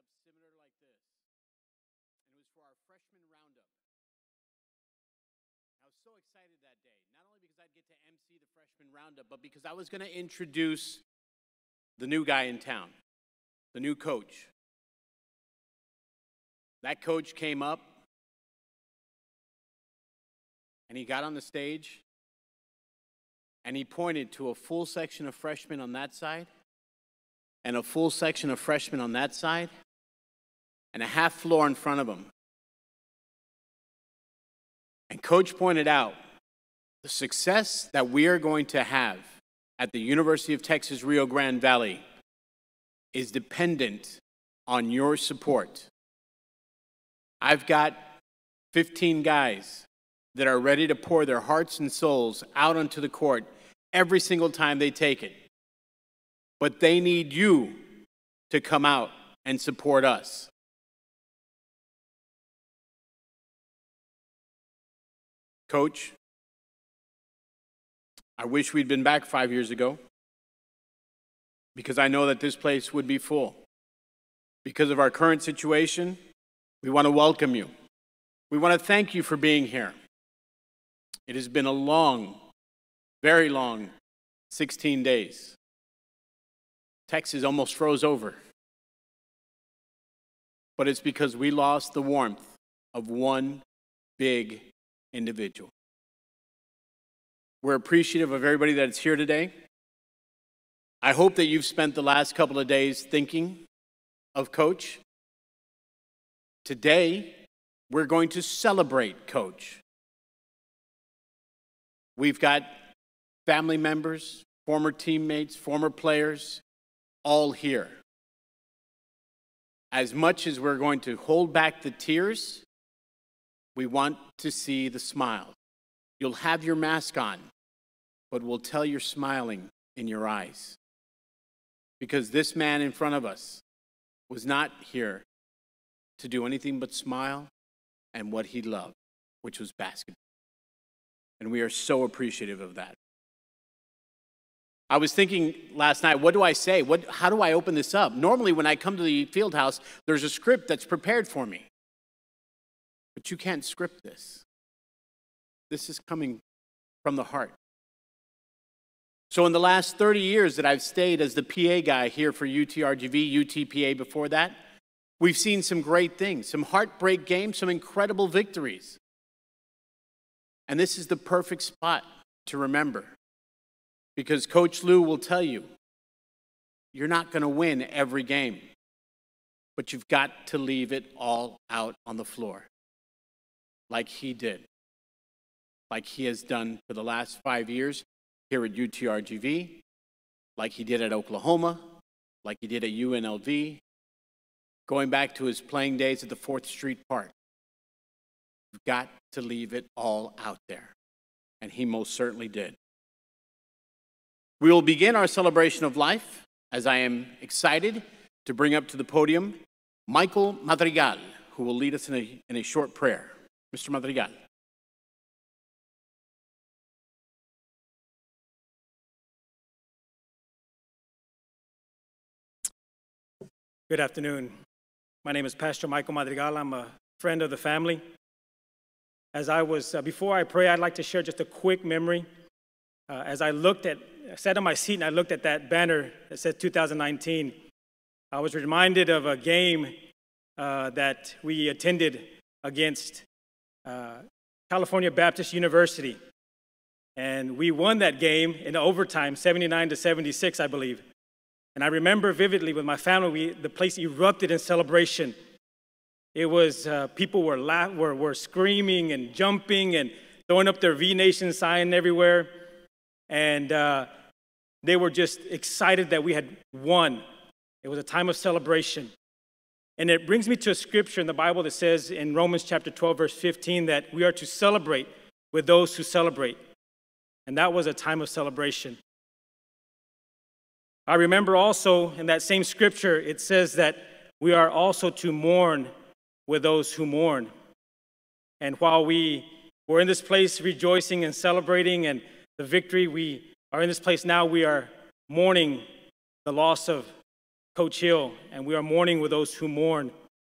up similar like this, and it was for our freshman roundup. I was so excited that day, not only because I'd get to MC the freshman roundup, but because I was going to introduce the new guy in town, the new coach. That coach came up, and he got on the stage, and he pointed to a full section of freshmen on that side, and a full section of freshmen on that side, and a half floor in front of him. And Coach pointed out the success that we are going to have at the University of Texas Rio Grande Valley is dependent on your support. I've got 15 guys that are ready to pour their hearts and souls out onto the court every single time they take it. But they need you to come out and support us. Coach, I wish we'd been back 5 years ago, because I know that this place would be full. Because of our current situation, we want to welcome you. We want to thank you for being here. It has been a long, very long 16 days. Texas almost froze over. But it's because we lost the warmth of one big individual. We're appreciative of everybody that's here today. I hope that you've spent the last couple of days thinking of Coach. Today, we're going to celebrate Coach. We've got family members, former teammates, former players, all here. As much as we're going to hold back the tears, we want to see the smile. You'll have your mask on, but we'll tell you're smiling in your eyes. Because this man in front of us was not here to do anything but smile and what he loved, which was basketball. And we are so appreciative of that. I was thinking last night, what do I say? How do I open this up? Normally when I come to the field house, there's a script that's prepared for me. But you can't script this. This is coming from the heart. So in the last 30 years that I've stayed as the PA guy here for UTRGV, UTPA before that, we've seen some great things, some heartbreak games, some incredible victories. And this is the perfect spot to remember. Because Coach Lou will tell you, you're not going to win every game, but you've got to leave it all out on the floor, like he did, like he has done for the last 5 years here at UTRGV, like he did at Oklahoma, like he did at UNLV, going back to his playing days at the 4th Street Park. You've got to leave it all out there, and he most certainly did. We will begin our celebration of life as I am excited to bring up to the podium Michael Madrigal, who will lead us in a short prayer. Mr. Madrigal. Good afternoon. My name is Pastor Michael Madrigal. I'm a friend of the family. As I was, before I pray, I'd like to share just a quick memory. As I sat on my seat and I looked at that banner that said 2019, I was reminded of a game that we attended against California Baptist University. And we won that game in overtime, 79-76, I believe. And I remember vividly with my family, the place erupted in celebration. It was, people were screaming and jumping and throwing up their V Nation sign everywhere. And they were just excited that we had won. It was a time of celebration. And it brings me to a scripture in the Bible that says in Romans chapter 12, verse 15, that we are to celebrate with those who celebrate. And that was a time of celebration. I remember also in that same scripture, it says that we are also to mourn with those who mourn. And while we were in this place rejoicing and celebrating and the victory, we are in this place now, we are mourning the loss of Coach Hill, and we are mourning with those who mourn.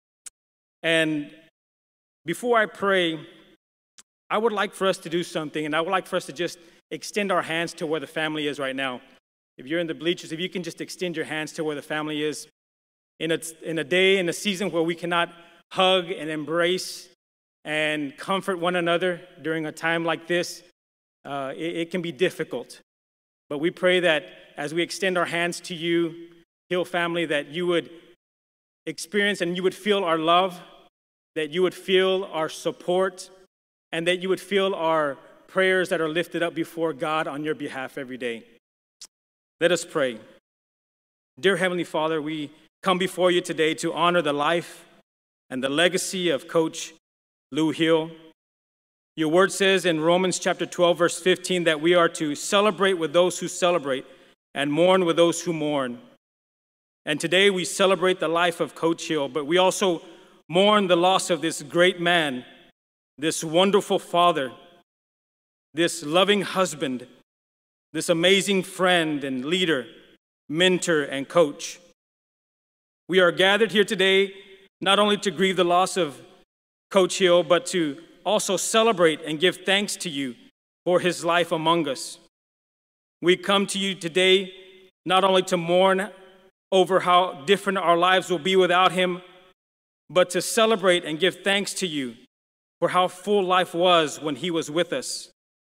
And before I pray, I would like for us to do something, and I would like for us to just extend our hands to where the family is right now. If you're in the bleachers, if you can just extend your hands to where the family is. In a day, in a season where we cannot hug and embrace and comfort one another during a time like this, it can be difficult. But we pray that as we extend our hands to you, Hill family, that you would experience and you would feel our love, that you would feel our support, and that you would feel our prayers that are lifted up before God on your behalf every day. Let us pray. Dear Heavenly Father, we come before you today to honor the life and the legacy of Coach Lou Hill. Your word says in Romans chapter 12, verse 15, that we are to celebrate with those who celebrate and mourn with those who mourn. And today we celebrate the life of Coach Hill, but we also mourn the loss of this great man, this wonderful father, this loving husband, this amazing friend and leader, mentor, and coach. We are gathered here today not only to grieve the loss of Coach Hill, but to also celebrate and give thanks to you for his life among us. We come to you today not only to mourn over how different our lives will be without him, but to celebrate and give thanks to you for how full life was when he was with us.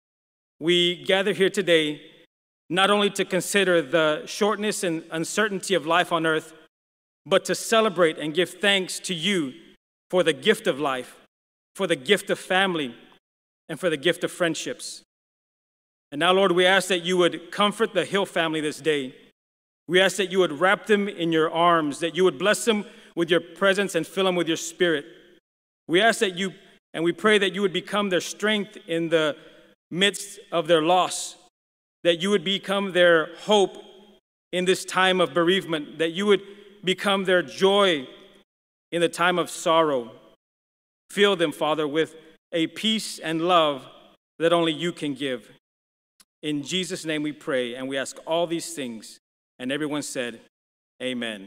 We gather here today not only to consider the shortness and uncertainty of life on earth, but to celebrate and give thanks to you for the gift of life, for the gift of family, and for the gift of friendships. And now, Lord, we ask that you would comfort the Hill family this day. We ask that you would wrap them in your arms, that you would bless them with your presence and fill them with your spirit. We ask that you, and we pray that you would become their strength in the midst of their loss, that you would become their hope in this time of bereavement, that you would become their joy in the time of sorrow. Fill them, Father, with a peace and love that only you can give. In Jesus' name we pray, and we ask all these things. And everyone said, amen.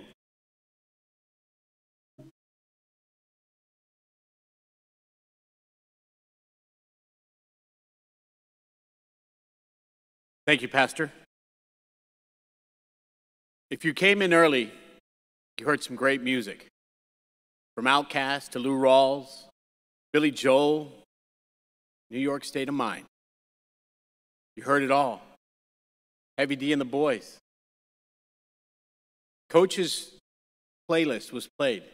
Thank you, Pastor. If you came in early, you heard some great music. From Outkast to Lou Rawls, Billy Joel, New York State of Mind. You heard it all. Heavy D and the Boys. Coach's playlist was played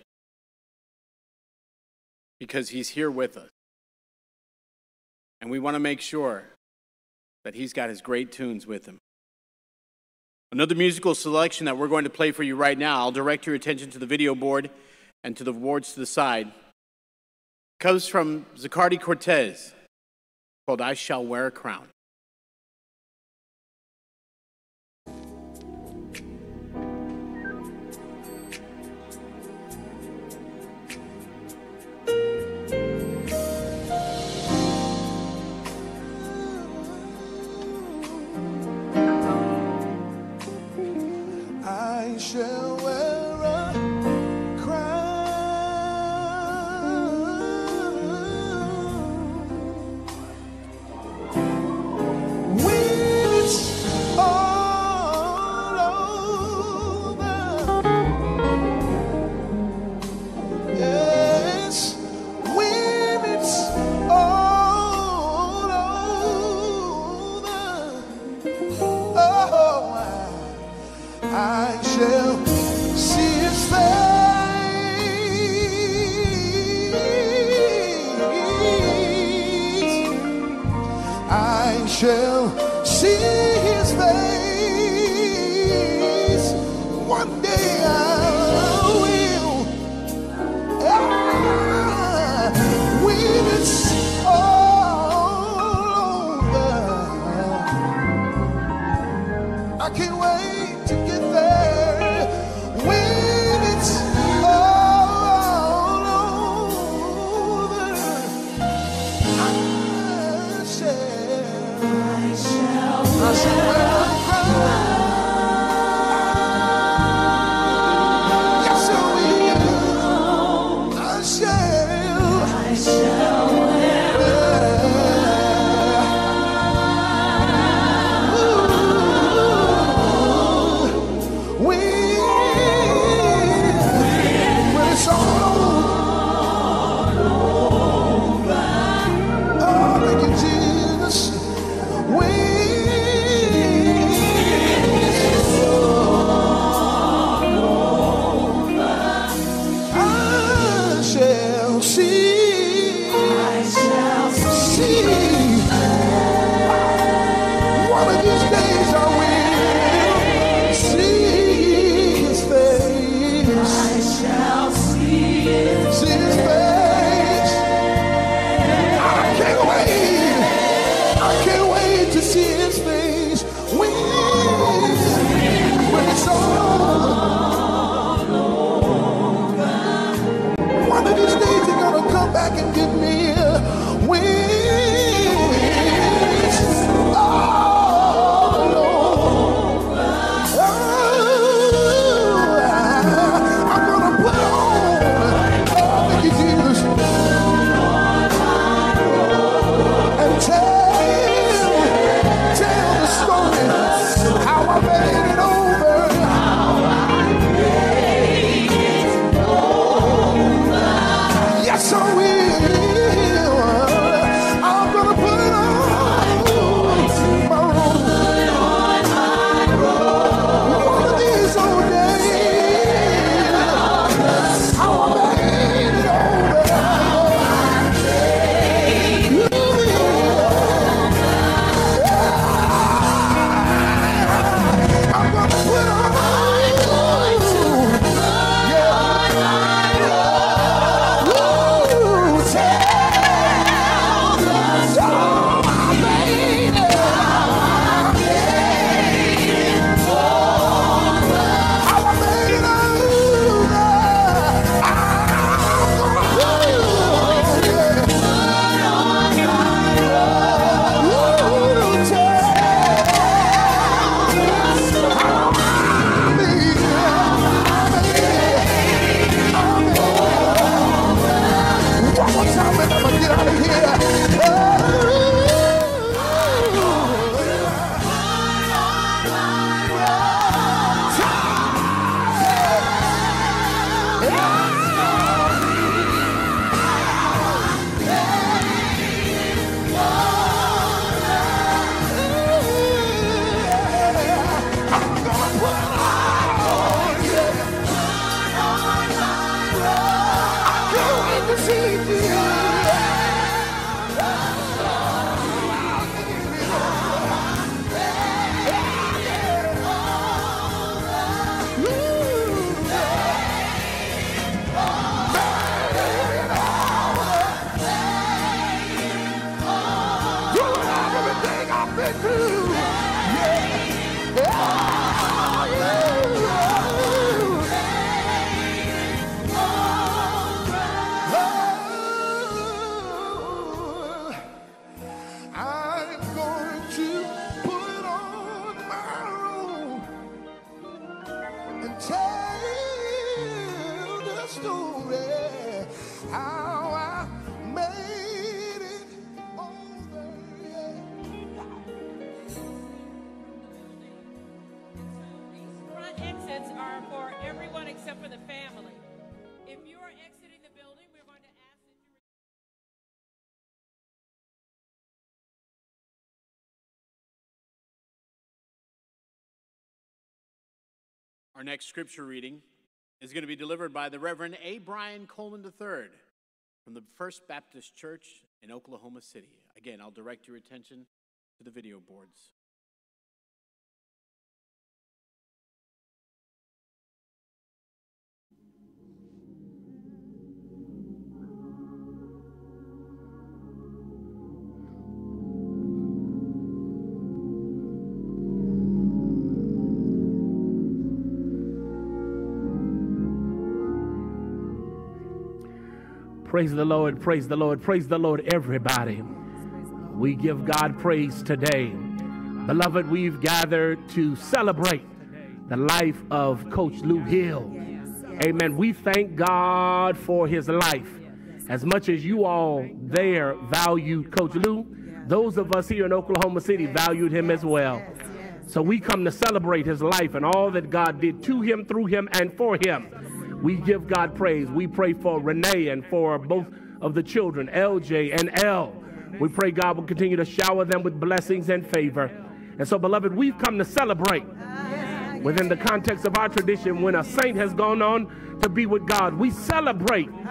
because he's here with us. And we want to make sure that he's got his great tunes with him. Another musical selection that we're going to play for you right now, I'll direct your attention to the video board and to the boards to the side, comes from Zaccardi Cortez, called I Shall Wear a Crown. I shall wear a crown. shall see. I shall see. One of these days I will see his face. I shall see his face. I can't wait. I can't wait to see his face when it's all over. One of these days you're gonna come back and get me when it's all over. I'm gonna put on, thank you, Jesus, and tell the story how I made it over. Yes, I will. I'm gonna put it on my road. One of these old days, how I made it over. I'm gonna put on. One more time and I'm gonna get out of here. I can't wait to see you. Everything I've been through. I'm going to put on my robe and tell the story how I made it over. These front exits are for everyone except for the family. If you are exiting the building, we're going to ask that you... Our next scripture reading is going to be delivered by the Reverend A. Brian Coleman III from the First Baptist Church in Oklahoma City. Again, I'll direct your attention to the video boards. Praise the Lord, praise the Lord, praise the Lord, everybody. We give God praise today. Beloved, we've gathered to celebrate the life of Coach Lou Hill. Amen. We thank God for his life. As much as you all there valued Coach Lou, those of us here in Oklahoma City valued him as well. So we come to celebrate his life and all that God did to him, through him, and for him. We give God praise. We pray for Renee and for both of the children, LJ and L. We pray God will continue to shower them with blessings and favor. And so, beloved, we've come to celebrate within the context of our tradition. When a saint has gone on to be with God, we celebrate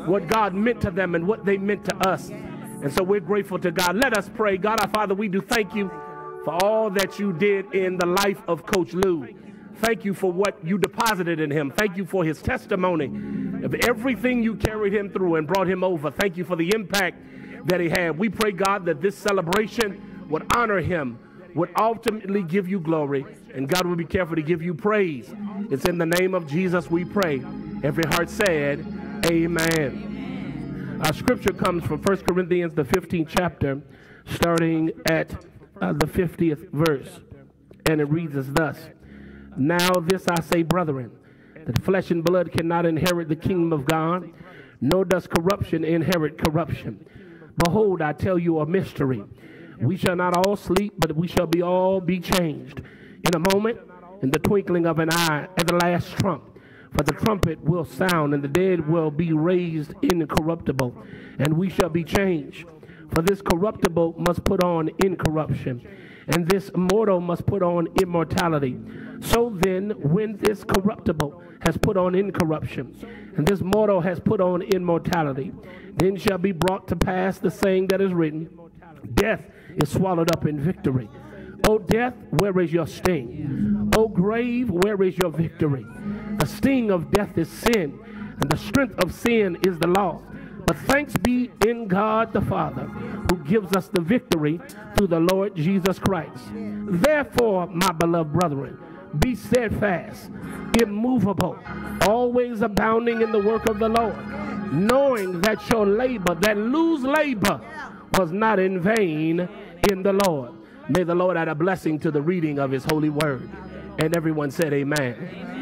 what God meant to them and what they meant to us. And so we're grateful to God. Let us pray. God our Father, we do thank you for all that you did in the life of Coach Lou. Thank you for what you deposited in him. Thank you for his testimony of everything you carried him through and brought him over. Thank you for the impact that he had. We pray, God, that this celebration would honor him, would ultimately give you glory, and God will be careful to give you praise. It's in the name of Jesus we pray. Every heart said, amen. Our scripture comes from 1 Corinthians, the 15th chapter, starting at the 50th verse. And it reads as thus: Now this I say, brethren, that flesh and blood cannot inherit the kingdom of God, nor does corruption inherit corruption. Behold, I tell you a mystery. We shall not all sleep, but we shall all be changed. In a moment, in the twinkling of an eye, at the last trump. For the trumpet will sound, and the dead will be raised incorruptible, and we shall be changed. For this corruptible must put on incorruption, and this mortal must put on immortality. So then, when this corruptible has put on incorruption, and this mortal has put on immortality, then shall be brought to pass the saying that is written, Death is swallowed up in victory. O death, where is your sting? O grave, where is your victory? The sting of death is sin, and the strength of sin is the law. But thanks be in God the Father, who gives us the victory through the Lord Jesus Christ. Therefore, my beloved brethren, be steadfast, immovable, always abounding in the work of the Lord, knowing that your labor, that Lou's labor, was not in vain in the Lord. May the Lord add a blessing to the reading of his holy word. And everyone said amen.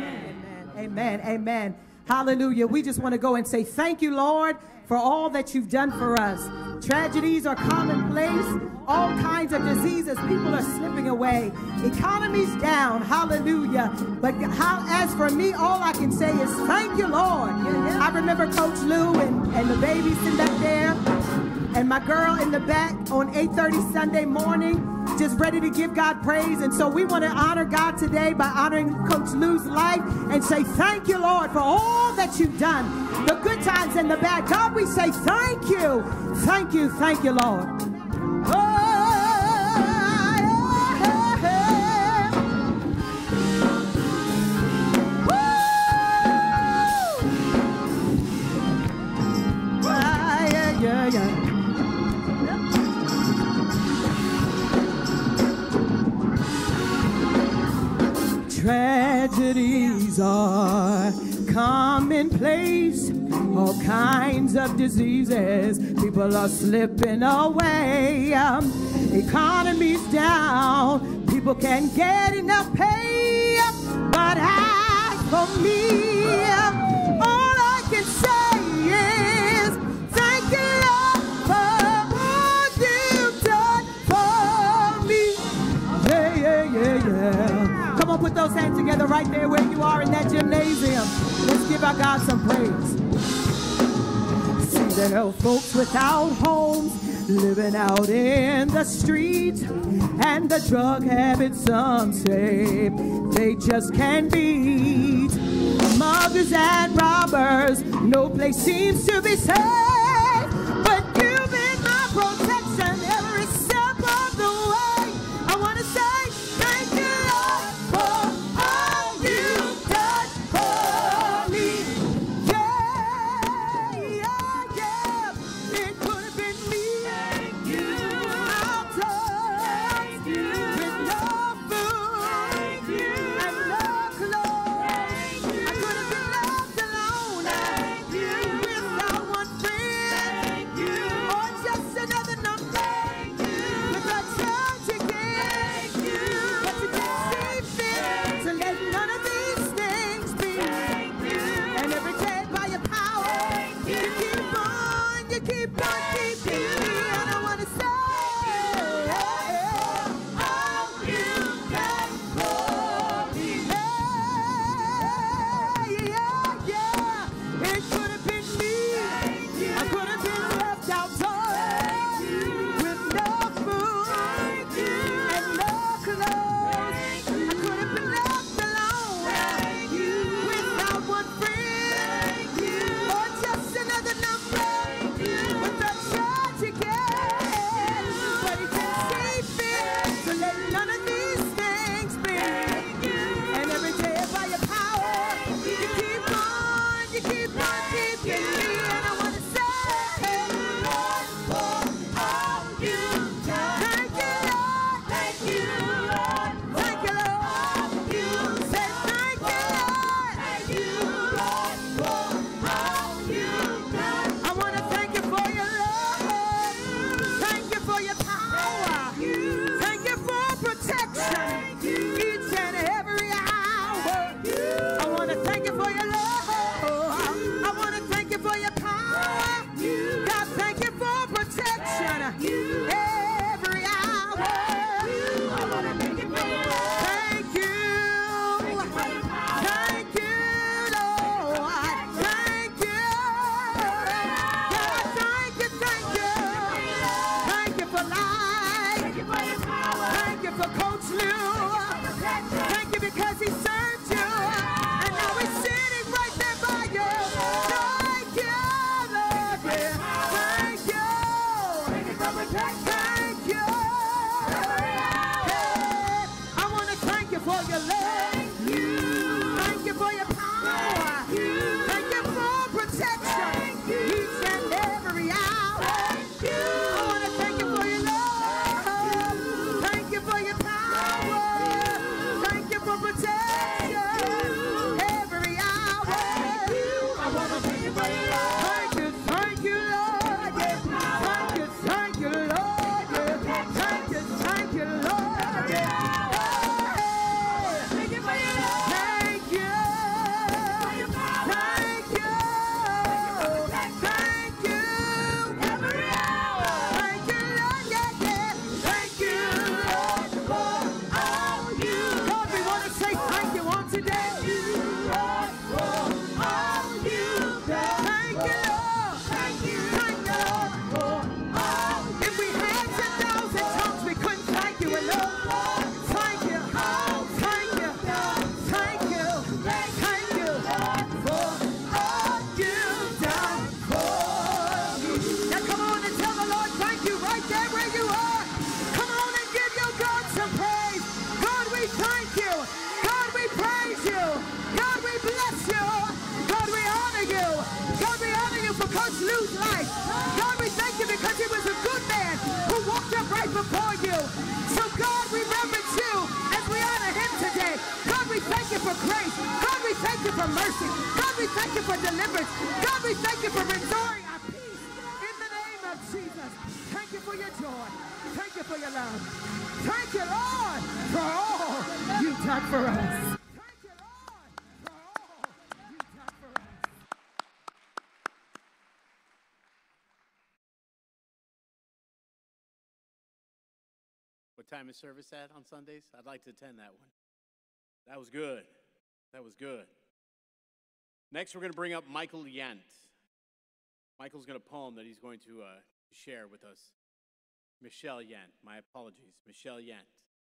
Amen. Amen. Hallelujah. We just want to go and say thank you, Lord, for all that you've done for us. Tragedies are commonplace. All kinds of diseases. People are slipping away. Economy's down. Hallelujah. But as for me, all I can say is thank you, Lord. I remember Coach Lou and the baby sitting back there, and my girl in the back on 8:30 Sunday morning, just ready to give God praise. And so we want to honor God today by honoring Coach Lou's life and say thank you, Lord, for all that you've done, the good times and the bad. God, we say thank you. Thank you. Thank you, Lord. Tragedies are commonplace, all kinds of diseases, people are slipping away, economy's down, people can't get enough pay, but as for me, all I can say is thank you, Lord, for all you've done for me. Yeah, yeah, yeah, yeah. Come on, put those hands together right there where you are in that gymnasium. Let's give our God some praise. See there are folks without homes, living out in the streets, and the drug habits some say they just can't beat. Muggers and robbers, no place seems to be safe, but you've been my protection every step of the way. I want to say thank you, Lord, for all you've done for me. Yeah, yeah, yeah. It could have been me. Thank you. Thank you. With no food. Thank you. And no clothes. Thank you. I could have been left alone. Thank you. Without one friend. Thank you, Lord. Thank you, Lord, for all. If we had 10,000 tongues, we couldn't thank you enough. Thank you. Thank you. Thank you. Thank you for all you've done for me. Now come on and tell the Lord thank you right there where you are. Come on and give your God some praise. God, we thank you. God, we praise you. God, we bless you. God, we honor you. God, we honor you for Coach Lou's life. God, we thank you because he was a good man who walked up right before you. So God, we reverence you as we honor him today. God, we thank you for grace. God, we thank you for mercy. God, we thank you for deliverance. God, we thank you for restoring our peace in the name of Jesus. Thank you for your joy. Thank you for your love. Thank you, Lord, for all you've done for us. Thank you, Lord, for all you've done for us. What time is service at on Sundays? I'd like to attend that one. That was good. That was good. Next, we're going to bring up Michael Yant. Michael's got a poem that he's going to share with us. Michelle Yant. My apologies. Michelle Yant.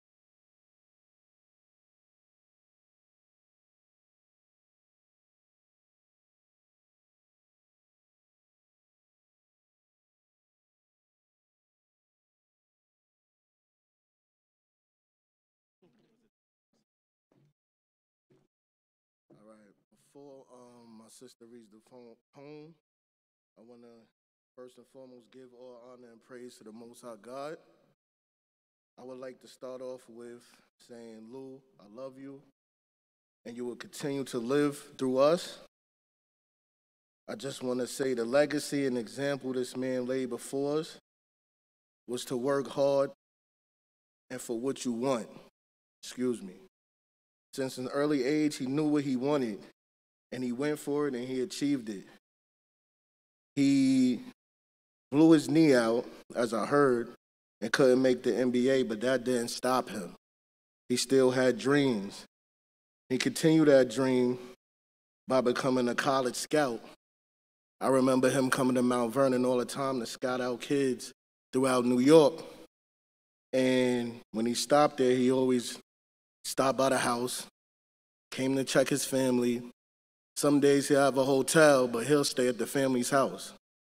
All right. Before my sister reads the poem, I want to first and foremost give all honor and praise to the Most High God. I would like to start off with saying, Lou, I love you, and you will continue to live through us. I just want to say the legacy and example this man laid before us was to work hard and for what you want. Excuse me. Since an early age, he knew what he wanted, and he went for it, and he achieved it. He blew his knee out, as I heard, and couldn't make the NBA, but that didn't stop him. He still had dreams. He continued that dream by becoming a college scout. I remember him coming to Mount Vernon all the time to scout out kids throughout New York. And when he stopped there, he always stopped by the house, came to check his family. Some days he'll have a hotel, but he'll stay at the family's house.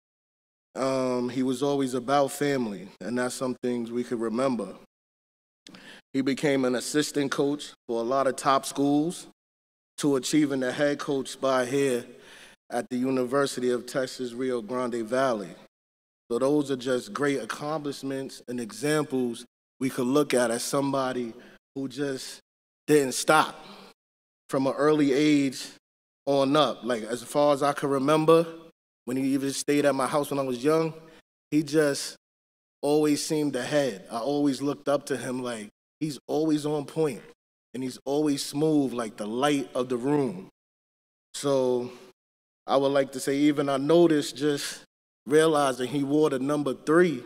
He was always about family, and that's some things we could remember. He became an assistant coach for a lot of top schools to achieving the head coach spot here at the University of Texas, Rio Grande Valley. So those are just great accomplishments and examples we could look at as somebody who just didn't stop from an early age on up. Like, as far as I can remember, when he even stayed at my house when I was young, he just always seemed ahead. I always looked up to him like he's always on point, and he's always smooth like the light of the room. So I would like to say, even I noticed just realizing he wore the number 3,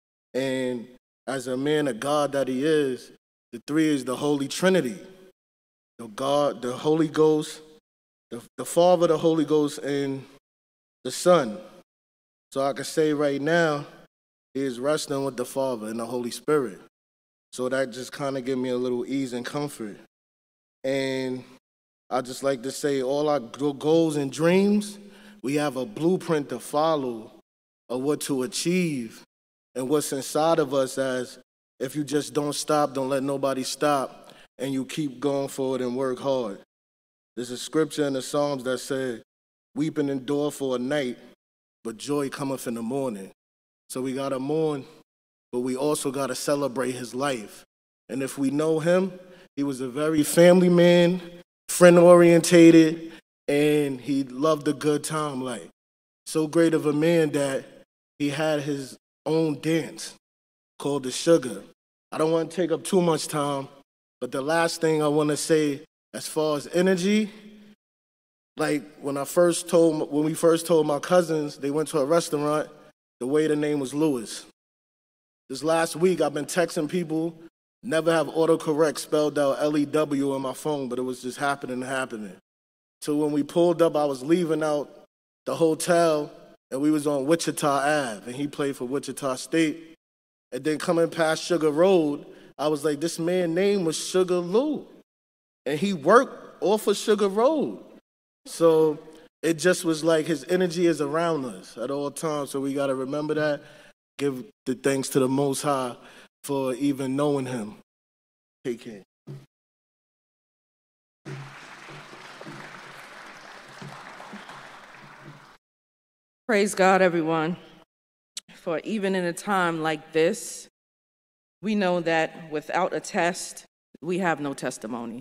and as a man of God that he is, the 3 is the Holy Trinity. The God, the Holy Ghost, the Father, the Holy Ghost, and the Son. So I can say right now, he is resting with the Father and the Holy Spirit. So that just kind of give me a little ease and comfort. And I just like to say, all our goals and dreams, we have a blueprint to follow of what to achieve and what's inside of us, as if you just don't stop, don't let nobody stop, and you keep going forward and work hard. There's a scripture in the Psalms that said, weeping endure for a night, but joy cometh in the morning. So we got to mourn, but we also got to celebrate his life. And if we know him, he was a very family man, friend-orientated, and he loved a good time. Like, so great of a man that he had his own dance called the Sugar. I don't want to take up too much time, but the last thing I want to say, as far as energy, like when we first told my cousins they went to a restaurant, the waiter name was Lewis. This last week, I've been texting people, never have autocorrect spelled out L-E-W on my phone, but it was just happening. So when we pulled up, I was leaving out the hotel, and we was on Wichita Ave, and he played for Wichita State. And then coming past Sugar Road, I was like, this man's name was Sugar Lou. And he worked off of Sugar Road. So it just was like his energy is around us at all times. So we got to remember that. Give the thanks to the Most High for even knowing him. Take care. Praise God, everyone. For even in a time like this, we know that without a test, we have no testimony.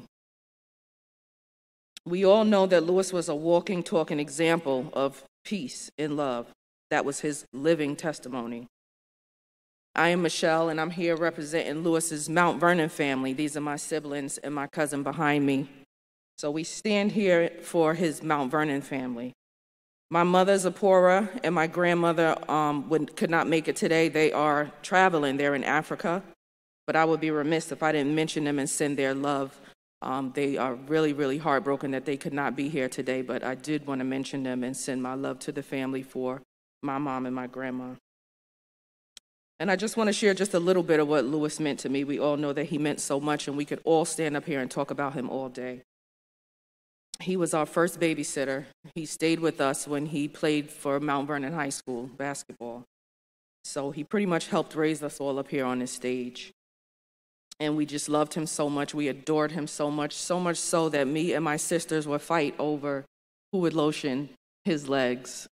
We all know that Lewis was a walking, talking example of peace and love. That was his living testimony. I am Michelle, and I'm here representing Lewis's Mount Vernon family. These are my siblings and my cousin behind me. So we stand here for his Mount Vernon family. My mother, Zipporah, and my grandmother could not make it today. They are traveling. They're in Africa. But I would be remiss if I didn't mention them and send their love. They are really, really heartbroken that they could not be here today, but I did want to mention them and send my love to the family for my mom and my grandma. And I just want to share just a little bit of what Lewis meant to me. We all know that he meant so much, and we could all stand up here and talk about him all day. He was our first babysitter. He stayed with us when he played for Mount Vernon High School basketball. So he pretty much helped raise us all up here on this stage. And we just loved him so much. We adored him so much so that me and my sisters would fight over who would lotion his legs.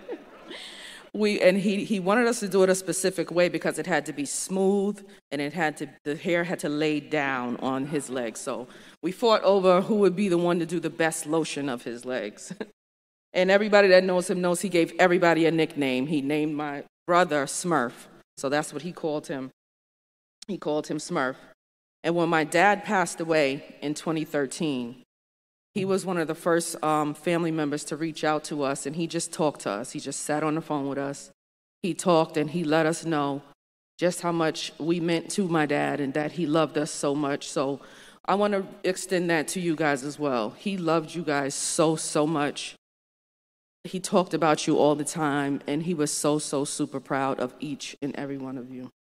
He wanted us to do it a specific way because it had to be smooth and the hair had to lay down on his legs. So we fought over who would be the one to do the best lotion of his legs. And everybody that knows him knows he gave everybody a nickname. He named my brother Smurf. So that's what he called him. He called him Smurf. And when my dad passed away in 2013, he was one of the first family members to reach out to us, and he just talked to us. He just sat on the phone with us. He talked, and he let us know just how much we meant to my dad and that he loved us so much. So I want to extend that to you guys as well. He loved you guys so, so much. He talked about you all the time, and he was so, so super proud of each and every one of you.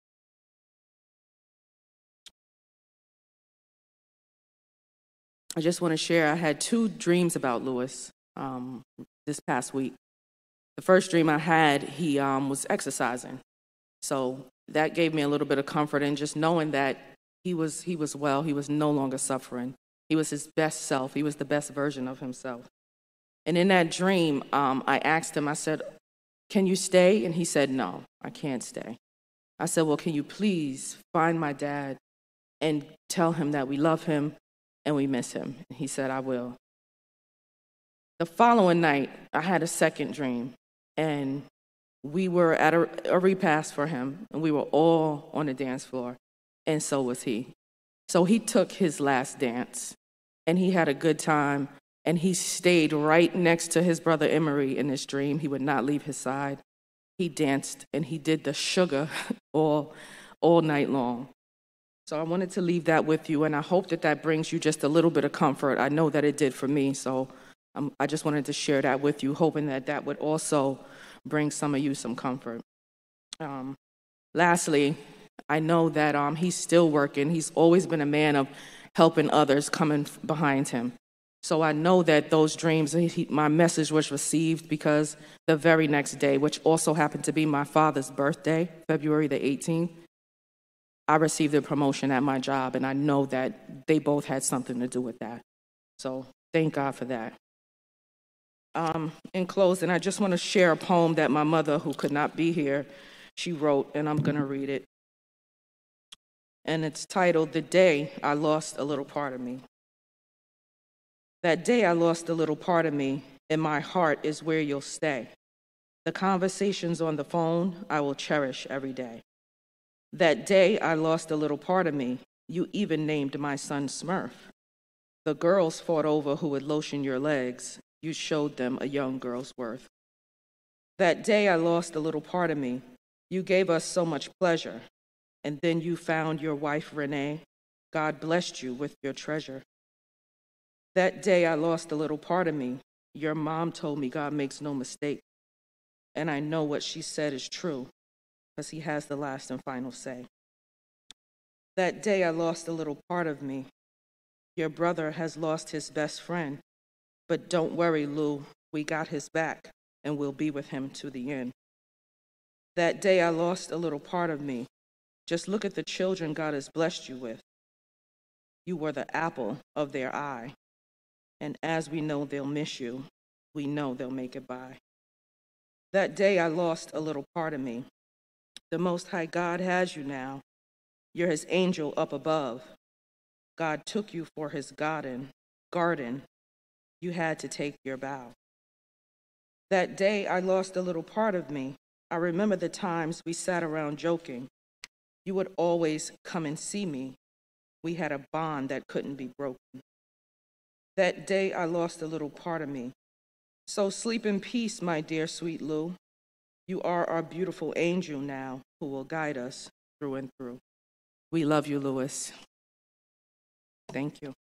I just want to share, I had 2 dreams about Lewis this past week. The first dream I had, he was exercising. So that gave me a little bit of comfort in just knowing that he was well, he was no longer suffering. He was his best self, he was the best version of himself. And in that dream, I asked him, I said, "Can you stay?" And he said, "No, I can't stay." I said, "Well, can you please find my dad and tell him that we love him and we miss him?" And he said, "I will." The following night, I had a second dream, and we were at a repast for him, and we were all on the dance floor, and so was he. So he took his last dance, and he had a good time, and he stayed right next to his brother Emery in this dream. He would not leave his side. He danced, and he did the sugar all night long. So I wanted to leave that with you, and I hope that brings you just a little bit of comfort. I know that it did for me, so I just wanted to share that with you, hoping that would also bring some of you some comfort. Lastly, I know that he's still working. He's always been a man of helping others coming behind him. So I know that those dreams, my message was received because the very next day, which also happened to be my father's birthday, February the 18th, I received a promotion at my job, and I know that they both had something to do with that. So thank God for that. In closing, I just want to share a poem that my mother, who could not be here, she wrote, and I'm going to read it. And it's titled, "The Day I Lost a Little Part of Me." That day I lost a little part of me, and my heart is where you'll stay. The conversations on the phone I will cherish every day. That day I lost a little part of me, you even named my son Smurf. The girls fought over who would lotion your legs, you showed them a young girl's worth. That day I lost a little part of me, you gave us so much pleasure, and then you found your wife Renee, God blessed you with your treasure. That day I lost a little part of me, Your mom told me God makes no mistake, and I know what she said is true, because he has the last and final say. That day I lost a little part of me. Your brother has lost his best friend, but don't worry, Lou, we got his back, and we'll be with him to the end. That day I lost a little part of me. Just look at the children God has blessed you with. You were the apple of their eye. And as we know they'll miss you, we know they'll make it by. That day I lost a little part of me. The Most High God has you now. You're his angel up above. God took you for his garden. You had to take your bow. That day I lost a little part of me. I remember the times we sat around joking. You would always come and see me. We had a bond that couldn't be broken. That day I lost a little part of me. So sleep in peace, my dear sweet Lou. You are our beautiful angel now who will guide us through and through. We love you, Louis. Thank you.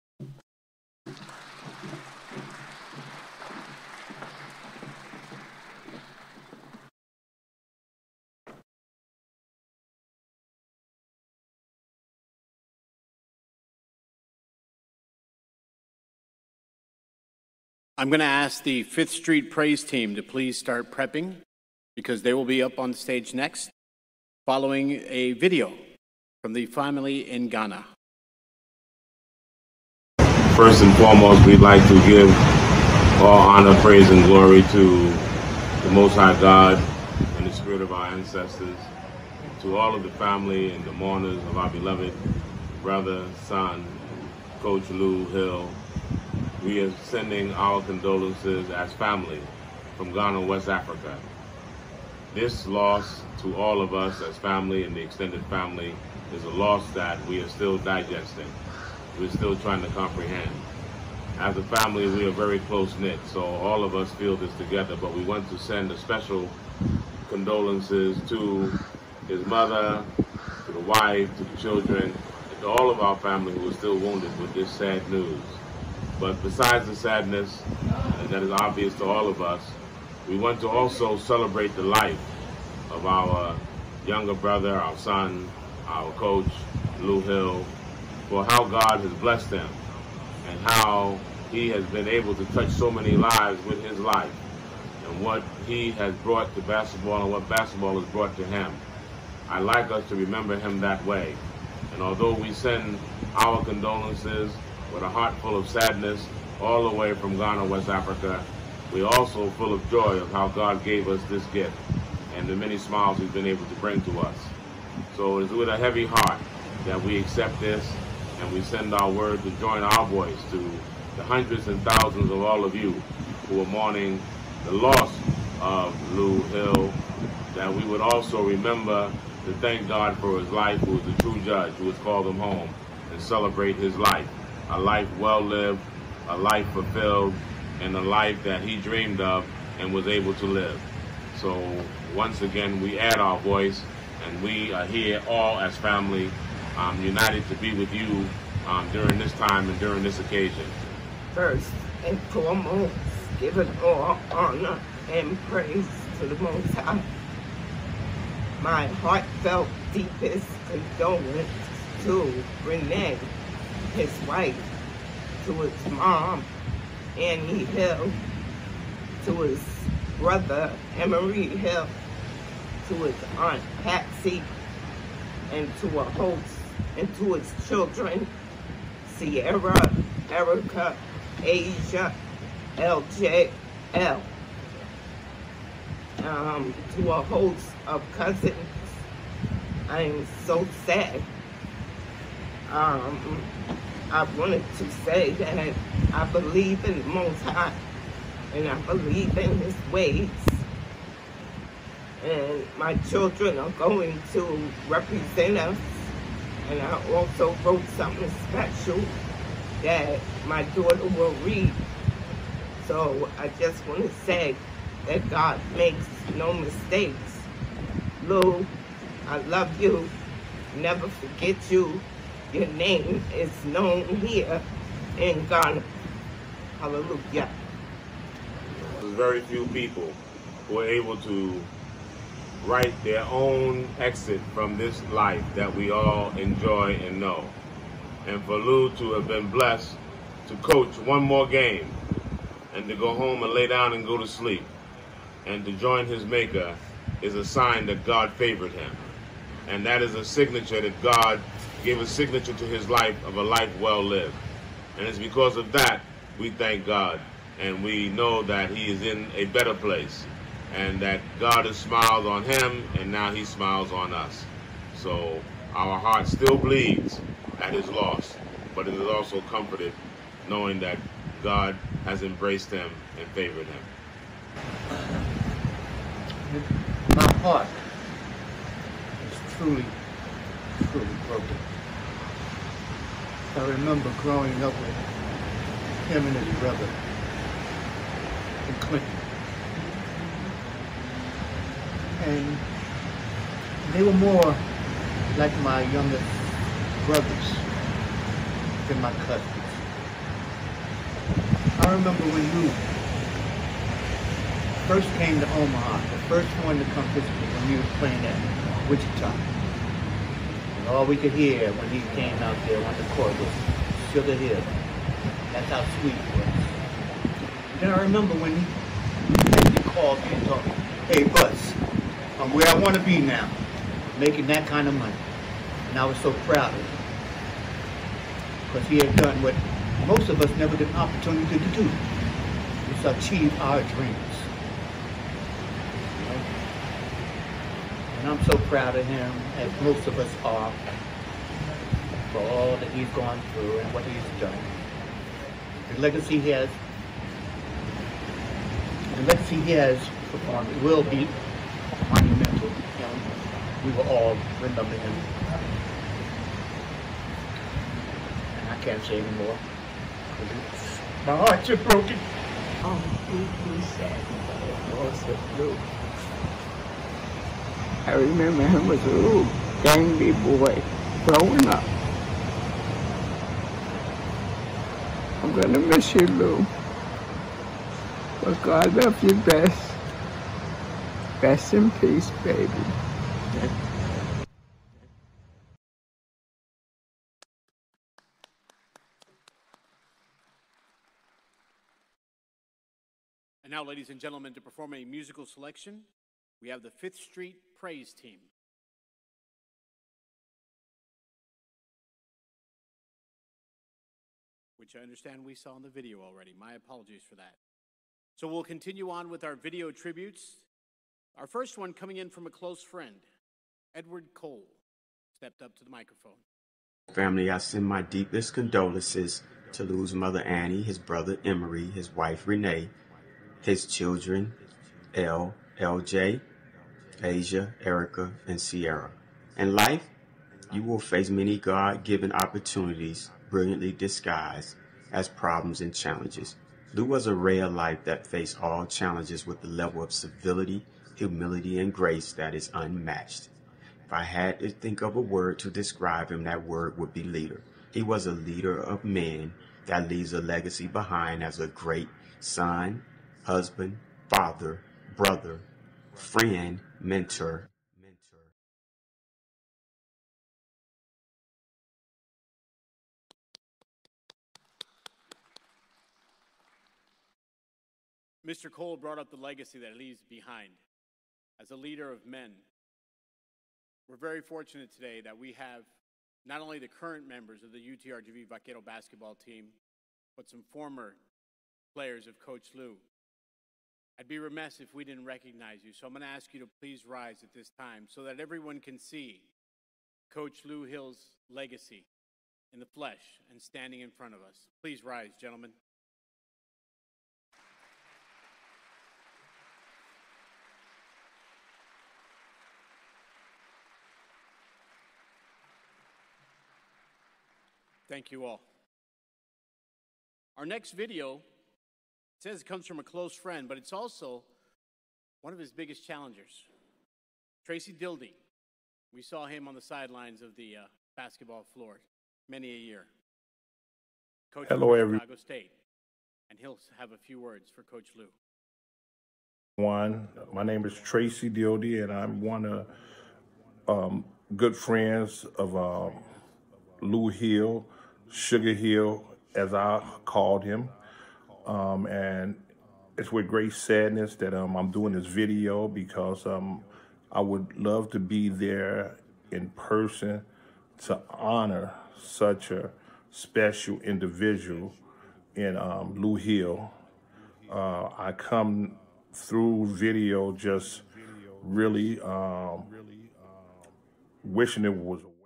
I'm going to ask the Fifth Street Praise Team to please start prepping, because they will be up on stage next, following a video from the family in Ghana. First and foremost, we'd like to give all honor, praise, and glory to the Most High God and the spirit of our ancestors, to all of the family and the mourners of our beloved brother, son, Coach Lou Hill. We are sending our condolences as family from Ghana, West Africa. This loss to all of us as family and the extended family is a loss that we are still digesting. We're still trying to comprehend. As a family, we are very close-knit, so all of us feel this together, but we want to send a special condolences to his mother, to the wife, to the children, and to all of our family who are still wounded with this sad news. But besides the sadness, that is obvious to all of us, we want to also celebrate the life of our younger brother, our son, our coach, Lou Hill, for how God has blessed him and how he has been able to touch so many lives with his life and what he has brought to basketball and what basketball has brought to him. I'd like us to remember him that way. And although we send our condolences with a heart full of sadness all the way from Ghana, West Africa, we're also full of joy of how God gave us this gift and the many smiles he's been able to bring to us. So it's with a heavy heart that we accept this and we send our word to join our voice to the hundreds and thousands of all of you who are mourning the loss of Lou Hill, that we would also remember to thank God for his life, who is the true judge, who has called him home, and celebrate his life. A life well lived, a life fulfilled, and a life that he dreamed of and was able to live. So once again, we add our voice, and we are here all as family, united to be with you during this time and during this occasion. First and foremost, giving all honor and praise to the Most High. My heartfelt, deepest condolence to Renee, his wife, to his mom, Annie Hill, to his brother, Emery Hill, to his aunt, Patsy, and to a host, and to his children, Sierra, Erica, Asia, LJL, to a host of cousins. I am so sad. I wanted to say that I believe in the Most High, and I believe in his ways. And my children are going to represent us. And I also wrote something special that my daughter will read. So I just want to say that God makes no mistakes. Lou, I love you. Never forget you. Your name is known here in Ghana. Hallelujah. very few people who are able to write their own exit from this life that we all enjoy and know. And for Lou to have been blessed to coach one more game and to go home and lay down and go to sleep and to join his maker is a sign that God favored him. And that is a signature that God gave a signature to his life of a life well lived. And it's because of that we thank God. And we know that he is in a better place. And that God has smiled on him, and now he smiles on us. So our heart still bleeds at his loss, but it is also comforted knowing that God has embraced him and favored him. My heart is truly broken. I remember growing up with him and his brother in Clinton. And they were more like my youngest brothers than my cousins. I remember when Lou first came to Omaha, the first one to come visit me when he was playing at Wichita. And all we could hear when he came out there on the court was Sugar Hill. That's how sweet it was. Then I remember when he called me and told me, "Hey, Buzz, I'm where I want to be now, making that kind of money." And I was so proud of him, because he had done what most of us never get an opportunity to do, is achieve our dreams. You know? And I'm so proud of him, as most of us are, for all that he's gone through and what he's done. The legacy he has performed will be monumental. We will all remember him. And I can't say anymore. My heart's just broken. I'm deeply sad about the loss of Lou. I remember him as a little gangly boy growing up. I'm gonna miss you, Lou. But God left you best. Rest in peace, baby. And now, ladies and gentlemen, to perform a musical selection, we have the Fifth Street Praise Team. Which I understand we saw in the video already. My apologies for that. So we'll continue on with our video tributes. Our first one coming in from a close friend, Edward Cole, stepped up to the microphone. Family, I send my deepest condolences to Lou's mother Annie, his brother Emery, his wife Renee, his children LJ, Asia, Erica, and Sierra. In life, you will face many God-given opportunities brilliantly disguised as problems and challenges. Lou was a ray of light that faced all challenges with a level of civility, humility, and grace that is unmatched. If I had to think of a word to describe him, that word would be leader. He was a leader of men that leaves a legacy behind as a great son, husband, father, brother, friend, mentor. Mr. Cole brought up the legacy that he leaves behind as a leader of men. We're very fortunate today that we have not only the current members of the UTRGV Vaquero basketball team, but some former players of Coach Lou. I'd be remiss if we didn't recognize you, so I'm going to ask you to please rise at this time so that everyone can see Coach Lou Hill's legacy in the flesh and standing in front of us. Please rise, gentlemen. Thank you all. Our next video says it comes from a close friend, but it's also one of his biggest challengers, Tracy Dildy. We saw him on the sidelines of the basketball floor many a year. Coach Hello, from Chicago State, and he'll have a few words for Coach Lou. My name is Tracy Dildy, and I'm one of good friends of Lou Hill, Sugar Hill, as I called him. And it's with great sadness that I'm doing this video because I would love to be there in person to honor such a special individual in Lou Hill. I come through video just really wishing it was away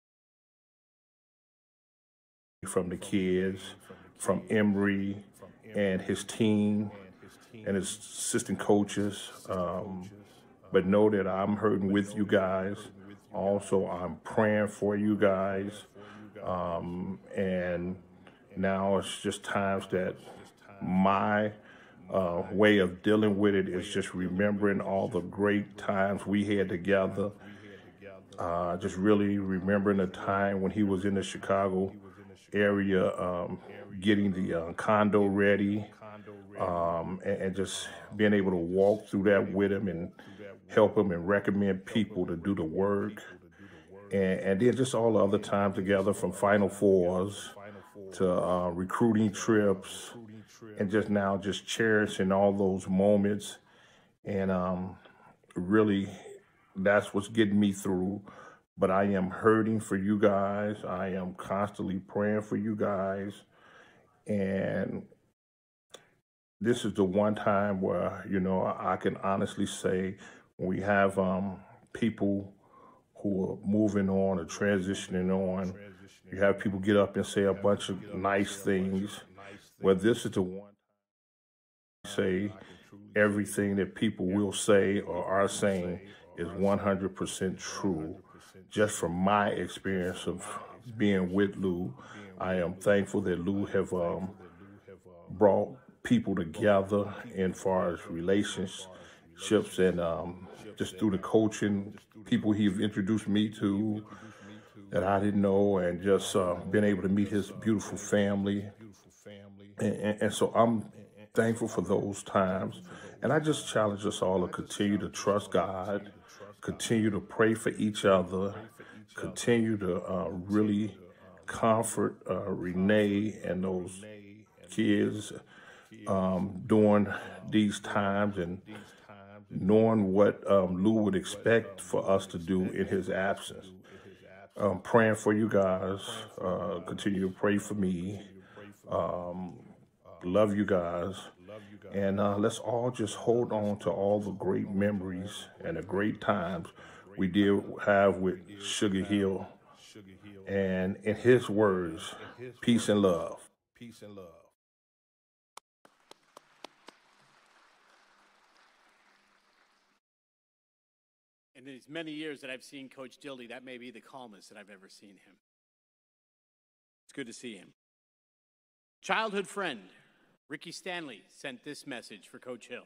from the kids, from Emery and his team and his assistant coaches. But know that I'm hurting with you guys. Also, I'm praying for you guys. And now it's just times that my way of dealing with it is just remembering all the great times we had together. Just really remembering the time when he was in the Chicago area, getting the condo ready, and just being able to walk through that with him and help him and recommend people to do the work. And then just all the other time together, from Final Fours to recruiting trips, and just now just cherishing all those moments. And really, that's what's getting me through. But I am hurting for you guys. I am constantly praying for you guys. And this is the one time where, you know, I can honestly say we have people who are moving on or transitioning on. You have people get up and say a bunch of nice things. Well, this is the one time say everything that people will say or are saying is 100% true. Just from my experience of being with Lou, I am thankful that Lou have brought people together in far as relationships and just through the coaching, people he's introduced me to that I didn't know, and just been able to meet his beautiful family. And so I'm thankful for those times. And I just challenge us all to continue to trust God, continue to pray for each other, continue to really comfort Renee and those kids during these times, and knowing what Lou would expect for us to do in his absence. Praying for you guys. Continue to pray for me. Love you guys. And let's all just hold on to all the great memories and the great times we did have with Sugar Hill. And in his words, peace and love. Peace and love. In these many years that I've seen Coach Dildy, that may be the calmest that I've ever seen him. It's good to see him. Childhood friend Ricky Stanley sent this message for Coach Hill.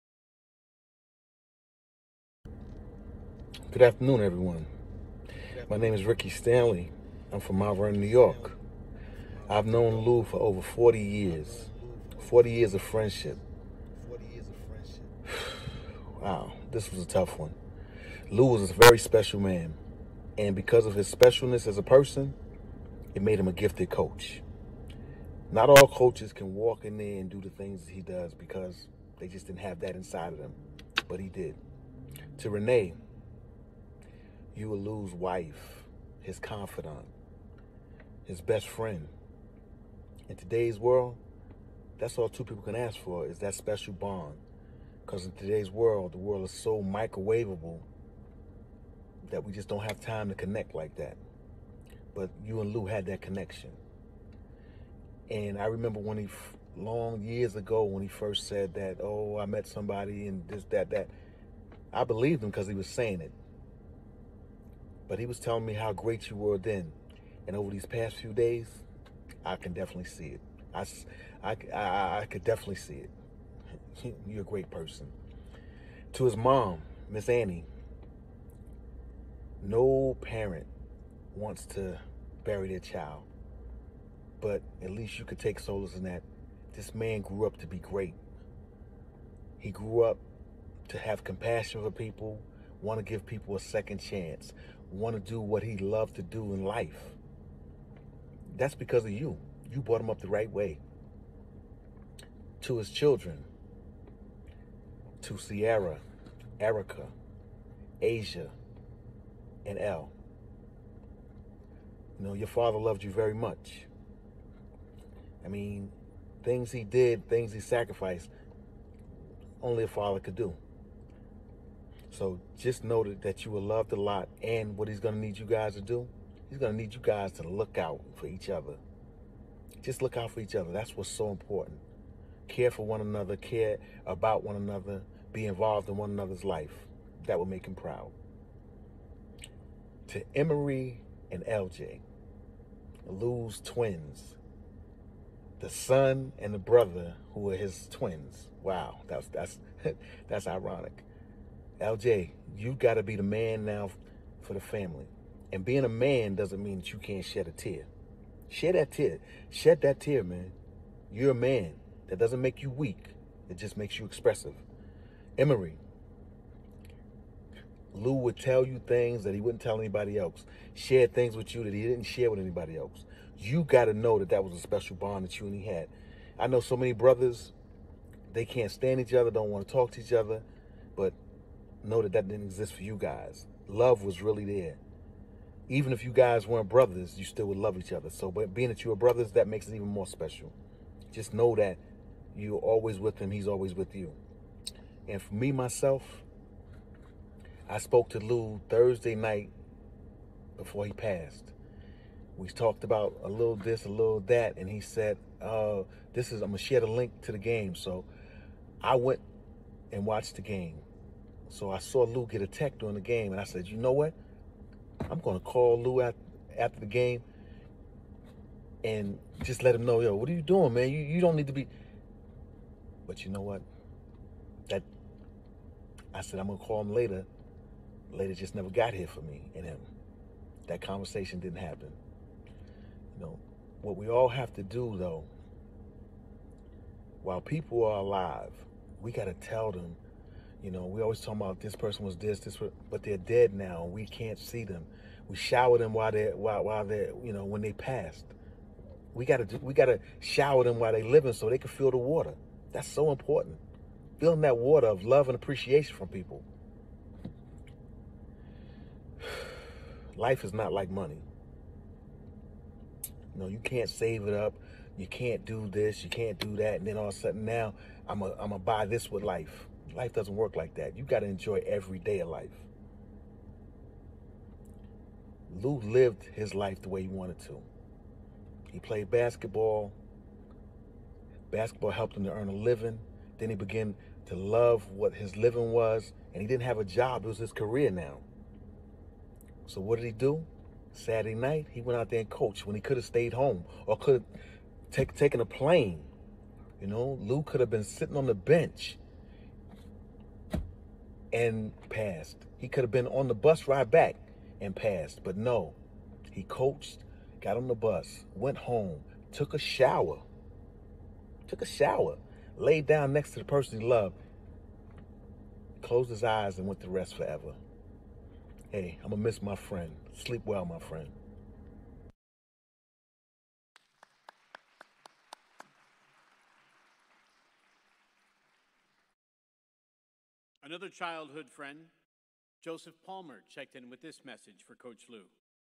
Good afternoon, everyone. My name is Ricky Stanley. I'm from Mount Vernon, New York. I've known Lou for over 40 years. 40 years of friendship. Wow, this was a tough one. Lou was a very special man, and because of his specialness as a person, it made him a gifted coach. Not all coaches can walk in there and do the things he does because they just didn't have that inside of them, but he did. To Renee, you were Lou's wife, his confidant, his best friend. In today's world, that's all two people can ask for, is that special bond. Because in today's world, the world is so microwavable that we just don't have time to connect like that. But you and Lou had that connection. And I remember when he, long years ago, when he first said that, oh, I met somebody and this, that. I believed him because he was saying it. But he was telling me how great you were then. And over these past few days, I can definitely see it. I could definitely see it. You're a great person. To his mom, Miss Annie, no parent wants to bury their child. But at least you could take solace in that this man grew up to be great. He grew up to have compassion for people, want to give people a second chance, want to do what he loved to do in life. That's because of you. You brought him up the right way. To his children, to Sierra, Erica, Asia, and Elle. You know, your father loved you very much. I mean, things he did, things he sacrificed, only a father could do. So just know that you were loved a lot, and what he's going to need you guys to do, he's going to need you guys to look out for each other. Just look out for each other. That's what's so important. Care for one another, care about one another, be involved in one another's life. That will make him proud. To Emery and LJ, Lou's twins, the son and the brother who are his twins. Wow, that's ironic. LJ, you got to be the man now for the family. And being a man doesn't mean that you can't shed a tear. Shed that tear. Shed that tear, man. You're a man. That doesn't make you weak. It just makes you expressive. Emery, Lou would tell you things that he wouldn't tell anybody else. Share things with you that he didn't share with anybody else. You got to know that that was a special bond that you and he had. I know so many brothers, they can't stand each other, don't want to talk to each other, but know that that didn't exist for you guys. Love was really there. Even if you guys weren't brothers, you still would love each other. So, but being that you were brothers, that makes it even more special. Just know that you're always with him, he's always with you. And for me, myself, I spoke to Lou Thursday night before he passed. We talked about a little this, a little that, and he said, I'm gonna share the link to the game. So I went and watched the game. So I saw Lou get a tech during the game, and I said, you know what? I'm gonna call Lou after the game and just let him know, yo, what are you doing, man? You don't need to be. But you know what? I said, I'm gonna call him later. Later just never got here for me and him. That conversation didn't happen. You know, what we all have to do though, while people are alive, we gotta tell them, you know, we always talk about this person was this, but they're dead now. We can't see them. We shower them while they're, you know, when they passed. We gotta shower them while they're living so they can feel the water. That's so important. Feeling that water of love and appreciation from people. Life is not like money. You know, you can't save it up. You can't do this. You can't do that. And then all of a sudden now, I'm a buy this with life. Life doesn't work like that. You got to enjoy every day of life. Lou lived his life the way he wanted to. He played basketball. Basketball helped him to earn a living. Then he began to love what his living was. And he didn't have a job. It was his career now. So what did he do? Saturday night, he went out there and coached when he could have stayed home or could have taken a plane. You know, Lou could have been sitting on the bench and passed. He could have been on the bus ride back and passed. But no, he coached, got on the bus, went home, took a shower, laid down next to the person he loved, closed his eyes and went to rest forever. Hey, I'm gonna miss my friend. Sleep well, my friend. Another childhood friend, Joseph Palmer, checked in with this message for Coach Lou.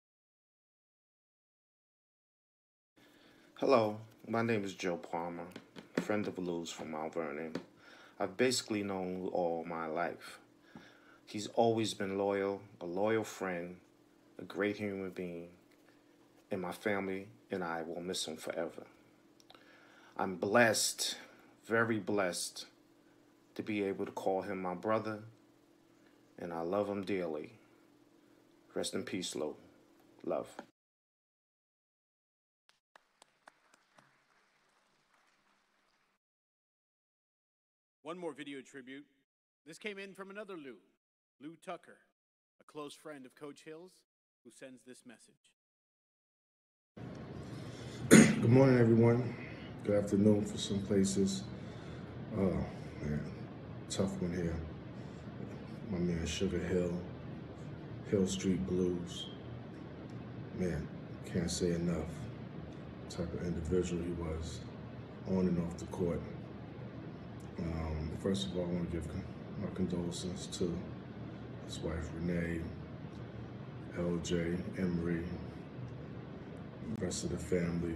Hello, my name is Joe Palmer, friend of Lou's from Mount Vernon. I've basically known Lou all my life. He's always been loyal, a loyal friend, a great human being, and my family and I will miss him forever. I'm blessed, very blessed, to be able to call him my brother, and I love him dearly. Rest in peace, Lou. Love. One more video tribute. This came in from another Lou, Lou Tucker, a close friend of Coach Hill's, who sends this message. Good morning, everyone. Good afternoon for some places. Oh, man, tough one here. my man Sugar Hill, Hill Street Blues. Man, can't say enough. The type of individual he was, on and off the court. First of all, I want to give my condolences to his wife Renee, LJ, Emery, the rest of the family.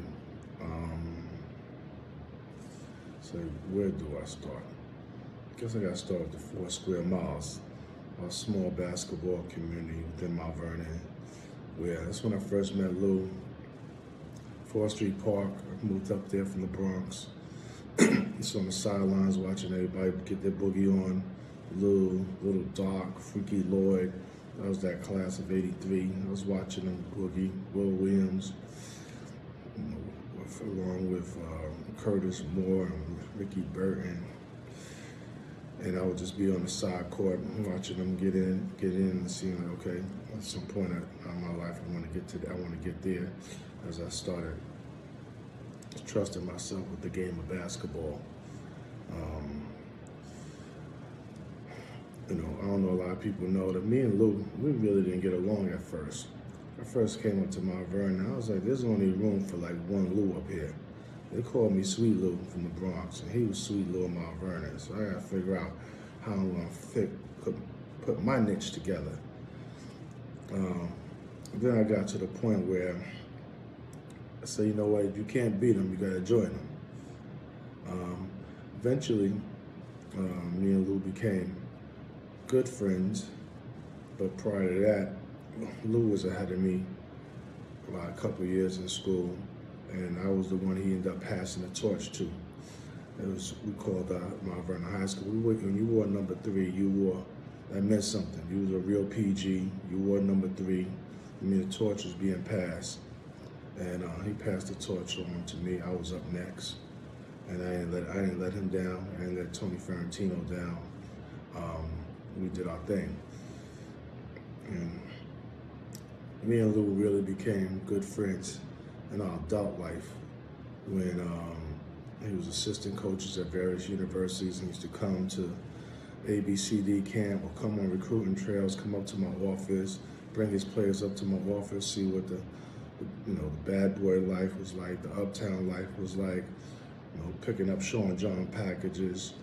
So where do I start? I guess I got to start with the 4 square miles, our small basketball community within Mount Vernon, where that's when I first met Lou. 4th Street Park. I moved up there from the Bronx. So on the sidelines watching everybody get their boogie on. Lou, Little Doc, Freaky Lloyd. That was that class of '83. I was watching them boogie. Will Williams, along with Curtis Moore and Ricky Burton. And I would just be on the side court watching them get in and seeing like, okay, at some point in my life I want to get there as I started trusting myself with the game of basketball. You know, I don't know, a lot of people know that me and Lou, we really didn't get along at first. I first came up to Mount Vernon, I was like, there's only room for like one Lou up here. They called me Sweet Lou from the Bronx, and he was Sweet Lou in Mount Vernon. So I gotta figure out how I'm gonna put my niche together. Then I got to the point where I said, you know what, if you can't beat them, you gotta join them. Eventually, me and Lou became good friends, but prior to that, Lou was ahead of me by a couple years in school, and I was the one he ended up passing the torch to. It was, we called Mount Vernon High School. When you wore number 3, that meant something. You was a real PG. You wore number 3. I mean, the torch was being passed. And he passed the torch on to me. I was up next. And I didn't let him down. I didn't let Tony Ferrantino down. We did our thing. And me and Lou really became good friends in our adult life when he was assistant coaches at various universities and used to come to ABCD camp or come on recruiting trails, come up to my office, bring his players up to my office, see what the bad boy life was like, the uptown life was like, picking up Sean John packages,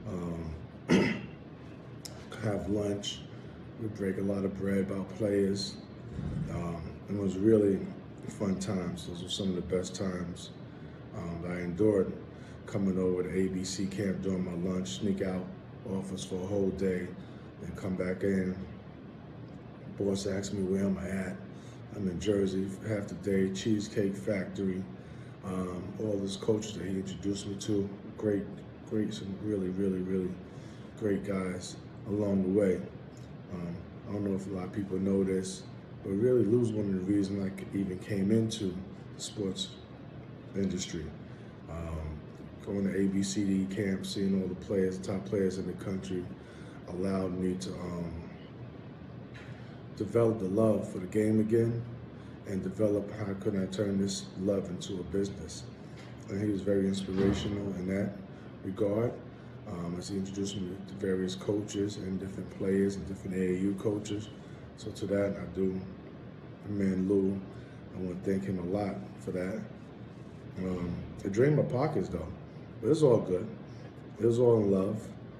have lunch. We break a lot of bread about players. It was really fun times. Those were some of the best times that I endured, coming over to ABC camp during my lunch, sneak out office for a whole day, and come back in. Boss asked me where am I at. I'm in Jersey for half the day, Cheesecake Factory. All those coaches that he introduced me to, great, some really, really, really great guys along the way. I don't know if a lot of people know this, but really Lou's one of the reasons I even came into the sports industry. Going to ABCD camp, seeing all the players, the top players in the country, allowed me to develop the love for the game again and develop how could I turn this love into a business. And he was very inspirational in that regard. As he introduced me to various coaches and different players and different AAU coaches. So to that, I do commend Lou. I want to thank him a lot for that. A dream of pockets though, but it's all good. It was all in love.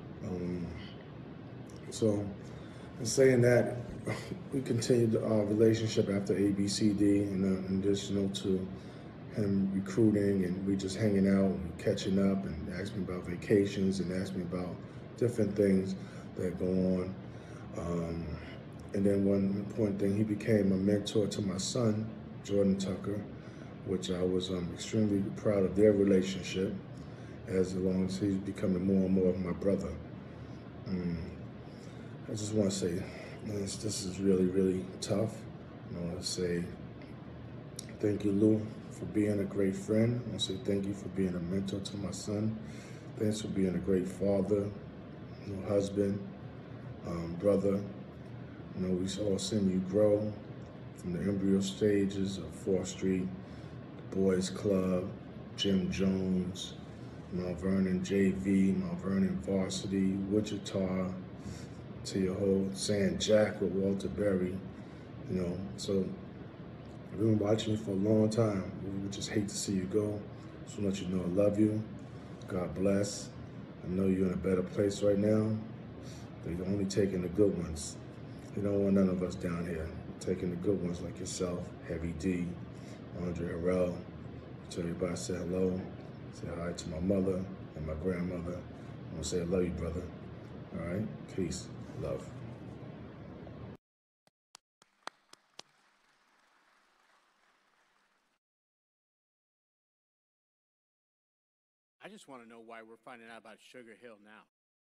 So in saying that, we continued our relationship after ABCD, and additional to him recruiting, and we just hanging out and catching up, and asked me about vacations and asked me about different things that go on. And then one important thing, he became a mentor to my son, Jordan Tucker, which I was extremely proud of their relationship, as long as he's becoming more and more of my brother. I just want to say, this is really, really tough. I want to say thank you, Lou, for being a great friend. I want to say thank you for being a mentor to my son. Thanks for being a great father, husband, brother. We all seen you grow from the embryo stages of 4th Street, the Boys Club, Jim Jones, Mount Vernon JV, Mount Vernon Varsity, Wichita, to your whole saying Jack with Walter Berry, you know. So I've been watching you for a long time. We just hate to see you go. Just want to let you know I love you. God bless. I know you're in a better place right now. But you're only taking the good ones. You don't want none of us down here. Taking the good ones like yourself, Heavy D, Andre Harrell. Tell everybody I say hello. Say hi to my mother and my grandmother. I'm gonna say I love you, brother. All right? Peace. Love. I just want to know why we're finding out about Sugar Hill now.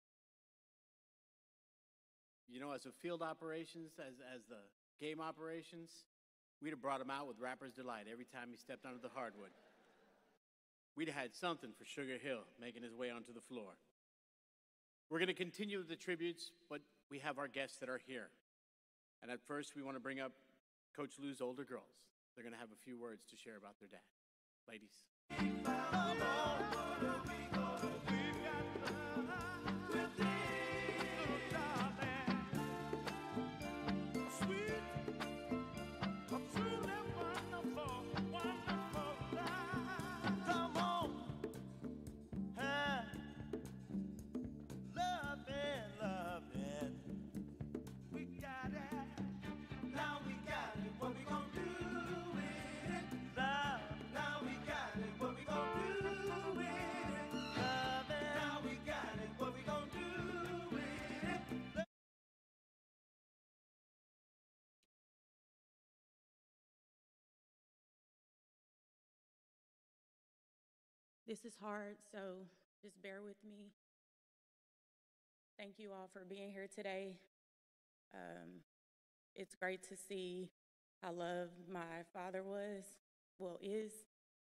You know, as a field operations, as the game operations, we'd have brought him out with Rapper's Delight every time he stepped onto the hardwood. We'd have had something for Sugar Hill making his way onto the floor. We're going to continue with the tributes, but we have our guests that are here. And at first, we want to bring up Coach Lou's older girls. They're going to have a few words to share about their dad. Ladies. This is hard, so just bear with me. Thank you all for being here today. It's great to see how loved my father is.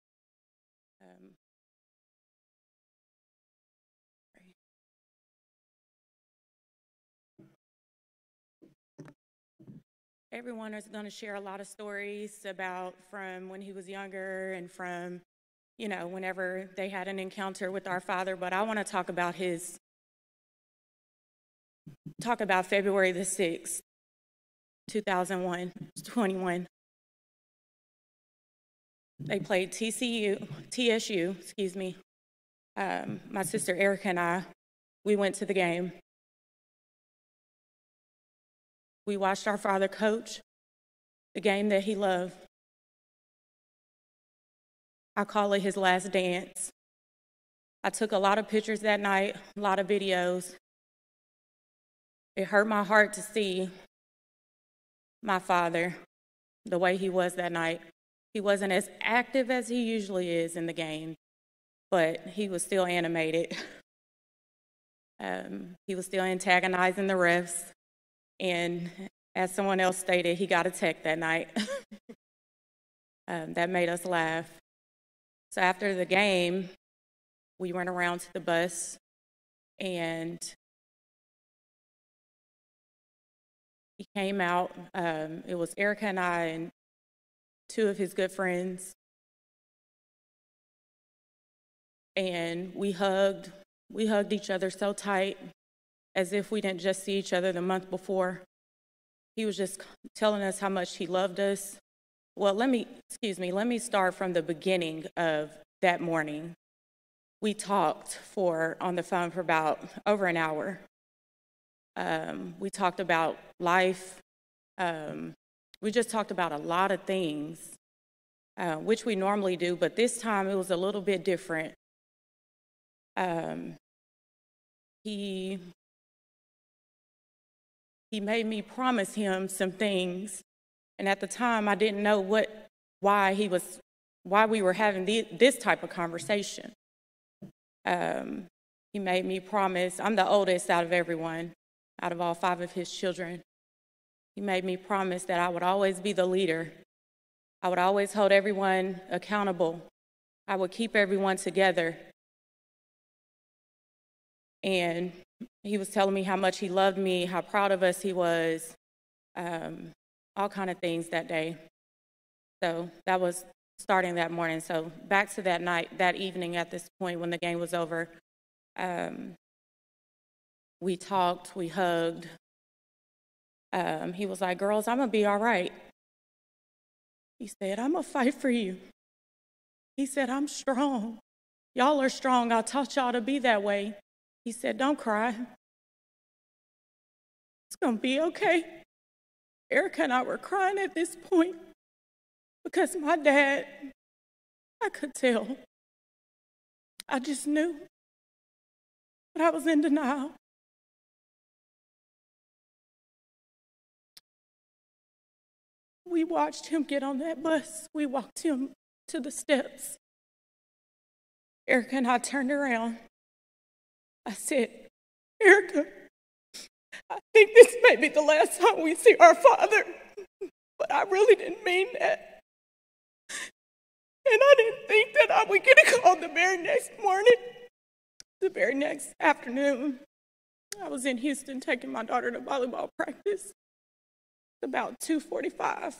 Everyone is going to share a lot of stories about from when he was younger and from, you know, whenever they had an encounter with our father, but I want to talk about February the 6th, 2021. They played TSU. My sister Erica and I, we went to the game. We watched our father coach the game that he loved. I call it his last dance. I took a lot of pictures that night, a lot of videos. It hurt my heart to see my father the way he was that night. He wasn't as active as he usually is in the game, but he was still animated. He was still antagonizing the refs, and as someone else stated, he got a tech that night. That made us laugh. So after the game, we went around to the bus, and he came out. It was Erica and I and two of his good friends, and we hugged each other so tight, as if we didn't just see each other the month before. He was just telling us how much he loved us. Well, let me start from the beginning of that morning. We talked on the phone for about over an hour. We talked about life. We just talked about a lot of things, which we normally do, but this time it was a little bit different. He made me promise him some things, and at the time I didn't know why we were having this type of conversation. He made me promise. I'm the oldest out of everyone, out of all 5 of his children. He made me promise that I would always be the leader. I would always hold everyone accountable. I would keep everyone together. And he was telling me how much he loved me, how proud of us he was, all kind of things that day. So that was starting that morning. So back to that evening at this point when the game was over, we talked, we hugged, He was like, girls, I'm going to be all right. He said, I'm going to fight for you. He said, I'm strong. Y'all are strong. I taught y'all to be that way. He said, don't cry. It's going to be okay. Erica and I were crying at this point because my dad, I could tell. I just knew. But I was in denial. We watched him get on that bus. We walked him to the steps. Erica and I turned around. I said, Erica, I think this may be the last time we see our father, but I really didn't mean that. And I didn't think that I would get a call the very next morning. The very next afternoon, I was in Houston taking my daughter to volleyball practice. About 2:45.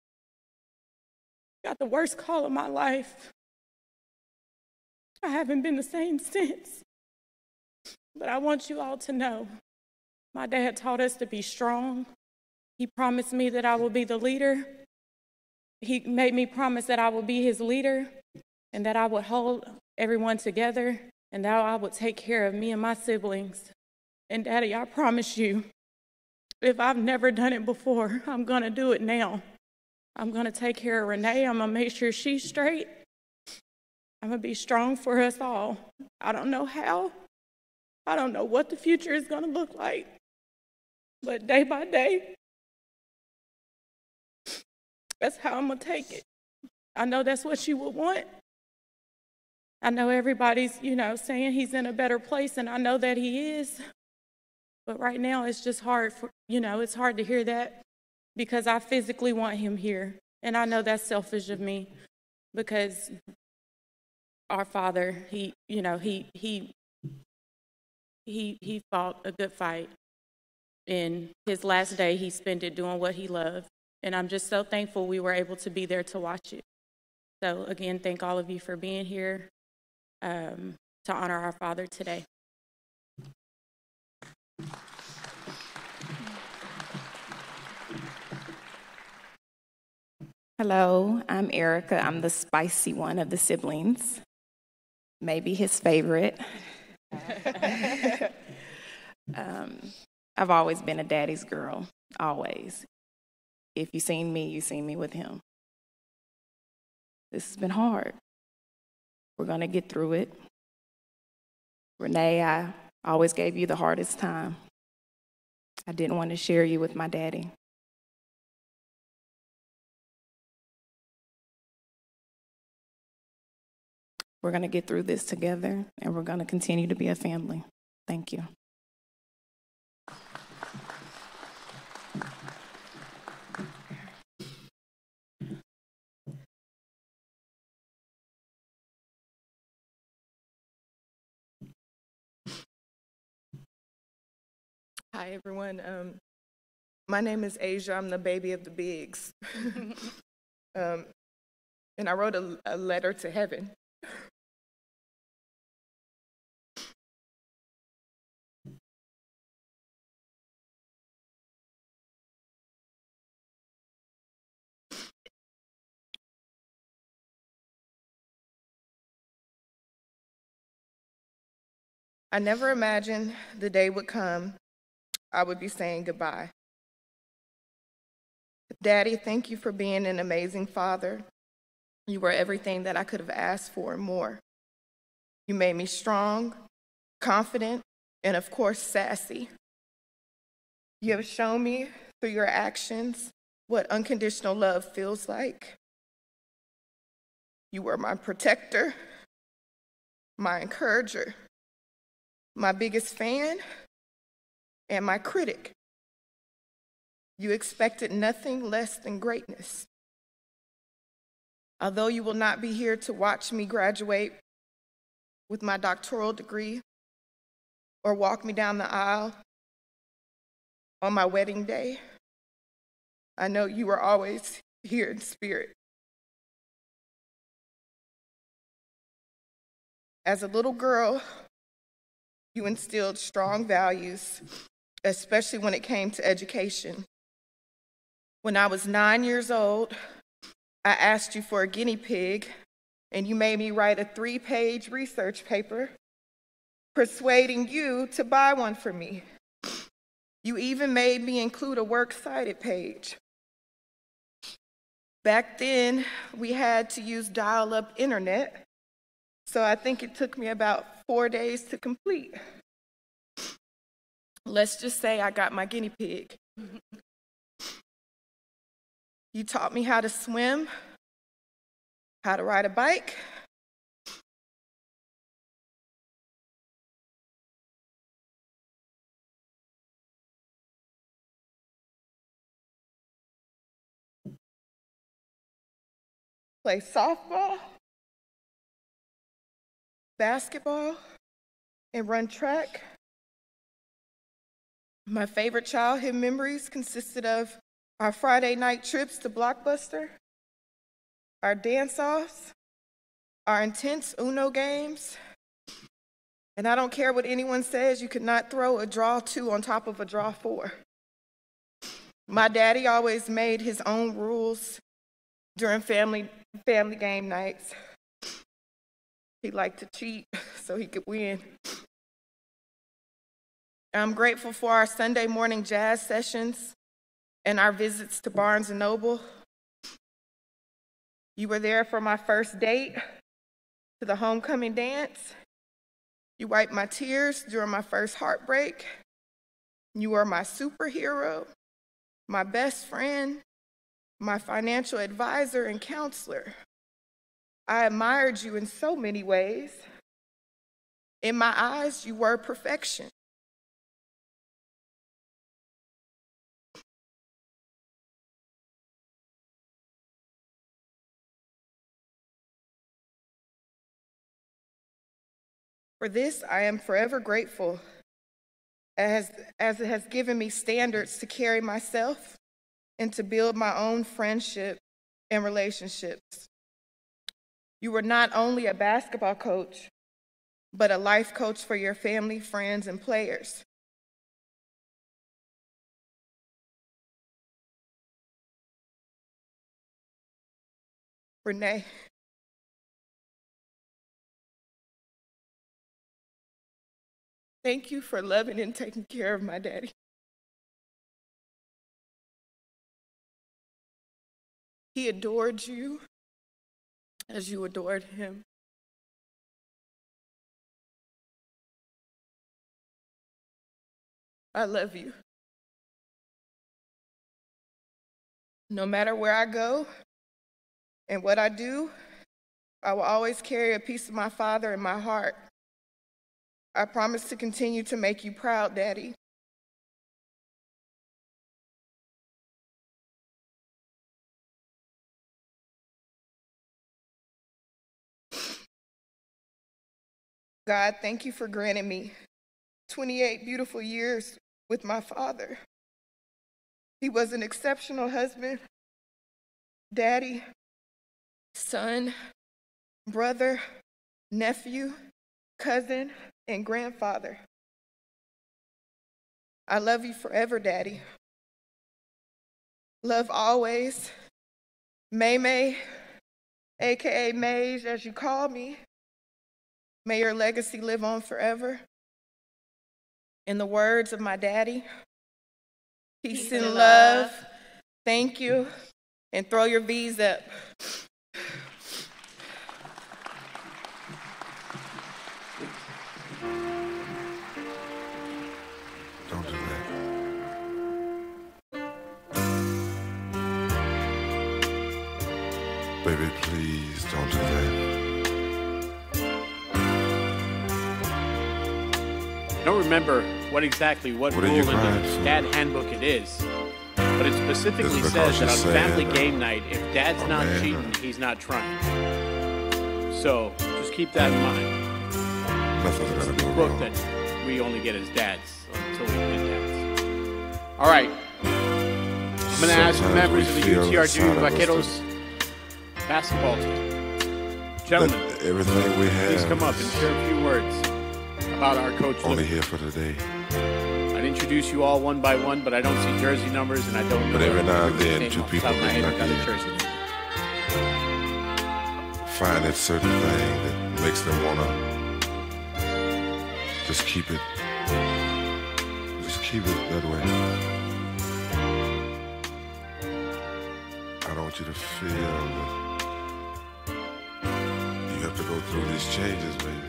Got the worst call of my life. I haven't been the same since. But I want you all to know, my dad taught us to be strong. He promised me that I will be the leader. He made me promise that I would be his leader and that I would hold everyone together and that I would take care of me and my siblings. And Daddy, I promise you, if I've never done it before, I'm going to do it now. I'm going to take care of Renee. I'm going to make sure she's straight. I'm going to be strong for us all. I don't know how. I don't know what the future is going to look like. But day by day, that's how I'm going to take it. I know that's what you would want. I know everybody's, saying he's in a better place, and I know that he is. But right now, it's just hard it's hard to hear that because I physically want him here. And I know that's selfish of me because our father, he fought a good fight. In his last day, he spent it doing what he loved. And I'm just so thankful we were able to be there to watch it. So again, thank all of you for being here to honor our father today. Hello, I'm Erica. I'm the spicy one of the siblings, maybe his favorite. I've always been a daddy's girl, always. If you've seen me with him. This has been hard. We're going to get through it. Renee, I always gave you the hardest time. I didn't want to share you with my daddy. We're going to get through this together, and we're going to continue to be a family. Thank you. Hi, everyone. My name is Asia. I'm the baby of the Biggs. And I wrote a letter to heaven. I never imagined the day would come I would be saying goodbye. Daddy, thank you for being an amazing father. You were everything that I could have asked for and more. You made me strong, confident, and of course, sassy. You have shown me through your actions what unconditional love feels like. You were my protector, my encourager, my biggest fan, and my critic. You expected nothing less than greatness. Although you will not be here to watch me graduate with my doctoral degree or walk me down the aisle on my wedding day, I know you are always here in spirit. As a little girl, you instilled strong values, especially when it came to education. When I was 9 years old, I asked you for a guinea pig, and you made me write a 3-page research paper persuading you to buy one for me. You even made me include a works cited page. Back then, we had to use dial-up internet, so I think it took me about 4 days to complete. Let's just say I got my guinea pig. You taught me how to swim, how to ride a bike, play softball, basketball, and run track. My favorite childhood memories consisted of our Friday night trips to Blockbuster, our dance-offs, our intense Uno games, and I don't care what anyone says, you could not throw a draw 2 on top of a draw 4. My daddy always made his own rules during family game nights. He liked to cheat so he could win. I'm grateful for our Sunday morning jazz sessions and our visits to Barnes & Noble. You were there for my first date, to the homecoming dance. You wiped my tears during my first heartbreak. You were my superhero, my best friend, my financial advisor and counselor. I admired you in so many ways. In my eyes, you were perfection. For this, I am forever grateful, as it has given me standards to carry myself and to build my own friendship and relationships. You were not only a basketball coach, but a life coach for your family, friends, and players. Renee, thank you for loving and taking care of my daddy. He adored you as you adored him. I love you. No matter where I go and what I do, I will always carry a piece of my father in my heart. I promise to continue to make you proud, Daddy. God, thank you for granting me 28 beautiful years with my father. He was an exceptional husband, daddy, son, brother, nephew, cousin, and grandfather. I love you forever, Daddy. Love always. May, aka Mage, as you call me. May your legacy live on forever. In the words of my daddy, peace and love. Thank you. And throw your V's up. Don't do that. Baby, please don't do that. I don't remember what rule in the dad handbook it is, but it specifically says that on family game night, if dad's not cheating, he's not trying. So just keep that in mind. It's the book that we only get as dads until we get dads. All right. I'm going to ask the members of the UTR Junior Vaqueros basketball team. Gentlemen, everything we have, please come up and share a few words about our coach. Only here for today. I didn't introduce you all one by one, but I don't see jersey numbers, and I don't know. But every now and then, name two off the people top of my get head who got a lucky. jersey number. Find that certain thing that makes them wanna just keep it that way. I don't want you to feel that you have to go through these changes, baby.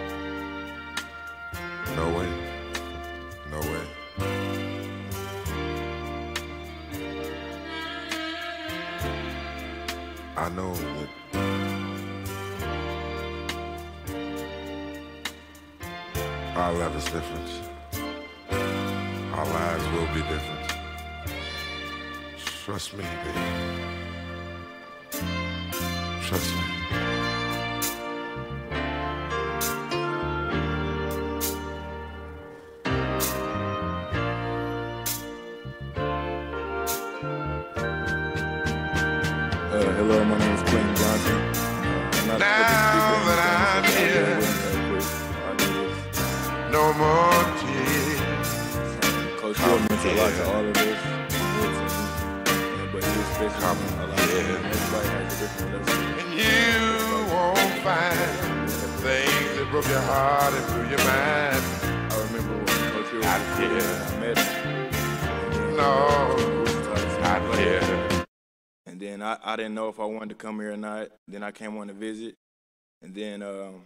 No way. No way. I know that our love is different. Our lives will be different. Trust me, baby. Trust me. Hello, my name is Quentin Johnson. I'm not Now that I'm here, no more tears. Coach Hill meant a lot to all of us. But he was basically a lot of everybody has a different lesson. And you won't find the things that broke your heart and blew your mind. I remember when Coach Hill was here, I met him. No, not here. And then I didn't know if I wanted to come here or not. Then I came on to visit. And then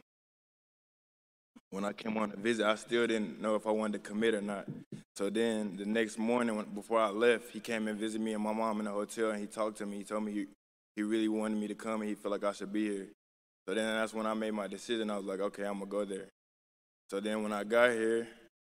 when I came on to visit, I still didn't know if I wanted to commit or not. So then the next morning, before I left, he came and visited me and my mom in the hotel, and he talked to me. He told me he really wanted me to come, and he felt like I should be here. So then that's when I made my decision. I was like, okay, I'm going to go there. So then when I got here,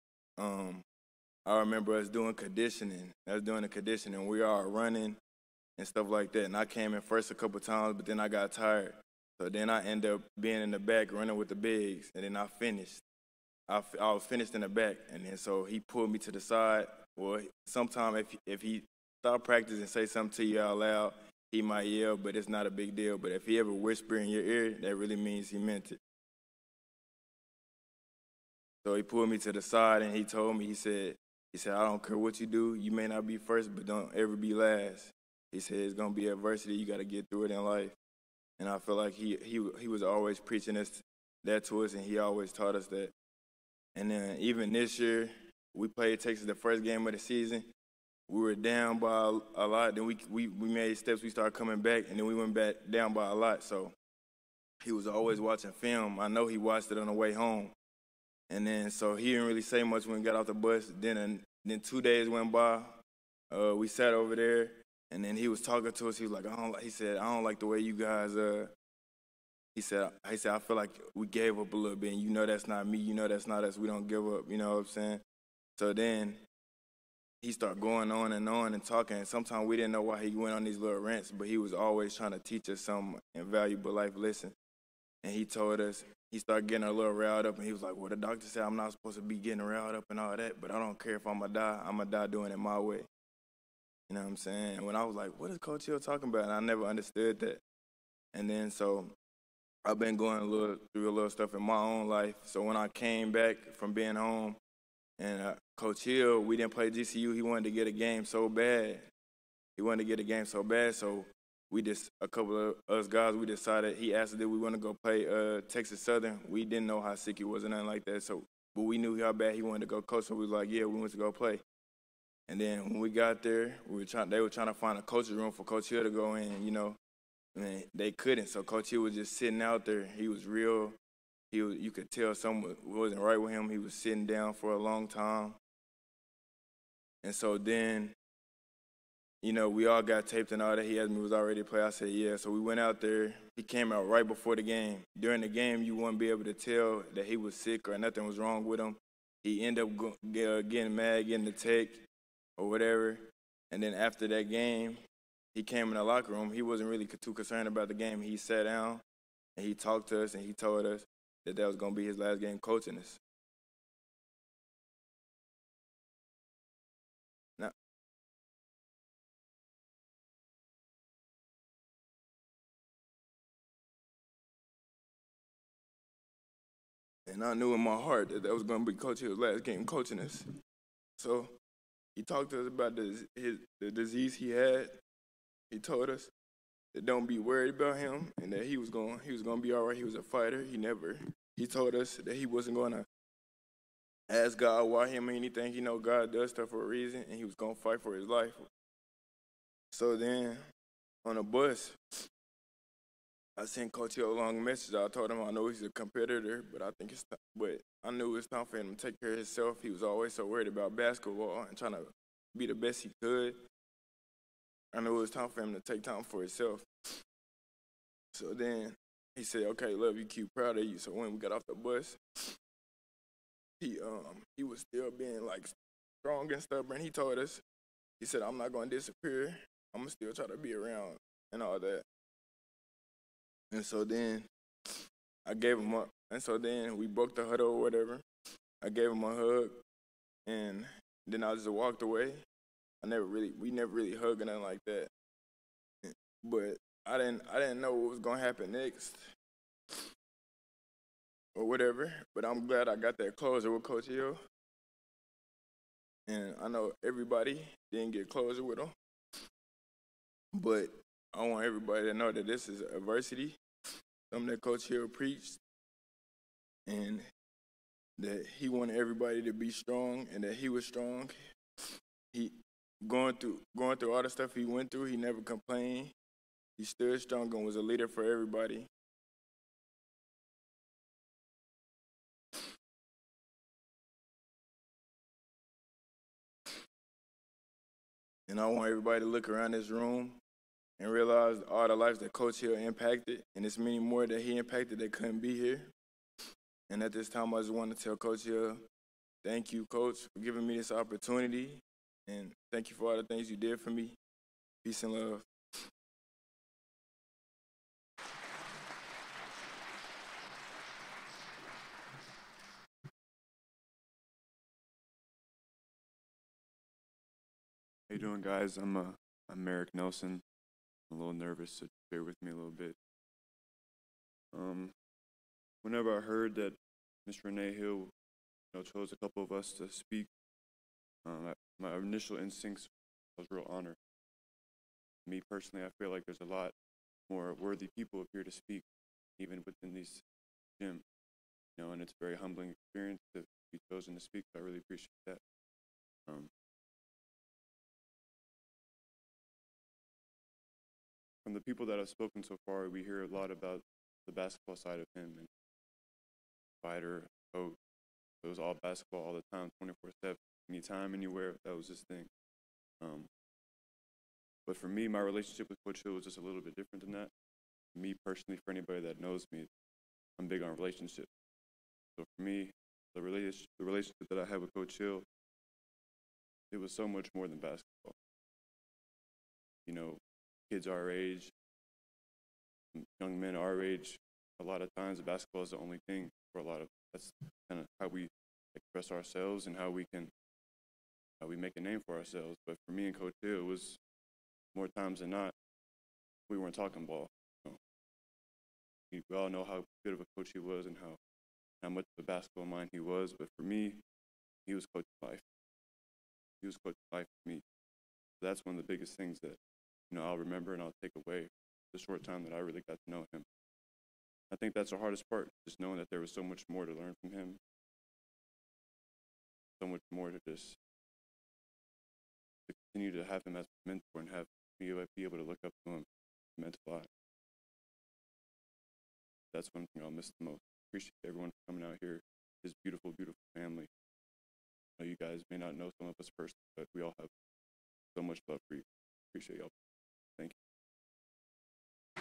I remember us doing conditioning. I was doing the conditioning. We all running and stuff like that. And I came in first a couple times, but then I got tired. So then I ended up being in the back running with the bigs, and then I finished. I was finished in the back, and then so he pulled me to the side. Well, sometimes if he stop practice and say something to you out loud, he might yell, but it's not a big deal. But if he ever whisper in your ear, that really means he meant it. So he pulled me to the side, and he told me, he said, I don't care what you do, you may not be first, but don't ever be last. He said, it's going to be adversity, you got to get through it in life. And I feel like he was always preaching that to us, and he always taught us that. And then even this year, we played Texas the first game of the season. We were down by a lot. Then we made steps. We started coming back, and then we went back down by a lot. So he was always watching film. I know he watched it on the way home. And then so he didn't really say much when we got off the bus. Then 2 days went by. We sat over there. And then he was talking to us. He was like, he said, I don't like the way you guys, he said, I feel like we gave up a little bit. And you know that's not me. You know that's not us. We don't give up. You know what I'm saying? So then he started going on and talking. And sometimes we didn't know why he went on these little rants, but he was always trying to teach us some invaluable life lesson. And he told us, he started getting a little riled up. And he was like, well, the doctor said I'm not supposed to be getting riled up and all that, but I don't care if I'm going to die. I'm going to die doing it my way. You know what I'm saying? And when I was like, what is Coach Hill talking about? And I never understood that. And then so I've been going through a little stuff in my own life. So when I came back from being home, and Coach Hill, we didn't play GCU. He wanted to get a game so bad. So we just, a couple of us guys, we decided, he asked us if we want to go play Texas Southern. We didn't know how sick he was or nothing like that. So, but we knew how bad he wanted to go coach. So we was like, yeah, we went to go play. And then when we got there, they were trying to find a coach's room for Coach Hill to go in, you know, and they couldn't. So Coach Hill was just sitting out there. He was real. You could tell something wasn't right with him. He was sitting down for a long time. And so then, you know, we all got taped and all that. He asked me, was I ready to play? I said, yeah. So we went out there. He came out right before the game. During the game, you wouldn't be able to tell that he was sick or nothing was wrong with him. He ended up getting mad, getting the tech, or whatever. And then after that game, he came in the locker room. He wasn't really too concerned about the game. He sat down, and he talked to us, and he told us that was going to be his last game coaching us. Now, and I knew in my heart that was going to be Coach Hill's last game coaching us. So he talked to us about the disease he had. He told us that don't be worried about him and that he was gonna be all right. He was a fighter. He told us that he wasn't gonna ask God why him or anything. He know God does stuff for a reason, and he was gonna fight for his life. So then on the bus, I sent Coach Hill a long message. I told him I know he's a competitor, but I knew it was time for him to take care of himself. He was always so worried about basketball and trying to be the best he could. I knew it was time for him to take time for himself. So then he said, "Okay, love you, Q, proud of you." So when we got off the bus, he was still being like strong and stubborn. He told us, he said, "I'm not gonna disappear. I'm gonna still try to be around and all that." And so then I gave him up. And so then we broke the huddle or whatever. I gave him a hug, and then I just walked away. We never really hugged or nothing like that. But I didn't know what was gonna happen next or whatever. But I'm glad I got that closure with Coach Hill. And I know everybody didn't get closure with him. But I want everybody to know that this is adversity, something that Coach Hill preached, and that he wanted everybody to be strong and that he was strong. He going through all the stuff he went through, he never complained. He stood strong and was a leader for everybody. And I want everybody to look around this room and realize all the lives that Coach Hill impacted, and there's many more that he impacted that couldn't be here. And at this time, I just want to tell Coach Hill, thank you, Coach, for giving me this opportunity, and thank you for all the things you did for me. Peace and love. How you doing, guys? I'm Merrick Nelson. I'm a little nervous, so bear with me a little bit. Whenever I heard that Ms. Renee Hill, chose a couple of us to speak, my initial instincts was real honor. Me personally, I feel like there's a lot more worthy people up here to speak, even within these gym. And it's a very humbling experience to be chosen to speak. So I really appreciate that. From the people that have spoken so far, we hear a lot about the basketball side of him, and fighter, coach. It was all basketball all the time, 24/7, anytime, anywhere. That was his thing. But for me, my relationship with Coach Hill was just a little bit different than that. Me personally, for anybody that knows me, I'm big on relationships. So for me, the relationship that I had with Coach Hill, it was so much more than basketball. Kids our age, young men our age, a lot of times basketball is the only thing for a lot of. That's kind of how we express ourselves and how we make a name for ourselves. But for me and Coach Hill, it was more times than not, we weren't talking ball. We all know how good of a coach he was and how much of a basketball mind he was. But for me, he was coach of life. He was coach of life for me. So that's one of the biggest things that I'll remember and I'll take away the short time that I really got to know him. I think that's the hardest part, just knowing that there was so much more to learn from him, so much more to continue to have him as a mentor and be able to look up to him. It meant a lot. That's one thing I'll miss the most. Appreciate everyone for coming out here, his beautiful, beautiful family. I know you guys may not know some of us personally, but we all have so much love for you. Appreciate y'all. Thank you.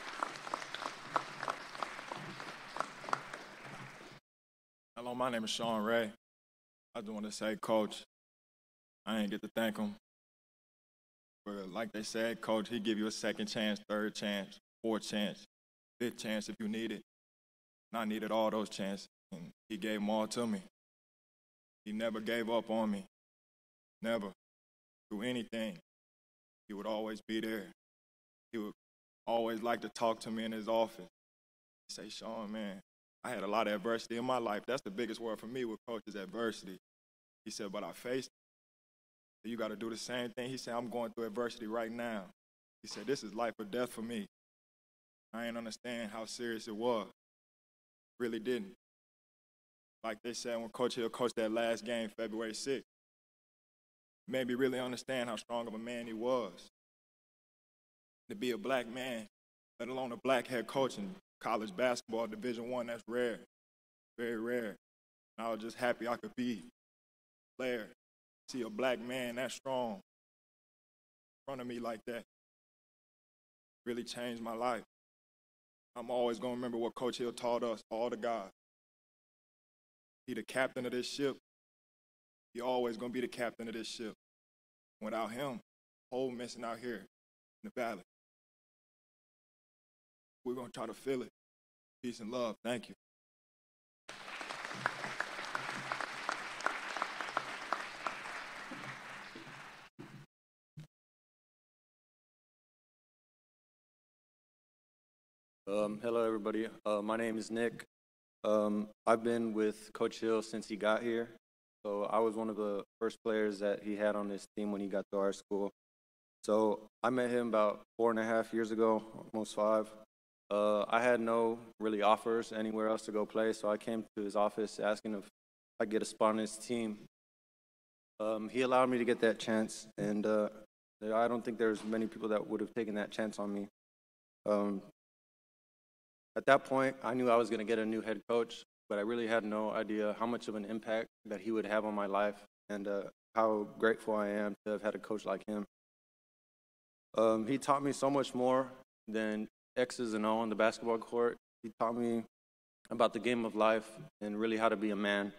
Hello, my name is Sean Ray. I just want to say, Coach, I ain't get to thank him. But like they said, Coach, he give you a second chance, third chance, fourth chance, fifth chance if you need it. And I needed all those chances, and he gave them all to me. He never gave up on me, never, through anything. He would always be there. He would always like to talk to me in his office. He'd say, Sean, man, I had a lot of adversity in my life. That's the biggest word for me with Coach is adversity. He said, but I faced it. You got to do the same thing. He said, I'm going through adversity right now. He said, this is life or death for me. I didn't understand how serious it was. Really didn't. Like they said when Coach Hill coached that last game, February 6th, made me really understand how strong of a man he was. To be a black man, let alone a black head coach in college basketball, Division I, that's rare, very rare. And I was just happy I could be a player, see a black man that strong in front of me like that. Really changed my life. I'm always going to remember what Coach Hill taught us, all the guys. He the captain of this ship. He always going to be the captain of this ship. Without him, whole missing out here in the valley. We're going to try to feel it. Peace and love. Thank you. Hello, everybody. My name is Nick. I've been with Coach Hill since he got here. So I was one of the first players that he had on his team when he got to our school. So I met him about 4.5 years ago, almost 5. I had no really offers anywhere else to go play, so I came to his office asking if I could get a spot on his team. He allowed me to get that chance, and I don't think there's many people that would have taken that chance on me. At that point, I knew I was going to get a new head coach, but I really had no idea how much of an impact that he would have on my life and how grateful I am to have had a coach like him. He taught me so much more than X's and O on the basketball court. He taught me about the game of life and really how to be a man.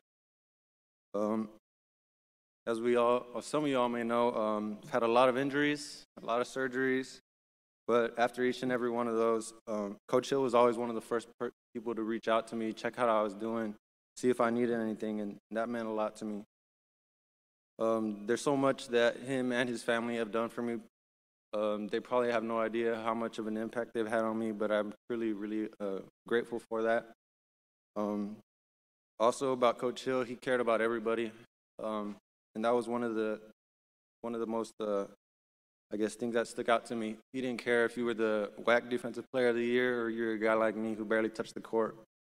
As some of y'all may know, I've had a lot of injuries, a lot of surgeries. But after each and every one of those, Coach Hill was always one of the first people to reach out to me, check out how I was doing, see if I needed anything, and that meant a lot to me. There's so much that him and his family have done for me. They probably have no idea how much of an impact they've had on me, but I'm really, really grateful for that. Also about Coach Hill, he cared about everybody, and that was one of the most things that stuck out to me. He didn't care if you were the WAC Defensive Player of the Year or you're a guy like me who barely touched the court.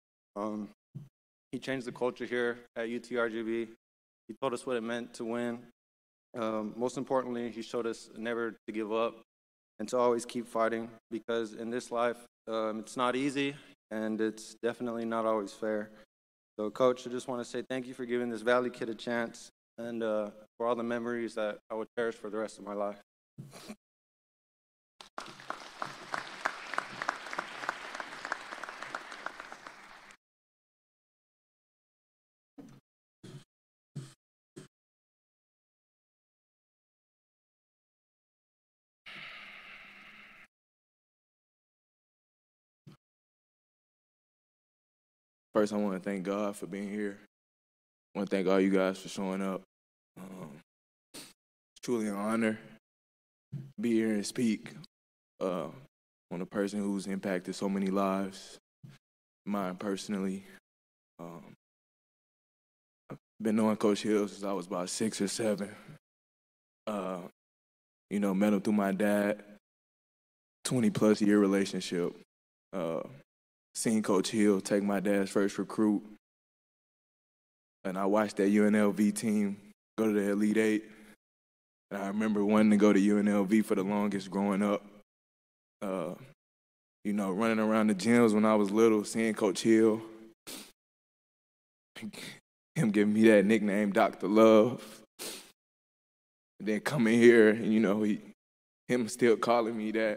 He changed the culture here at UTRGV. He told us what it meant to win. Most importantly, he showed us never to give up and to always keep fighting, because in this life, it's not easy and it's definitely not always fair. So, Coach, I just want to say thank you for giving this Valley kid a chance and for all the memories that I will cherish for the rest of my life. First, I want to thank God for being here. I want to thank all you guys for showing up. It's truly an honor to be here and speak on a person who's impacted so many lives, mine personally. I've been knowing Coach Hill since I was about 6 or 7. Met him through my dad, 20-plus year relationship. Seen Coach Hill take my dad's first recruit, and I watched that UNLV team go to the Elite Eight, and I remember wanting to go to UNLV for the longest growing up. Running around the gyms when I was little, seeing Coach Hill, him giving me that nickname, Dr. Love, and then coming here, and him still calling me that.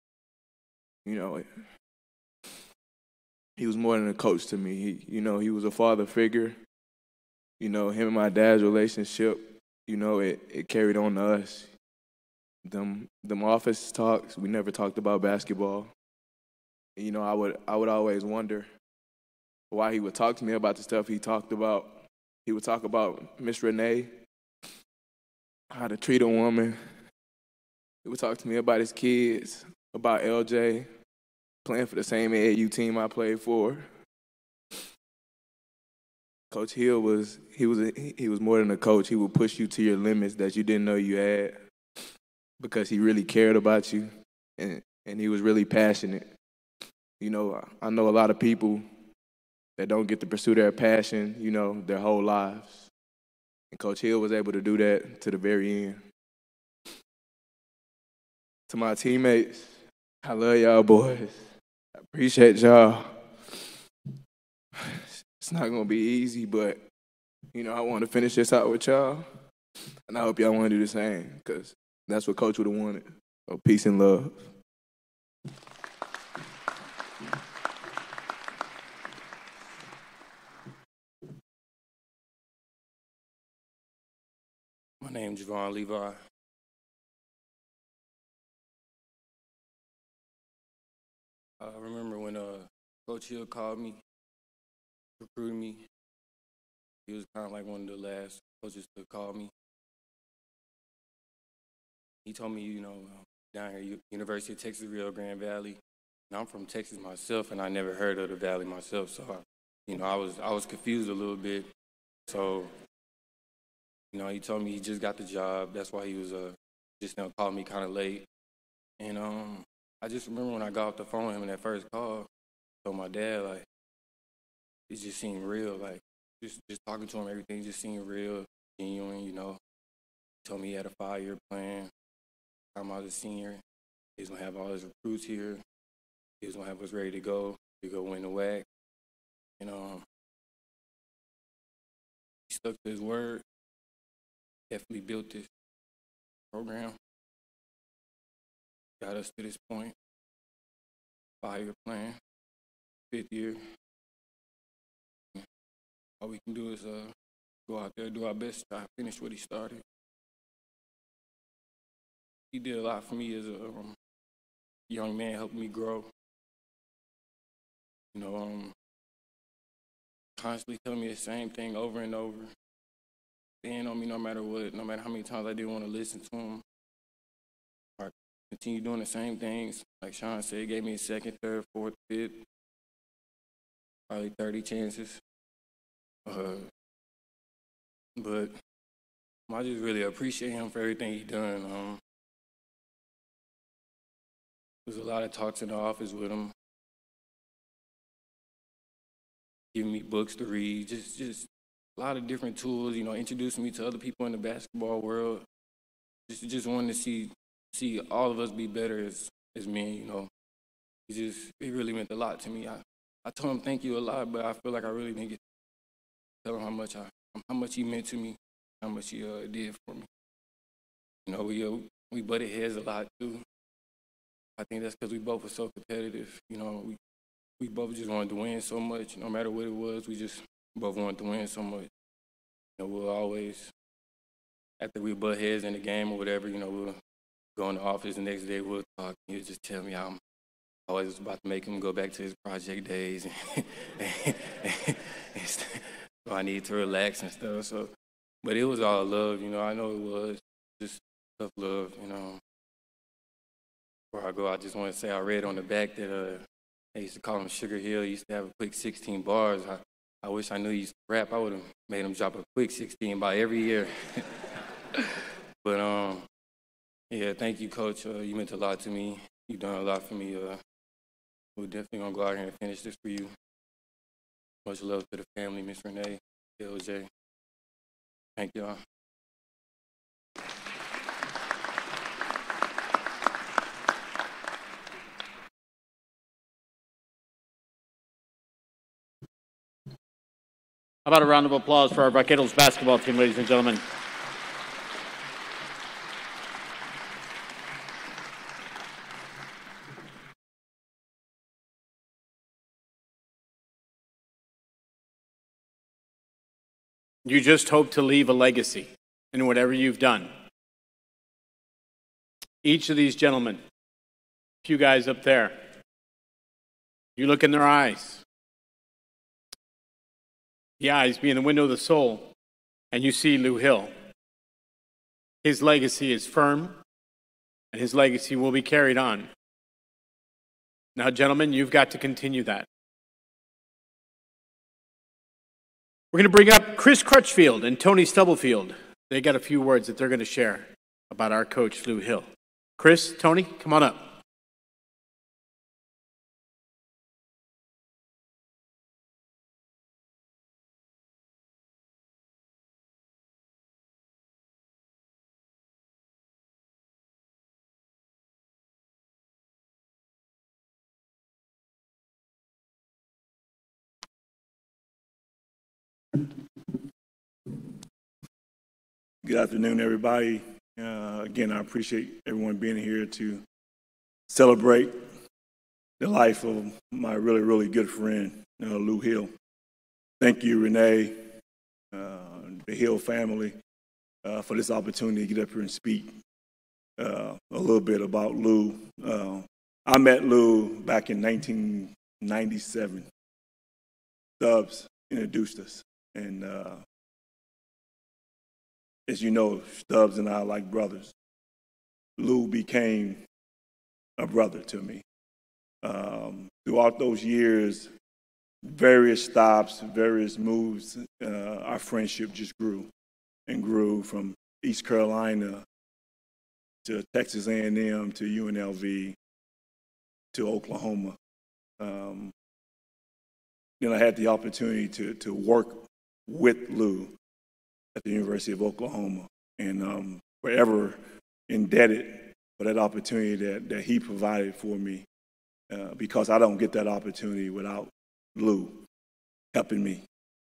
He was more than a coach to me. He was a father figure. Him and my dad's relationship, it carried on to us. Them office talks, we never talked about basketball. I would always wonder why he would talk to me about the stuff he talked about. He would talk about Miss Renee, how to treat a woman. He would talk to me about his kids, about LJ, playing for the same AAU team I played for. Coach Hill was more than a coach. He would push you to your limits that you didn't know you had because he really cared about you and he was really passionate. You know, I know a lot of people that don't get to pursue their passion, you know, their whole lives. And Coach Hill was able to do that to the very end. To my teammates, I love y'all boys. I appreciate y'all. It's not going to be easy, but, you know, I want to finish this out with y'all. And I hope y'all want to do the same because that's what Coach would have wanted. So peace and love. My name's Javon Levi. I remember when Coach Hill called me, recruited me. He was kind of like one of the last coaches to call me. He told me, you know, down here, University of Texas, Rio Grande Valley. And I'm from Texas myself, and I never heard of the Valley myself. So, I was confused a little bit. So, you know, he told me he just got the job. That's why he was just now calling me kind of late. And I just remember when I got off the phone with him in that first call, I told my dad, like, it just seemed real. Like, just talking to him, everything just seemed real, genuine, you know. He told me he had a 5-year plan. I'm out as a senior. He was going to have all his recruits here. He was going to have us ready to go win the WAC. And he stuck to his word. Definitely built this program. Got us to this point. 5-year plan, 5th year. All we can do is go out there, do our best, try to finish what he started. He did a lot for me as a young man, helped me grow. You know, constantly telling me the same thing over and over. Staying on me no matter what, no matter how many times I didn't want to listen to him. Or continue doing the same things. Like Sean said, he gave me a 2nd, 3rd, 4th, 5th, probably 30 chances. But I just really appreciate him for everything he done. There's a lot of talks in the office with him. Giving me books to read, just a lot of different tools, you know, introducing me to other people in the basketball world. Just wanting to see all of us be better as men, you know. It really meant a lot to me. I told him thank you a lot, but I feel like I really didn't get to tell him how much he meant to me, how much he did for me. You know, we butted heads a lot too. I think that's because we both were so competitive. You know, we both just wanted to win so much. No matter what it was, we just both wanted to win so much. You know, we'll always, after we butt heads in the game or whatever, you know, we'll go in the office the next day, we'll talk. He'll just tell me I'm always about to make him go back to his project days. So I need to relax and stuff. So, but it was all love, you know. I know it was just tough love, you know. Before I go, I just want to say I read on the back that they used to call him Sugar Hill. He used to have a quick 16 bars. I wish I knew he used to rap. I would have made him drop a quick 16 by every year. But yeah, thank you, Coach. You meant a lot to me. You've done a lot for me. We're definitely gonna go out here and finish this for you. Much love to the family, Miss Renee, LJ. Thank y'all. How about a round of applause for our Vaqueros basketball team, ladies and gentlemen? You just hope to leave a legacy in whatever you've done. Each of these gentlemen, a few guys up there, you look in their eyes. The eyes being the window of the soul, and you see Lou Hill. His legacy is firm, and his legacy will be carried on. Now, gentlemen, you've got to continue that. We're going to bring up Chris Crutchfield and Tony Stubblefield. They got a few words that they're going to share about our coach, Lou Hill. Chris, Tony, come on up. Good afternoon, everybody. Again, I appreciate everyone being here to celebrate the life of my really, really good friend, Lou Hill. Thank you, Renee, the Hill family, for this opportunity to get up here and speak a little bit about Lou. I met Lou back in 1997. Stubbs introduced us, and as you know, Stubbs and I are like brothers. Lou became a brother to me. Throughout those years, various stops, various moves, our friendship just grew and grew from East Carolina to Texas A&M to UNLV to Oklahoma. Then I had the opportunity to work with Lou at the University of Oklahoma, and forever indebted for that opportunity that he provided for me, because I don't get that opportunity without Lou helping me.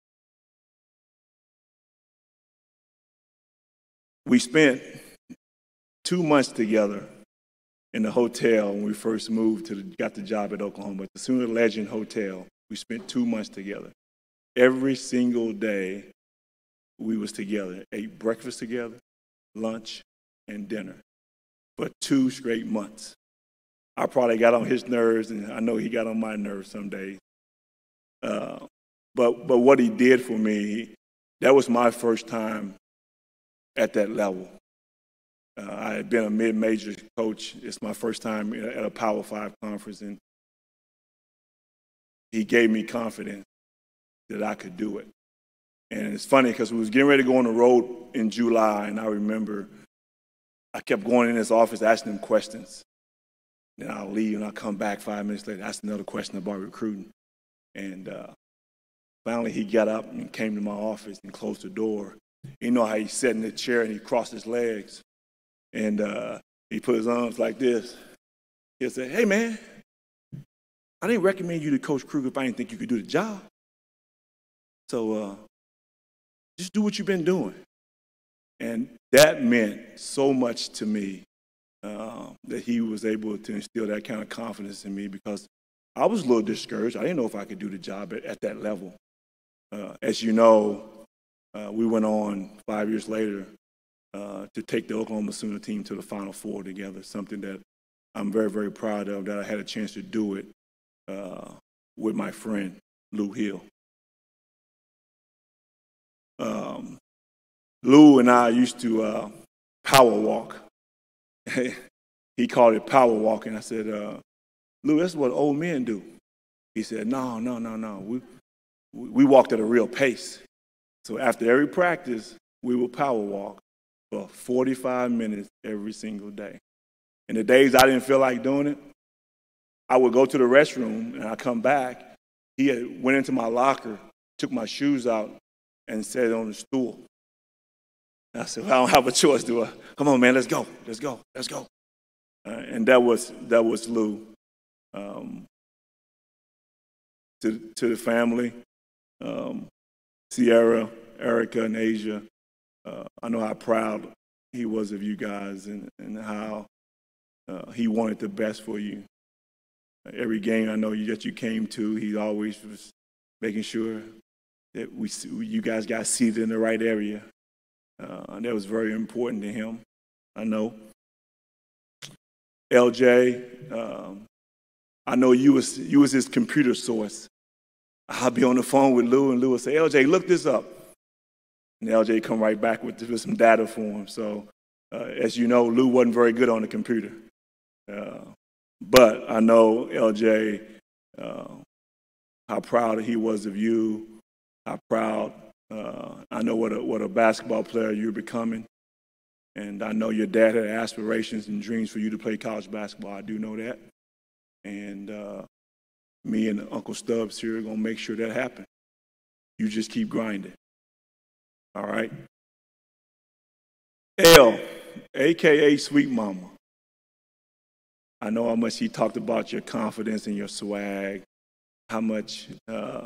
We spent 2 months together in the hotel when we first moved got the job at Oklahoma, at the Sooner Legend Hotel. We spent 2 months together. Every single day, we was together, ate breakfast together, lunch, and dinner for 2 straight months. I probably got on his nerves, and I know he got on my nerves some days. But what he did for me, that was my first time at that level. I had been a mid-major coach. It's my first time at a Power 5 conference, and he gave me confidence that I could do it. And it's funny because we was getting ready to go on the road in July, and I remember I kept going in his office asking him questions. Then I'll leave, and I'll come back 5 minutes later, ask another question about recruiting. And finally he got up and came to my office and closed the door. You know how he sat in the chair and he crossed his legs, and he put his arms like this. He'll say, "Hey, man, I didn't recommend you to Coach Kruger if I didn't think you could do the job. So just do what you've been doing." And that meant so much to me, that he was able to instill that kind of confidence in me, because I was a little discouraged. I didn't know if I could do the job at that level. As you know, we went on 5 years later to take the Oklahoma Sooner team to the Final Four together, something that I'm very, very proud of, that I had a chance to do it with my friend, Lou Hill. Lou and I used to power walk. He called it power walking. I said, "Lou, that's what old men do." He said, No. We walked at a real pace. So after every practice, we would power walk for 45 minutes every single day. And the days I didn't feel like doing it, I would go to the restroom, and I'd come back. He had went into my locker, took my shoes out, and sat on the stool. And I said, "Well, I don't have a choice, do I? Come on, man, let's go. And that was Lou. To the family, Sierra, Erica, and Asia, I know how proud he was of you guys, and how he wanted the best for you. Every game I know that you came to, he always was making sure that you guys got seated in the right area. And that was very important to him, I know. LJ, I know you was his computer source. I'll be on the phone with Lou, and Lou will say, "LJ, look this up." And LJ come right back with some data for him. So, as you know, Lou wasn't very good on the computer. But I know, LJ, how proud he was of you, how proud I know what a basketball player you're becoming. And I know your dad had aspirations and dreams for you to play college basketball. I do know that. And me and Uncle Stubbs here are going to make sure that happens. You just keep grinding. All right? L, a.k.a. Sweet Mama. I know how much he talked about your confidence and your swag, how much, and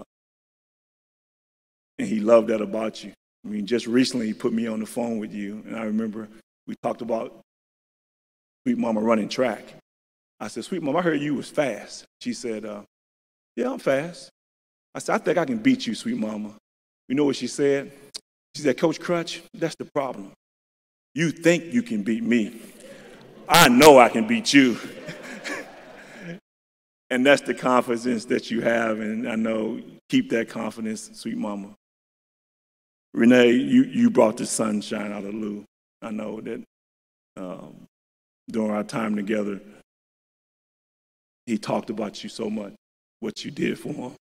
he loved that about you. I mean, just recently he put me on the phone with you, and I remember we talked about Sweet Mama running track. I said, Sweet Mama, I heard you was fast. She said, yeah, I'm fast. I said, I think I can beat you, Sweet Mama. You know what she said? She said, Coach Crutch, that's the problem. You think you can beat me. I know I can beat you. And that's the confidence that you have, and I know, keep that confidence, Sweet Mama. Renee, you brought the sunshine out of Lou. I know that during our time together, he talked about you so much, what you did for him.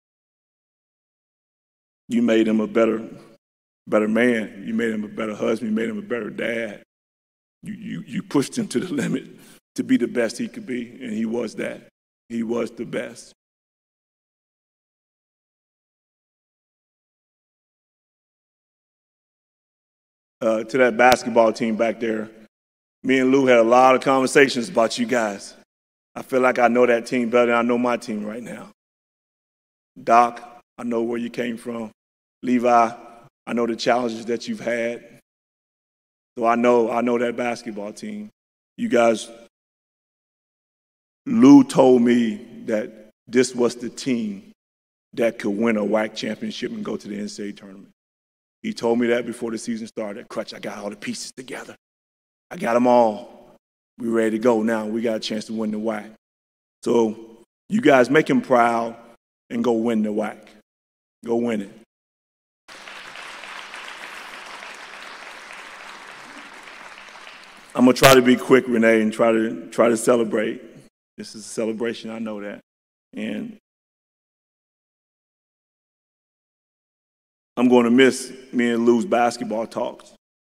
You made him a better man. You made him a better husband. You made him a better dad. You pushed him to the limit to be the best he could be, and he was that. He was the best. To that basketball team back there, me and Lou had a lot of conversations about you guys. I feel like I know that team better than I know my team right now. Doc, I know where you came from. Levi, I know the challenges that you've had. So I know that basketball team. You guys, Lou told me that this was the team that could win a WAC championship and go to the NCAA tournament. He told me that before the season started. Crutch, I got all the pieces together. I got them all. We're ready to go now. We got a chance to win the WAC. So you guys make him proud and go win the WAC. Go win it. I'm going to try to be quick, Renee, and try to celebrate. This is a celebration, I know that. And I'm going to miss me and Lou's basketball talks.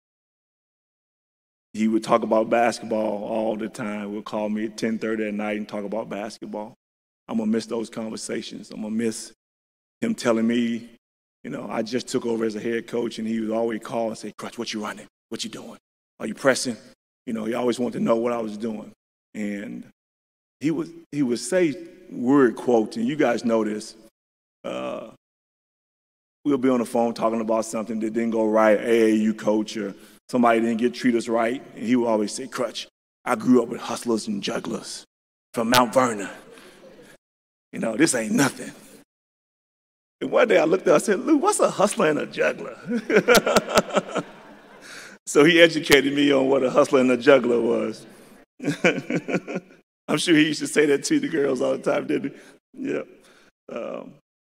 He would talk about basketball all the time. He'll call me at 10:30 at night and talk about basketball. I'm going to miss those conversations. I'm going to miss him telling me, you know, I just took over as a head coach, and he would always call and say, Crutch, what you running? What you doing? Are you pressing? You know, he always wanted to know what I was doing. And he would say word quotes, and you guys know this. We'll be on the phone talking about something that didn't go right, AAU coach, or somebody didn't treat us right, and he would always say, Crutch, I grew up with hustlers and jugglers from Mount Vernon. You know, this ain't nothing. And one day I looked up, I said, Lou, what's a hustler and a juggler? So he educated me on what a hustler and a juggler was. I'm sure he used to say that to the girls all the time, didn't he? Yeah.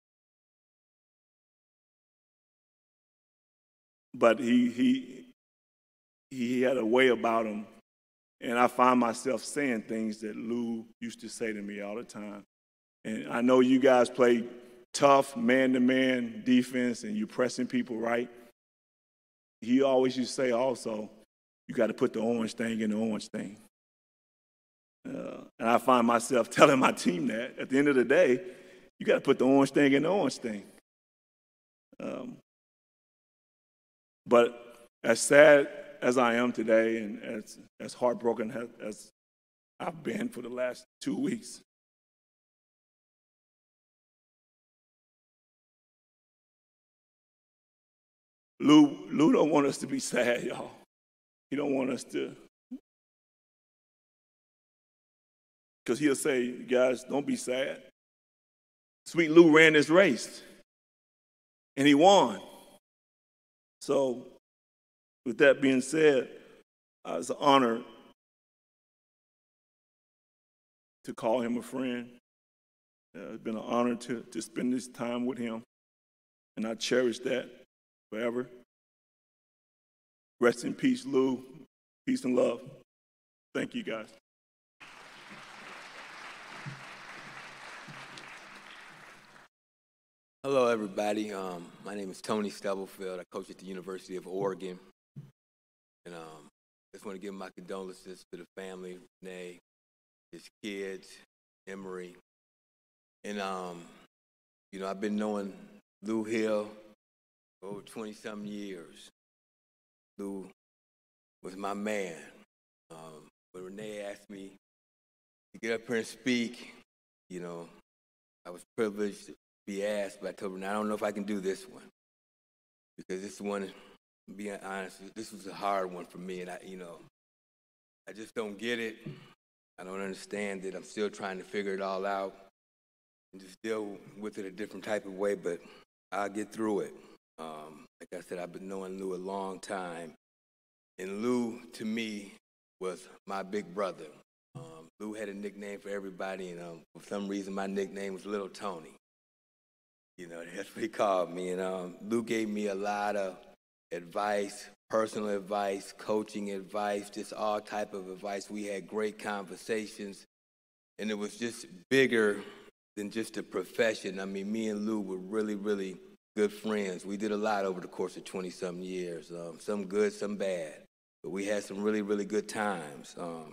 But he had a way about him, and I find myself saying things that Lou used to say to me all the time. And I know you guys play tough man-to-man defense, and you're pressing people right. He always used to say also, you got to put the orange thing in the orange thing. And I find myself telling my team that at the end of the day, you got to put the orange thing in the orange thing. But as sad as I am today, and as heartbroken as I've been for the last 2 weeks, Lou don't want us to be sad, y'all. He don't want us to, because he'll say, guys, don't be sad. Sweet Lou ran this race, and he won. So with that being said, it's an honor to call him a friend. It's been an honor to spend this time with him, and I cherish that forever. Rest in peace, Lou. Peace and love. Thank you, guys. Hello, everybody. My name is Tony Stubblefield. I coach at the University of Oregon. And just want to give my condolences to the family, Renee, his kids, Emory. And, you know, I've been knowing Lou Hill for over 20-some years. Lou was my man. When Renee asked me to get up here and speak, you know, I was privileged to be asked, but I told Renee, I don't know if I can do this one. Because this one, being honest, this was a hard one for me, and I just don't get it. I don't understand it. I'm still trying to figure it all out and just deal with it a different type of way, but I'll get through it. Like I said, I've been knowing Lou a long time, and Lou, to me, was my big brother. Lou had a nickname for everybody, and for some reason, my nickname was Little Tony. You know, that's what he called me, and Lou gave me a lot of advice, personal advice, coaching advice, just all type of advice. We had great conversations, and it was just bigger than just a profession. I mean, me and Lou were really, really good friends. We did a lot over the course of 20-some years, some good, some bad, but we had some really, really good times.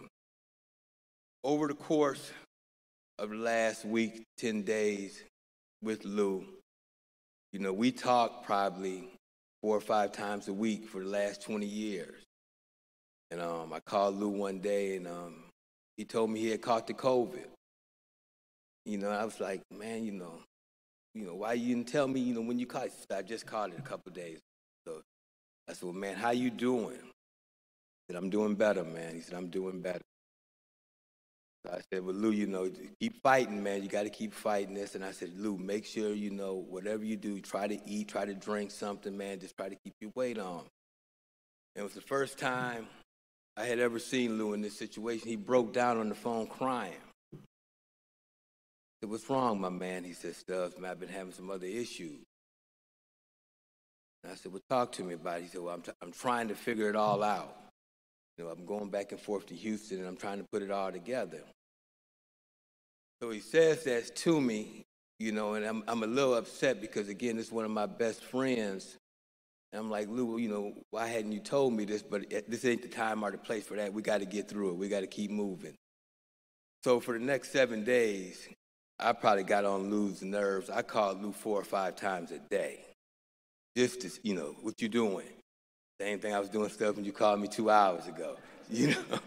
Over the course of the last week, 10 days with Lou, you know, we talked probably 4 or 5 times a week for the last 20 years. And I called Lou one day, and he told me he had caught the COVID. You know, I was like, man, you know, why you didn't tell me, you know, when you caught it? I just caught it a couple of days. So I said, well, man, how you doing? He said, I'm doing better, man. He said, I'm doing better. So I said, well, Lou, you know, keep fighting, man. You got to keep fighting this. And I said, Lou, make sure, you know, whatever you do, try to eat, try to drink something, man. Just try to keep your weight on. And it was the first time I had ever seen Lou in this situation. He broke down on the phone crying. I said, what's wrong, my man? He said, Stubbs, man, I've been having some other issues. And I said, well, talk to me about it. He said, well, I'm trying to figure it all out. You know, I'm going back and forth to Houston, and I'm trying to put it all together. So he says that to me, you know, and I'm a little upset because, again, this is one of my best friends. And I'm like, Lou, you know, why hadn't you told me this? But this ain't the time or the place for that. We got to get through it. We got to keep moving. So for the next 7 days, I probably got on Lou's nerves. I called Lou 4 or 5 times a day. Just to, you know, what you doing? Same thing I was doing stuff when you called me 2 hours ago. You know,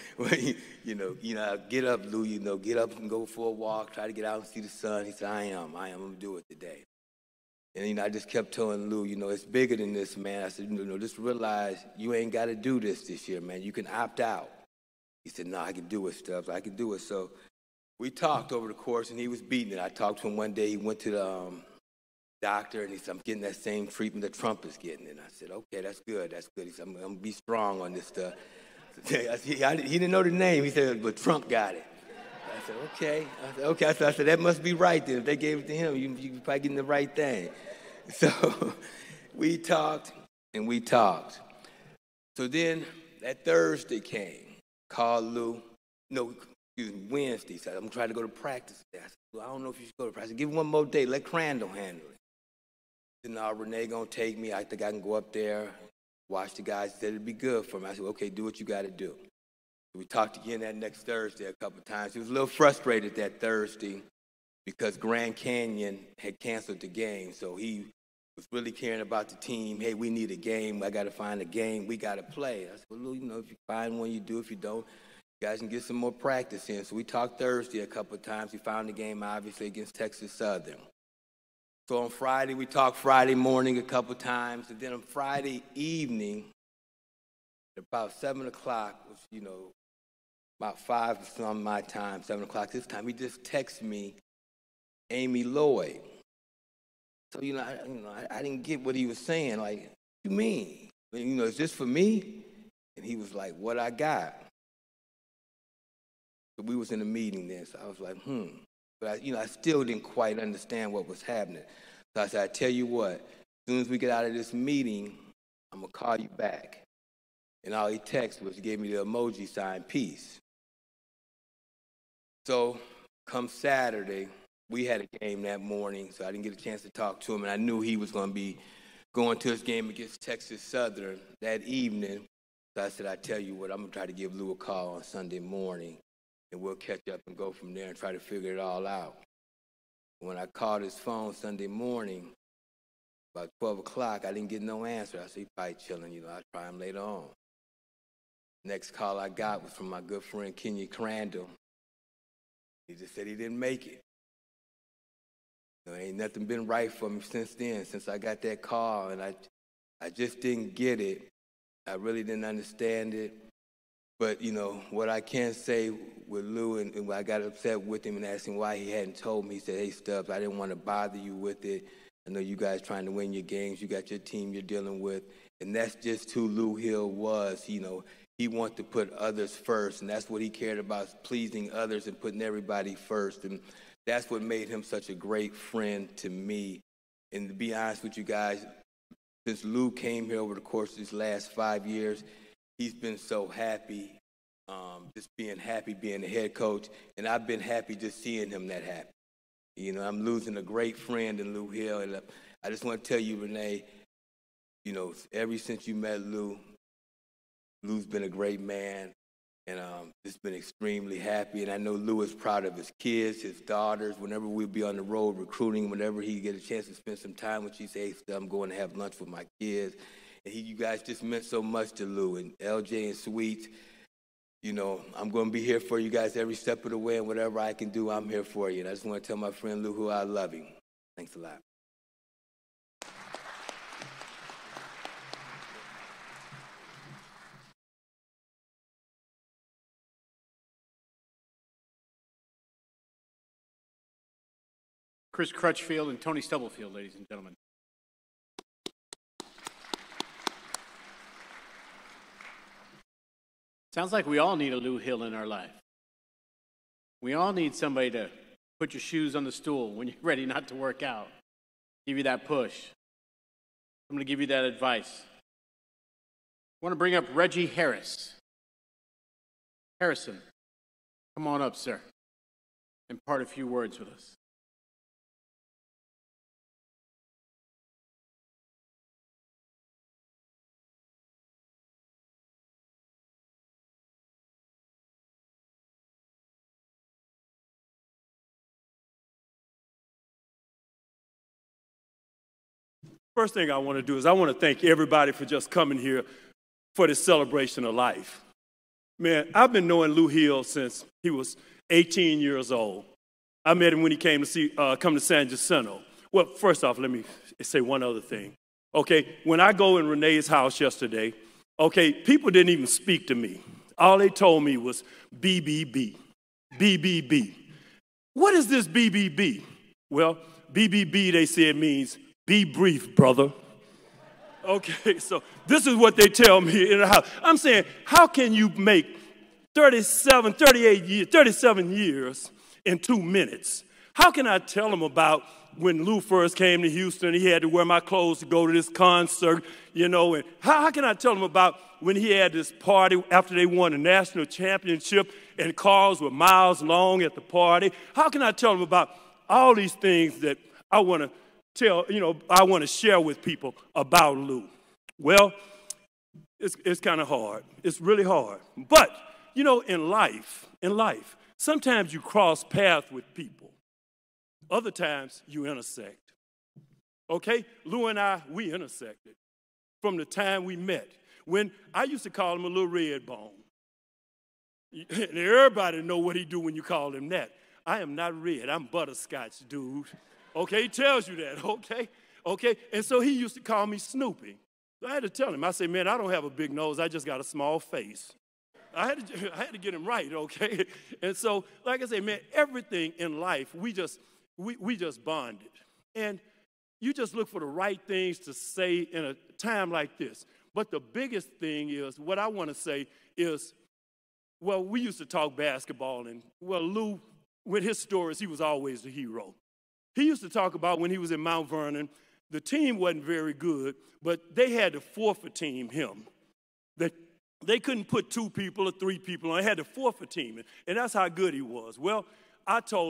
get up, Lou, you know, get up and go for a walk, try to get out and see the sun. He said, I'm going to do it today. And, you know, I just kept telling Lou, you know, it's bigger than this, man. I said, you know, just realize you ain't got to do this year, man. You can opt out. He said, no, I can do it, Stubbs. I can do it. So we talked over the course, and he was beating it. I talked to him one day. He went to the doctor, and he said, I'm getting that same treatment that Trump is getting. And I said, okay, that's good. That's good. He said, I'm going to be strong on this stuff. He didn't know the name. He said, but Trump got it. I said, okay. I said, that must be right then. If they gave it to him, you probably getting the right thing. So we talked and we talked. So then that Thursday came. Called Lou. No, excuse me, Wednesday. He said, I'm trying to go to practice today. I said, well, I don't know if you should go to practice. Give him one more day. Let Crandall handle it. Then now Renee going to take me. I think I can go up there. Watch the guys, said it'd be good for me. I said, okay, do what you got to do. So we talked again that next Thursday a couple of times. He was a little frustrated that Thursday because Grand Canyon had canceled the game. So he was really caring about the team. Hey, we need a game. I got to find a game. We got to play. I said, well, Lou, you know, if you find one, you do. If you don't, you guys can get some more practice in. So we talked Thursday a couple of times. We found the game, obviously, against Texas Southern. So on Friday, we talked Friday morning a couple times, and then on Friday evening, at about 7 o'clock, which, you know, about 5 some my time, 7 o'clock this time, he just texted me, Amy Lloyd. So, you know, I didn't get what he was saying. Like, what you mean? You know, is this for me? And he was like, what I got. So we was in a meeting then, so I was like, But, I still didn't quite understand what was happening. So I said, I tell you what, as soon as we get out of this meeting, I'm going to call you back. And all he texted was, he gave me the emoji sign, peace. So come Saturday, we had a game that morning, so I didn't get a chance to talk to him, and I knew he was going to be going to his game against Texas Southern that evening. So I said, I tell you what, I'm going to try to give Lou a call on Sunday morning, and we'll catch up and go from there and try to figure it all out. When I called his phone Sunday morning, about 12 o'clock, I didn't get no answer. I said, he's probably chilling, you know, I'll try him later on. Next call I got was from my good friend, Kenya Crandall. He just said he didn't make it. You know, ain't nothing been right for me since then, since I got that call, and I just didn't get it. I really didn't understand it. But, you know, what I can say with Lou, and when I got upset with him and asked him why he hadn't told me, he said, hey, Stubbs, I didn't want to bother you with it. I know you guys trying to win your games. You got your team you're dealing with. And that's just who Lou Hill was. You know, he wanted to put others first, and that's what he cared about, pleasing others and putting everybody first. And that's what made him such a great friend to me. And to be honest with you guys, since Lou came here over the course of these last 5 years, he's been so happy, just being happy being the head coach. And I've been happy just seeing him that happy. You know, I'm losing a great friend in Lou Hill. And I just want to tell you, Renee, you know, ever since you met Lou, Lou's been a great man. And just been extremely happy. And I know Lou is proud of his kids, his daughters. Whenever we'll be on the road recruiting, whenever he get a chance to spend some time with you, say, hey, I'm going to have lunch with my kids. And you guys just meant so much to Lou. And LJ and Sweet, you know, I'm going to be here for you guys every step of the way, and whatever I can do, I'm here for you. And I just want to tell my friend Lou who I love him. Thanks a lot. Chris Crutchfield and Tony Stubblefield, ladies and gentlemen. Sounds like we all need a Lou Hill in our life. We all need somebody to put your shoes on the stool when you're ready not to work out, give you that push. I'm going to give you that advice. I want to bring up Reggie Harris. Harrison, come on up, sir, and part a few words with us. First thing I want to do is I want to thank everybody for just coming here for this celebration of life. Man, I've been knowing Lou Hill since he was 18 years old. I met him when he came to come to San Jacinto. Well, first off, let me say one other thing. Okay, when I go in Renee's house yesterday, okay, people didn't even speak to me. All they told me was BBB, BBB. What is this BBB? Well, BBB, they said, means be brief, brother. Okay, so this is what they tell me in the house. I'm saying, how can you make 37 years in 2 minutes? How can I tell them about when Lou first came to Houston, he had to wear my clothes to go to this concert, you know, and how can I tell them about when he had this party after they won the national championship and cars were miles long at the party? How can I tell them about all these things that I want to tell, you know, I want to share with people about Lou? Well, it's kind of hard. It's really hard. But, you know, in life, sometimes you cross paths with people. Other times you intersect. Okay? Lou and I, we intersected from the time we met. When I used to call him a little red bone. And everybody know what he do when you call him that. I am not red. I'm butterscotch, dude. Okay, he tells you that, okay? Okay, and so he used to call me Snoopy. So I had to tell him, I said, man, I don't have a big nose, I just got a small face. I had to get him right, okay? And so, like I say, man, everything in life, we just bonded. And you just look for the right things to say in a time like this. But the biggest thing is, what I want to say is, well, we used to talk basketball, and, well, Lou, with his stories, he was always the hero. He used to talk about when he was in Mount Vernon, the team wasn't very good, but they had to forfeit team him. They couldn't put 2 people or 3 people on. They had to forfeit team him, and that's how good he was. Well, I told him,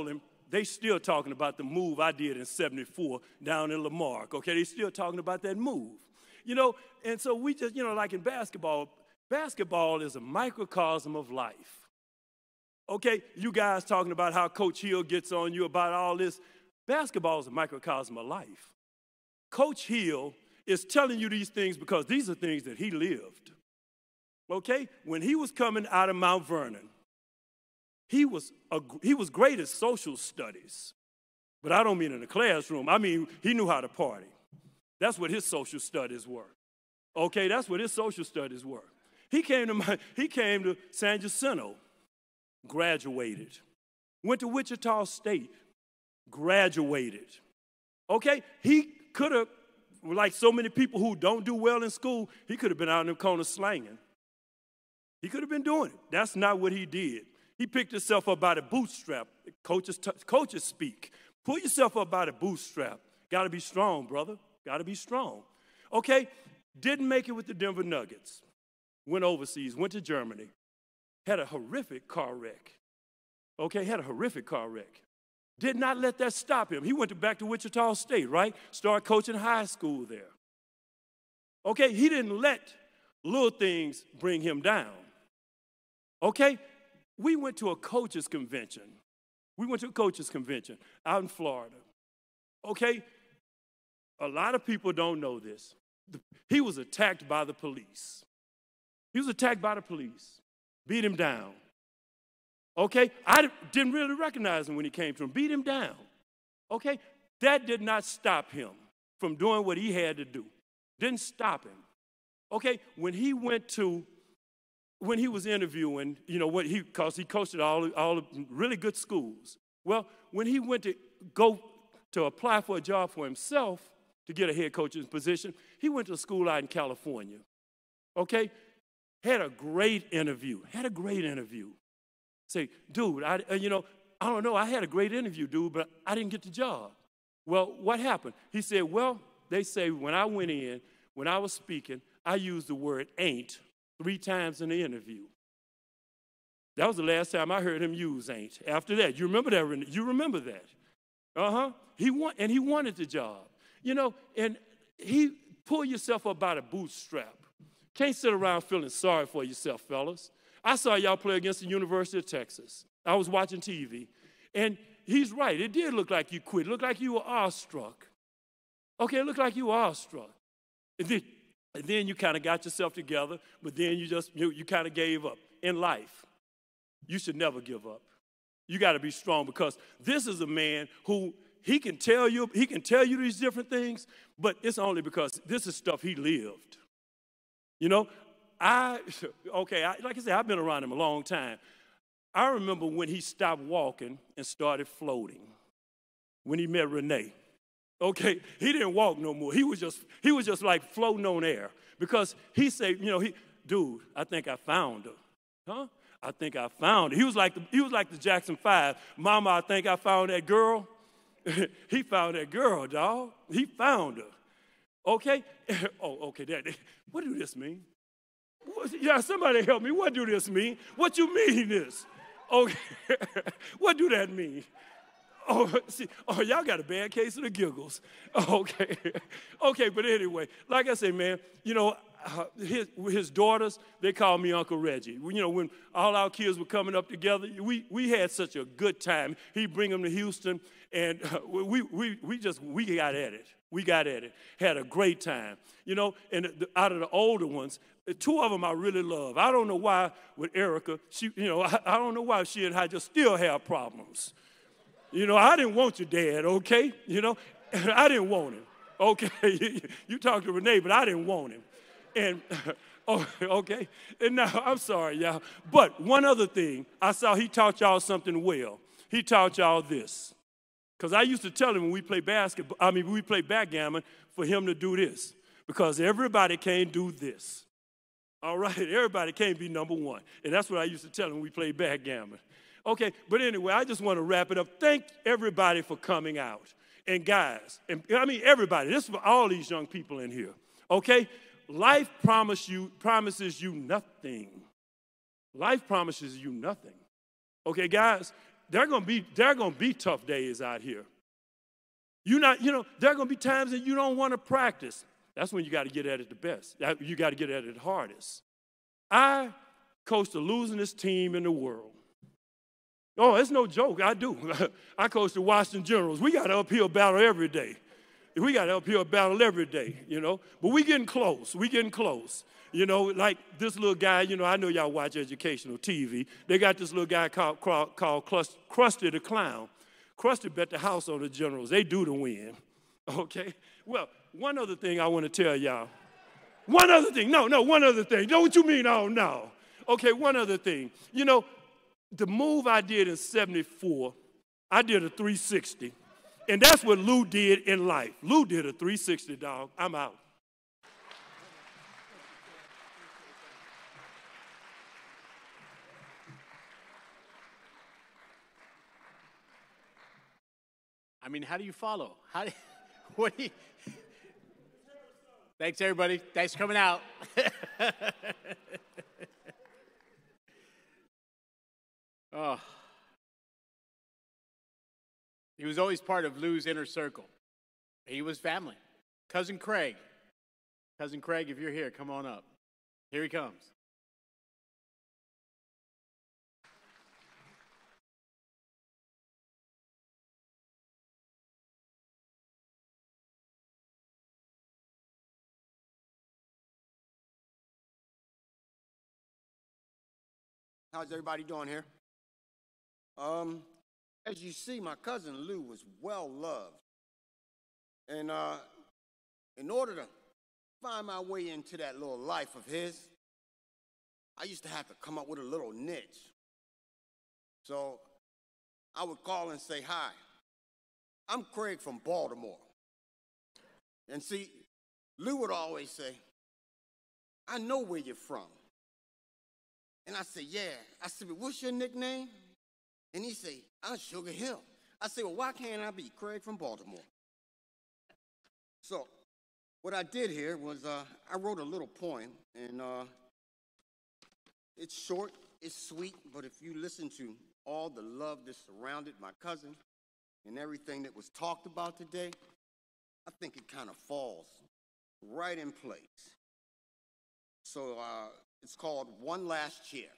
they still talking about the move I did in '74 down in Lamarck, okay? They still talking about that move. You know, and so we just, you know, like in basketball, basketball is a microcosm of life. Okay, you guys talking about how Coach Hill gets on you about all this. Basketball is a microcosm of life. Coach Hill is telling you these things because these are things that he lived. Okay, when he was coming out of Mount Vernon, he was great at social studies, but I don't mean in the classroom. I mean, he knew how to party. That's what his social studies were. Okay, that's what his social studies were. He came to San Jacinto, graduated. Went to Wichita State, graduated. Okay, he could have, like so many people who don't do well in school, he could have been out in the corner slanging. He could have been doing it. That's not what he did. He picked himself up by the bootstrap. Coaches speak. Pull yourself up by the bootstrap. Got to be strong, brother. Got to be strong. Okay, didn't make it with the Denver Nuggets. Went overseas, went to Germany. Had a horrific car wreck. Okay, had a horrific car wreck. Did not let that stop him. He went back to Wichita State, right? Started coaching high school there. Okay, he didn't let little things bring him down. Okay, we went to a coaches convention. We went to a coaches convention out in Florida. Okay, a lot of people don't know this. He was attacked by the police. He was attacked by the police, beat him down. Okay, I didn't really recognize him when he came to him, beat him down. Okay, that did not stop him from doing what he had to do. Didn't stop him. Okay, when he was interviewing, you know, because he coached at all the really good schools. Well, when he went to go to apply for a job for himself to get a head coaching position, he went to a school out in California. Okay, had a great interview. Say, dude, I don't know, I had a great interview, dude, but I didn't get the job. Well, what happened? He said, well, they say when I went in, when I was speaking, I used the word ain't 3 times in the interview. That was the last time I heard him use ain't. After that, you remember that? You remember that? Uh-huh. He wanted the job. You know, and he pull yourself up by the bootstrap. Can't sit around feeling sorry for yourself, fellas. I saw y'all play against the University of Texas. I was watching TV. And he's right. It did look like you quit. It looked like you were awestruck. Okay, it looked like you were awestruck. And then you kind of got yourself together, but then you kind of gave up. In life, you should never give up. You got to be strong because this is a man who he can tell you these different things, but it's only because this is stuff he lived. You know, like I said, I've been around him a long time. I remember when he stopped walking and started floating, when he met Renee. Okay, he didn't walk no more. He was just like floating on air because he said, you know, dude, I think I found her. Huh? I think I found her. He was like the Jackson 5. Mama, I think I found that girl. He found that girl, dog. He found her. Okay? Oh, okay, Daddy. What do this mean? Yeah, somebody help me. What do this mean? What you mean this? Okay. What do that mean? Oh, see, y'all got a bad case of the giggles. Okay. Okay, but anyway, like I say, man, you know, his daughters, they call me Uncle Reggie. You know, when all our kids were coming up together, we had such a good time. He'd bring them to Houston, and we got at it. We got at it. Had a great time. You know, and out of the older ones, 2 of them I really love. I don't know why with Erica, I don't know why she and I just still have problems. You know, I didn't want your dad, okay? You know, I didn't want him, okay? You talked to Renee, but I didn't want him. And, okay? And now, I'm sorry, y'all. But one other thing, I saw he taught y'all something well. He taught y'all this. Because I used to tell him when we play backgammon, for him to do this. Because everybody can't do this. All right? Everybody can't be number one. And that's what I used to tell him when we played backgammon. Okay, but anyway, I just want to wrap it up. Thank everybody for coming out. And guys, everybody, this is for all these young people in here. Okay? Life promises you nothing. Life promises you nothing. Okay, guys, there are gonna be tough days out here. There are gonna be times that you don't want to practice. That's when you got to get at it the best. You got to get at it the hardest. I coach the losingest team in the world. Oh, it's no joke. I do. I coach the Washington Generals. We got an uphill battle every day. We got an uphill battle every day, But we getting close. We getting close. Like this little guy, I know y'all watch educational TV. They got this little guy called Krusty the Clown. Krusty bet the house on the Generals. They do to win. Okay? Well, one other thing I want to tell y'all. One other thing. No, one other thing. Know what you mean? Oh, no. Okay, one other thing. The move I did in 74, I did a 360. And that's what Lou did in life. Lou did a 360, dog. I'm out. I mean, how do you follow? What do you... Thanks, everybody. Thanks for coming out. Oh. He was always part of Lou's inner circle. He was family. Cousin Craig. Cousin Craig, if you're here, come on up. Here he comes. How's everybody doing here? As you see, my cousin Lou was well loved. And in order to find my way into that little life of his, I used to have to come up with a little niche. So I would call and say, "Hi, I'm Craig from Baltimore." And see, Lou would always say, "I know where you're from." And I said, "Yeah." I said, "But what's your nickname?" And he said, "I'm Sugar Hill." I said, "Well, why can't I be Craig from Baltimore?" So what I did here was I wrote a little poem, and it's short, it's sweet, but if you listen to all the love that surrounded my cousin and everything that was talked about today, I think it kind of falls right in place. So it's called One Last Cheer.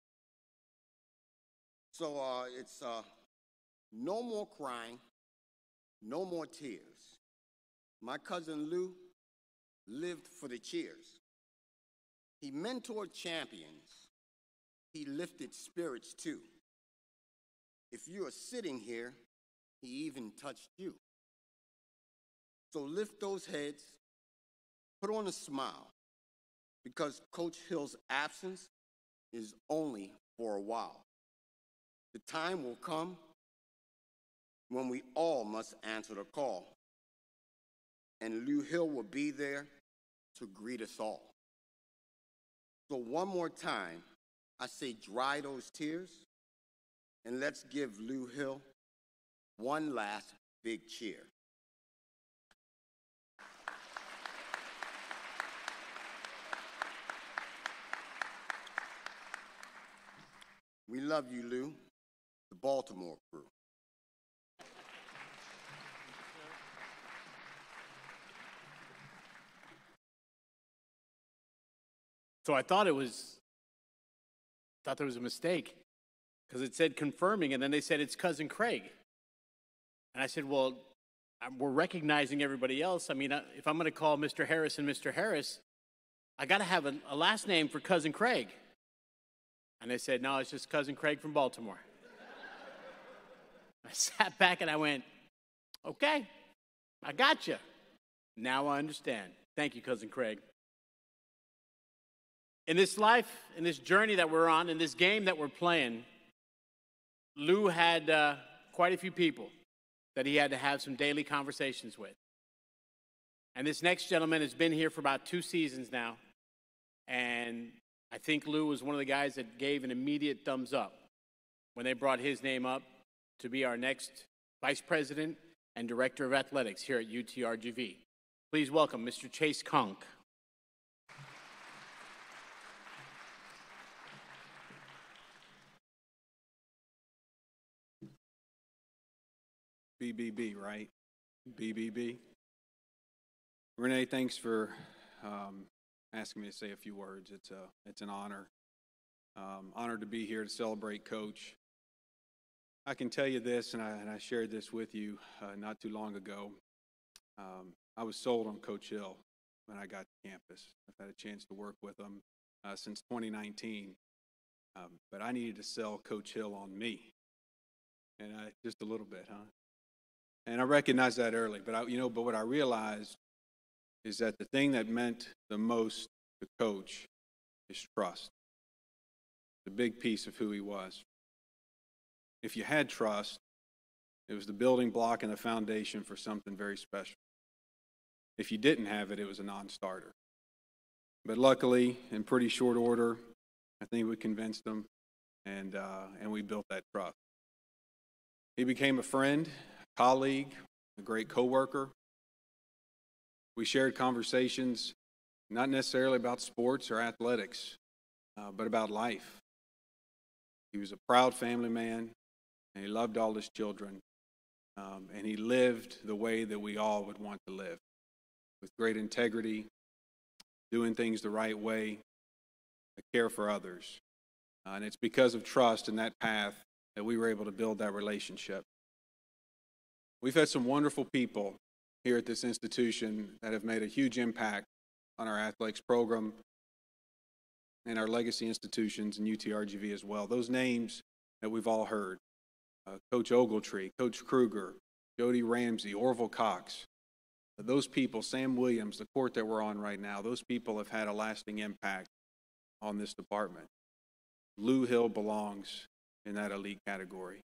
So it's no more crying, no more tears. My cousin Lou lived for the cheers. He mentored champions. He lifted spirits too. If you are sitting here, he even touched you. So lift those heads, put on a smile, because Coach Hill's absence is only for a while. The time will come when we all must answer the call, and Lou Hill will be there to greet us all. So one more time, I say dry those tears, and let's give Lou Hill one last big cheer. We love you, Lou, the Baltimore crew. So I thought there was a mistake, because it said confirming, and then they said it's Cousin Craig. And I said, well, we're recognizing everybody else. I mean, if I'm going to call Mr. Harris, I got to have a last name for Cousin Craig. And they said, no, it's just Cousin Craig from Baltimore. I sat back and I went, okay, I got you. Now I understand. Thank you, Cousin Craig. In this life, in this journey that we're on, in this game that we're playing, Lou had quite a few people that he had to have some daily conversations with. And this next gentleman has been here for about 2 seasons now. And I think Lou was one of the guys that gave an immediate thumbs up when they brought his name up to be our next Vice President and Director of Athletics here at UTRGV. Please welcome Mr. Chase Conk. BBB, right? BBB. Renee, thanks for asking me to say a few words. It's an honor. Honored to be here to celebrate Coach. I can tell you this, and I shared this with you not too long ago. I was sold on Coach Hill when I got to campus. I've had a chance to work with him since 2019, but I needed to sell Coach Hill on me, and just a little bit, huh? And I recognized that early, but but what I realized is that the thing that meant the most to Coach is trust. The big piece of who he was. If you had trust, it was the building block and the foundation for something very special. If you didn't have it, it was a non-starter. But luckily, in pretty short order, I think we convinced him, and we built that trust. He became a friend, a colleague, a great coworker. We shared conversations, not necessarily about sports or athletics, but about life. He was a proud family man, and he loved all his children, and he lived the way that we all would want to live, with great integrity, doing things the right way, a care for others. And it's because of trust in that path that we were able to build that relationship. We've had some wonderful people here at this institution that have made a huge impact on our athletics program and our legacy institutions and UTRGV as well. Those names that we've all heard, Coach Ogletree, Coach Kruger, Jody Ramsey, Orville Cox, those people, Sam Williams, the court that we're on right now, those people have had a lasting impact on this department. Lou Hill belongs in that elite category.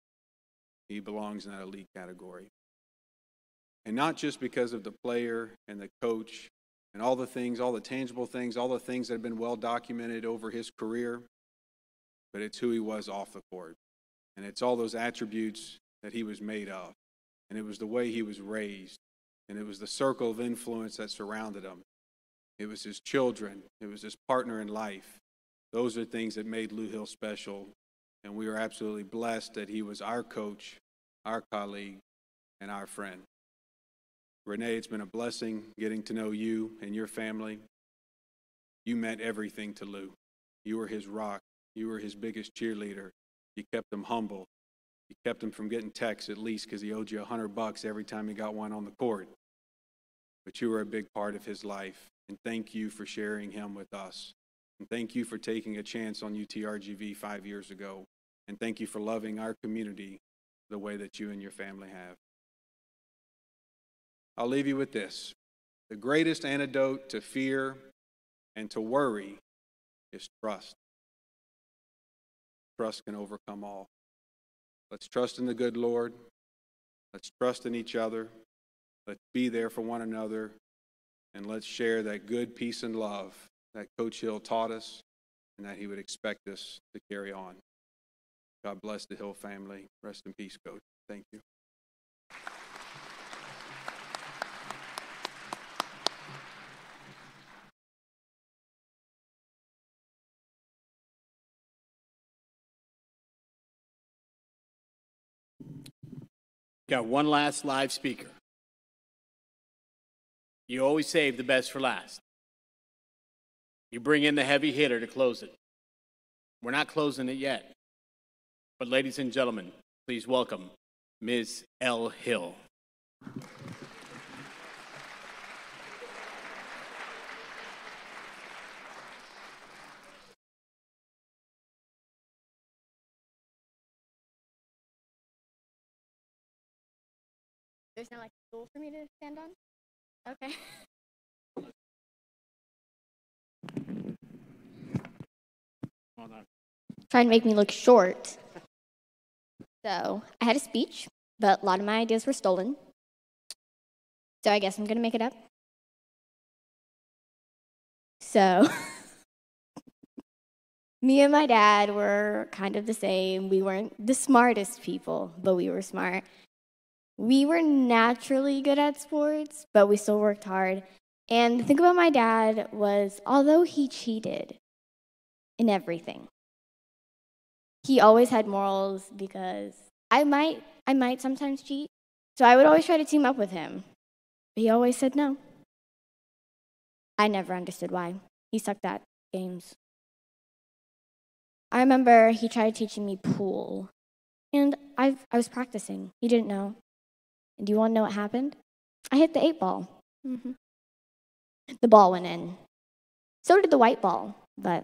He belongs in that elite category. And not just because of the player and the coach and all the things, all the tangible things, all the things that have been well documented over his career, but it's who he was off the court. And it's all those attributes that he was made of. And it was the way he was raised. And it was the circle of influence that surrounded him. It was his children. It was his partner in life. Those are things that made Lou Hill special. And we are absolutely blessed that he was our coach, our colleague, and our friend. Renee, it's been a blessing getting to know you and your family. You meant everything to Lou. You were his rock. You were his biggest cheerleader. You kept him humble. You kept him from getting texts, at least because he owed you $100 every time he got one on the court. But you were a big part of his life, and thank you for sharing him with us. And thank you for taking a chance on UTRGV 5 years ago. And thank you for loving our community the way that you and your family have. I'll leave you with this. The greatest antidote to fear and to worry is trust. Trust can overcome all. Let's trust in the good Lord. Let's trust in each other. Let's be there for one another. And let's share that good peace and love that Coach Hill taught us and that he would expect us to carry on. God bless the Hill family. Rest in peace, Coach. Thank you. Got one last live speaker. You always save the best for last. You bring in the heavy hitter to close it. We're not closing it yet. But ladies and gentlemen, please welcome Ms. Elle Hill. There's no like stool for me to stand on? Okay. Hold on. Trying to make me look short. So I had a speech, but a lot of my ideas were stolen. So I guess I'm gonna make it up. So me and my dad were kind of the same. We weren't the smartest people, but we were smart. We were naturally good at sports, but we still worked hard. And the thing about my dad was, although he cheated in everything, he always had morals because I might sometimes cheat, So I would always try to team up with him, but he always said no. I never understood why. He sucked at games. I remember he tried teaching me pool, and I was practicing. He didn't know. And do you want to know what happened? I hit the 8-ball. The ball went in. So did the white ball, but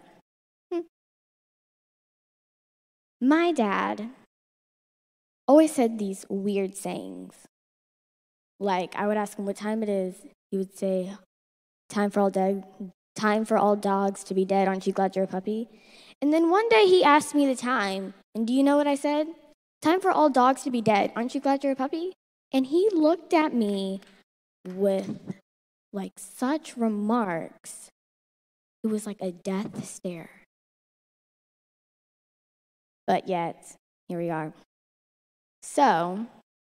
my dad always said these weird sayings. Like, I would ask him what time it is. He would say, time for all dogs to be dead. Aren't you glad you're a puppy? And then one day he asked me the time, and do you know what I said? Time for all dogs to be dead. Aren't you glad you're a puppy? And he looked at me with, like, such remarks. It was like a death stare. But yet, here we are. So,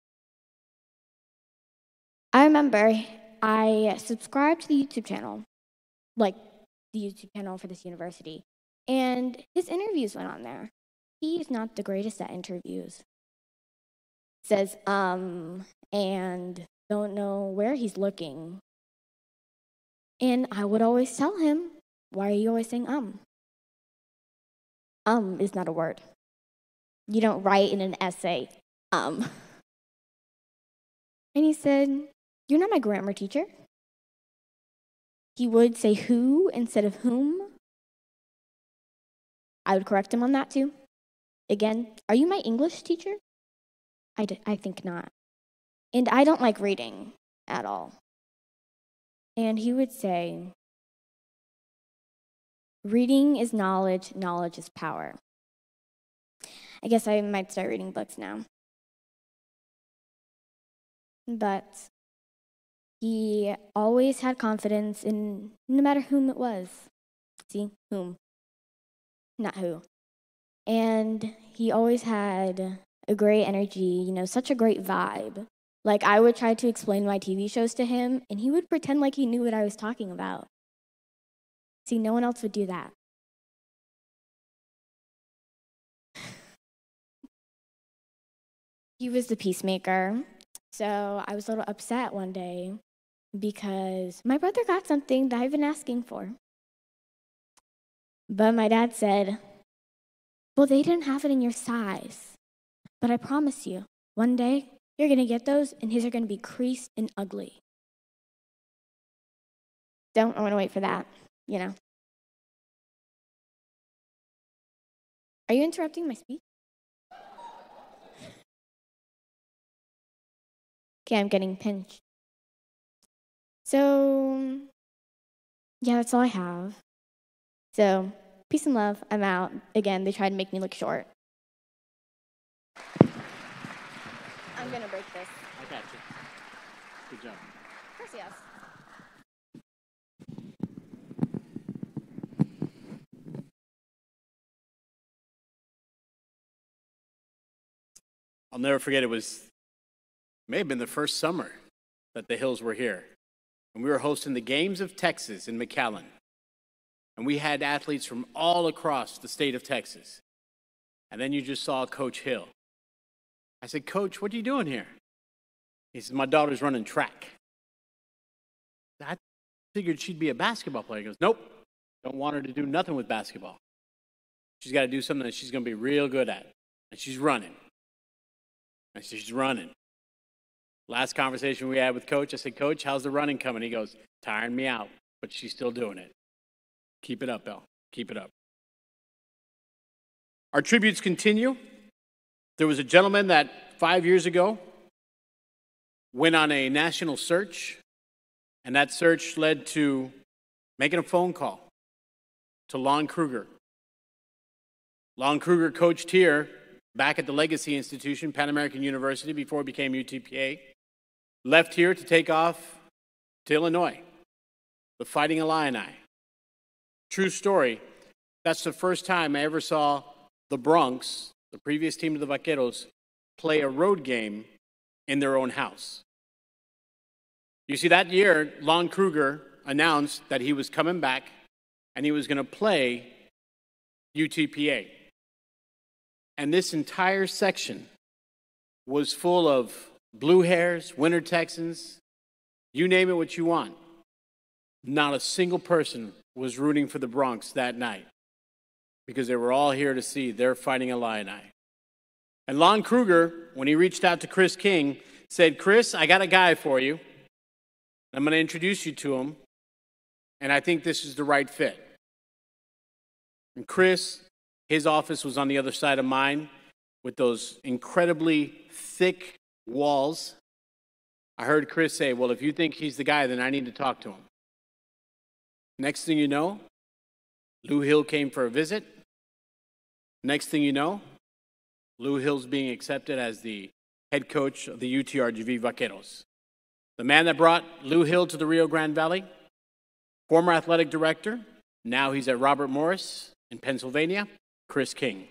I remember I subscribed to the YouTube channel, like the YouTube channel for this university, and his interviews went on there. He's not the greatest at interviews. Says, and don't know where he's looking. And I would always tell him, why are you always saying is not a word. You don't write in an essay, And he said, you're not my grammar teacher. He would say who instead of whom. I would correct him on that too. Again, are you my English teacher? I think not. And I don't like reading at all. And he would say, reading is knowledge, knowledge is power. I guess I might start reading books now. But he always had confidence in no matter whom it was. See, whom, not who. And he always had a great energy, such a great vibe. Like, I would try to explain my TV shows to him, and he would pretend like he knew what I was talking about. See, no one else would do that. He was the peacemaker. So I was a little upset one day because my brother got something that I've been asking for. But my dad said, well, they didn't have it in your size. But I promise you, one day you're going to get those and his are going to be creased and ugly. Don't want to wait for that, Are you interrupting my speech? Okay, I'm getting pinched. So, yeah, that's all I have. So, peace and love. I'm out. Again, they tried to make me look short. I'm going to break this. I got you. Good job. Gracias. I'll never forget, may have been the first summer that the Hills were here. And we were hosting the Games of Texas in McAllen. And we had athletes from all across the state of Texas. And then you just saw Coach Hill. I said, Coach, what are you doing here? He said, my daughter's running track. I figured she'd be a basketball player. He goes, nope, don't want her to do nothing with basketball. She's got to do something that she's going to be real good at. And she's running. I said, she's running. Last conversation we had with Coach, I said, Coach, how's the running coming? He goes, tiring me out, but she's still doing it. Keep it up, Elle. Keep it up. Our tributes continue. There was a gentleman that 5 years ago went on a national search, and that search led to making a phone call to Lon Kruger. Lon Kruger coached here back at the Legacy Institution, Pan American University, before it became UTPA. Left here to take off to Illinois, the Fighting Illini. True story. That's the first time I ever saw the Bronx, the previous team of the Vaqueros, play a road game in their own house. You see, that year, Lon Kruger announced that he was coming back and he was going to play UTPA. And this entire section was full of Blue Hairs, Winter Texans, you name it what you want. Not a single person was rooting for the Bronx that night because they were all here to see their Fighting Illini. And Lon Kruger, when he reached out to Chris King, said, Chris, I got a guy for you. I'm going to introduce you to him, and I think this is the right fit. And Chris, his office was on the other side of mine with those incredibly thick walls. I heard Chris say, well, if you think he's the guy, then I need to talk to him. Next thing you know, Lou Hill came for a visit. Next thing you know, Lou Hill's being accepted as the head coach of the UTRGV Vaqueros. The man that brought Lou Hill to the Rio Grande Valley, former athletic director, now he's at Robert Morris in Pennsylvania, Chris King.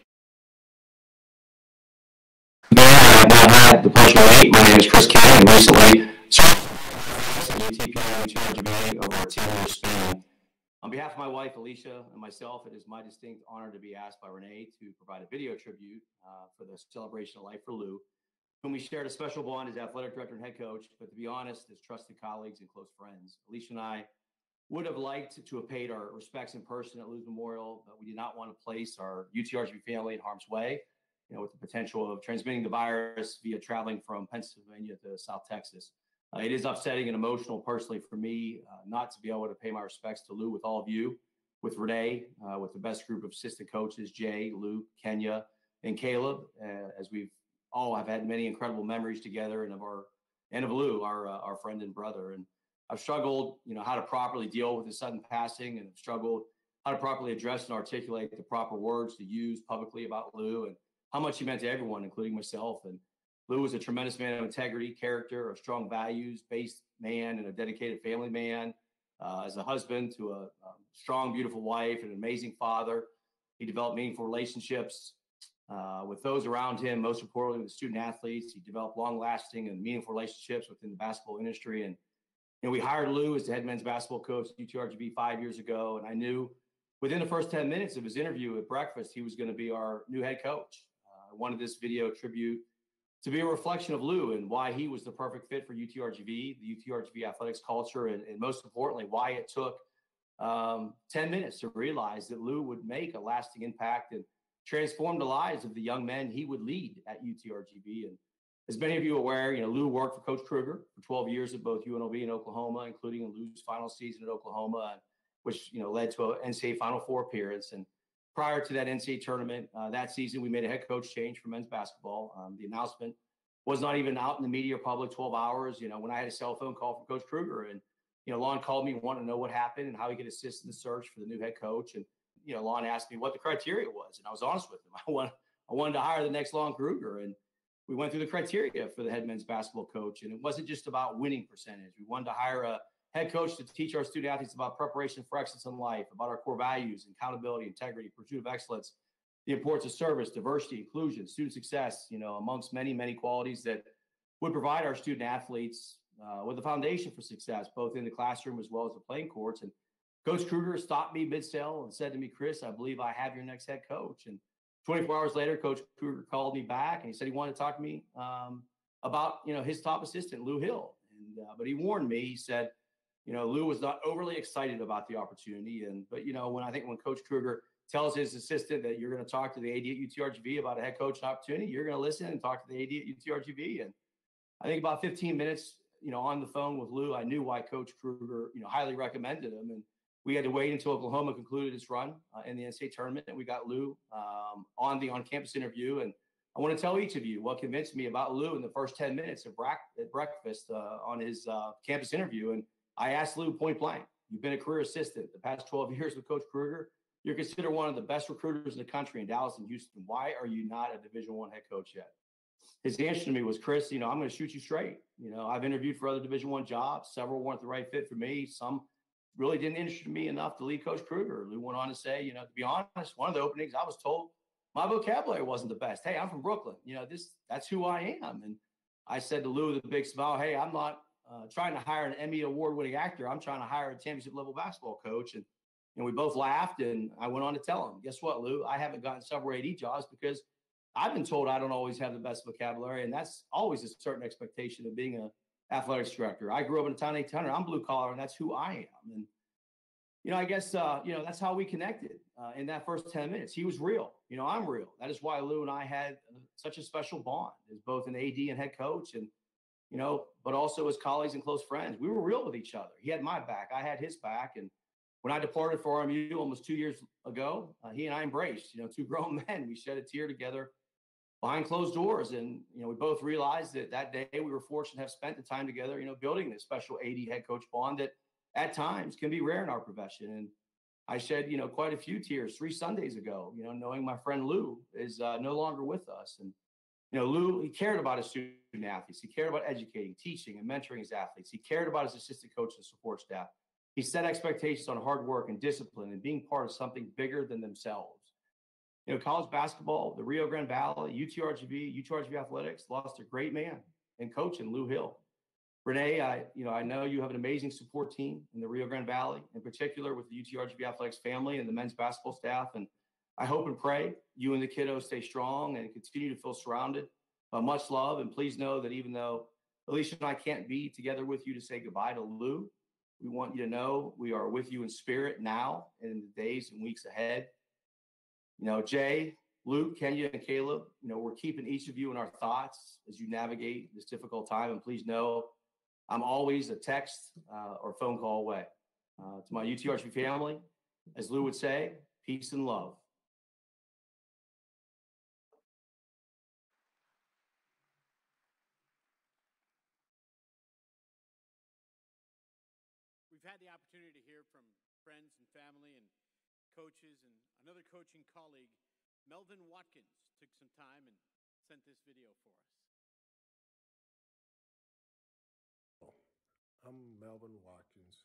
I've not had the pleasure to meet. My name is Chris King, and recently served at UTPI and UTRGV over a 10-year span. On behalf of my wife, Alicia, and myself, it is my distinct honor to be asked by Renee to provide a video tribute for the celebration of life for Lou, whom we shared a special bond as athletic director and head coach, but to be honest, as trusted colleagues and close friends. Alicia and I would have liked to have paid our respects in person at Lou's memorial, but we did not want to place our UTRGV family in harm's way, with the potential of transmitting the virus via traveling from Pennsylvania to South Texas. It is upsetting and emotional personally for me not to be able to pay my respects to Lou with all of you, with Renee, with the best group of assistant coaches, Jay, Luke, Kenya, and Caleb, as we've all have had many incredible memories together, and of Lou, our friend and brother. And I've struggled, how to properly deal with the sudden passing, and I've struggled how to properly address and articulate the proper words to use publicly about Lou and how much he meant to everyone, including myself. And Lou was a tremendous man of integrity, character, a strong values-based man, and a dedicated family man. As a husband to a strong, beautiful wife, and an amazing father, he developed meaningful relationships with those around him, most importantly with student athletes. He developed long-lasting and meaningful relationships within the basketball industry. And we hired Lou as the head men's basketball coach at UTRGV 5 years ago, and I knew within the first 10 minutes of his interview at breakfast, he was going to be our new head coach. I wanted this video tribute to be a reflection of Lou and why he was the perfect fit for UTRGV, the UTRGV athletics culture, and most importantly, why it took 10 minutes to realize that Lou would make a lasting impact and transform the lives of the young men he would lead at UTRGV. And as many of you are aware, Lou worked for Coach Kruger for 12 years at both UNLV and Oklahoma, including in Lou's final season at Oklahoma, which led to an NCAA Final Four appearance. And prior to that NCAA tournament, that season, we made a head coach change for men's basketball. The announcement was not even out in the media public 12 hours, when I had a cell phone call from Coach Kruger. And, Lon called me, wanted to know what happened and how he could assist in the search for the new head coach. And, Lon asked me what the criteria was. And I was honest with him. I wanted to hire the next Lon Kruger. And we went through the criteria for the head men's basketball coach. And it wasn't just about winning percentage. We wanted to hire a head coach to teach our student athletes about preparation for excellence in life, about our core values, accountability, integrity, pursuit of excellence, the importance of service, diversity, inclusion, student success, amongst many, many qualities that would provide our student athletes with a foundation for success, both in the classroom as well as the playing courts. And Coach Kruger stopped me mid-sale and said to me, Chris, I believe I have your next head coach. And 24 hours later, Coach Kruger called me back and he said he wanted to talk to me about, his top assistant, Lou Hill. And, but he warned me, he said, Lou was not overly excited about the opportunity. But when Coach Kruger tells his assistant that you're going to talk to the AD at UTRGV about a head coach opportunity, you're going to listen and talk to the AD at UTRGV. And I think about 15 minutes, on the phone with Lou, I knew why Coach Kruger, highly recommended him. And we had to wait until Oklahoma concluded its run in the NCAA tournament. And we got Lou on the on-campus interview. And I want to tell each of you what convinced me about Lou in the first 10 minutes at breakfast on his campus interview. And I asked Lou point blank, you've been a career assistant the past 12 years with Coach Kruger. You're considered one of the best recruiters in the country in Dallas and Houston. Why are you not a Division I head coach yet? His answer to me was, Chris, I'm going to shoot you straight. I've interviewed for other Division I jobs. Several weren't the right fit for me. Some really didn't interest me enough to lead Coach Kruger. Lou went on to say, to be honest, one of the openings I was told my vocabulary wasn't the best. Hey, I'm from Brooklyn. That's who I am. And I said to Lou with a big smile, hey, I'm not trying to hire an Emmy award-winning actor. I'm trying to hire a championship-level basketball coach. And we both laughed, and I went on to tell him, guess what, Lou? I haven't gotten several AD jobs because I've been told I don't always have the best vocabulary, and that's always a certain expectation of being an athletics director. I grew up in a town named Tanner. I'm blue collar, and that's who I am. And I guess that's how we connected in that first 10 minutes. He was real. I'm real. That is why Lou and I had such a special bond as both an AD and head coach, and but also as colleagues and close friends. We were real with each other. He had my back. I had his back. And when I departed for RMU almost 2 years ago, he and I embraced, two grown men. We shed a tear together behind closed doors. And, we both realized that day we were fortunate to have spent the time together, building this special AD head coach bond that at times can be rare in our profession. And I shed, quite a few tears 3 Sundays ago, knowing my friend Lou is no longer with us. And, Lou, he cared about his student athletes. He cared about educating, teaching, and mentoring his athletes. He cared about his assistant coach and support staff. He set expectations on hard work and discipline and being part of something bigger than themselves. College basketball, the Rio Grande Valley, UTRGV Athletics lost a great man and coach in Lou Hill. Renee, I know you have an amazing support team in the Rio Grande Valley, in particular with the UTRGV Athletics family and the men's basketball staff. And I hope and pray you and the kiddos stay strong and continue to feel surrounded by much love. And please know that even though Alicia and I can't be together with you to say goodbye to Lou, we want you to know we are with you in spirit now and in the days and weeks ahead. Jay, Luke, Kenya, and Caleb, we're keeping each of you in our thoughts as you navigate this difficult time. And please know I'm always a text or phone call away. To my UTRGV family, as Lou would say, peace and love. We've had the opportunity to hear from friends and family and coaches, and another coaching colleague, Melvin Watkins, took some time and sent this video for us. I'm Melvin Watkins,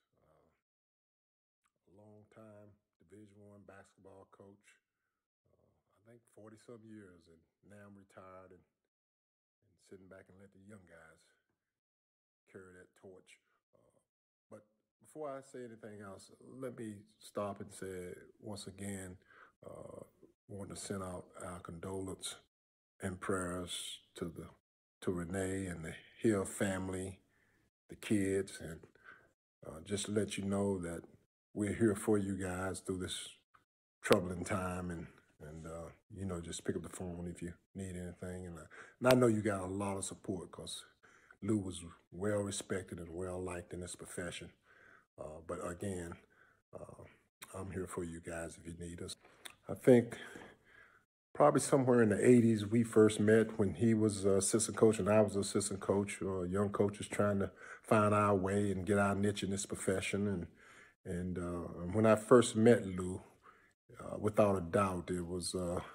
a long-time Division I basketball coach. I think 40-some years, and now I'm retired and sitting back and let the young guys carry that torch. But before I say anything else, let me stop and say once again, want to send out our condolence and prayers to Renee and the Hill family, the kids, and just to let you know that we're here for you guys through this troubling time, and just pick up the phone if you need anything. And I know you got a lot of support because Lou was well respected and well liked in this profession. But again, I'm here for you guys if you need us. I think probably somewhere in the 80s, we first met when he was assistant coach and I was assistant coach, young coaches trying to find our way and get our niche in this profession. And when I first met Lou, without a doubt, there was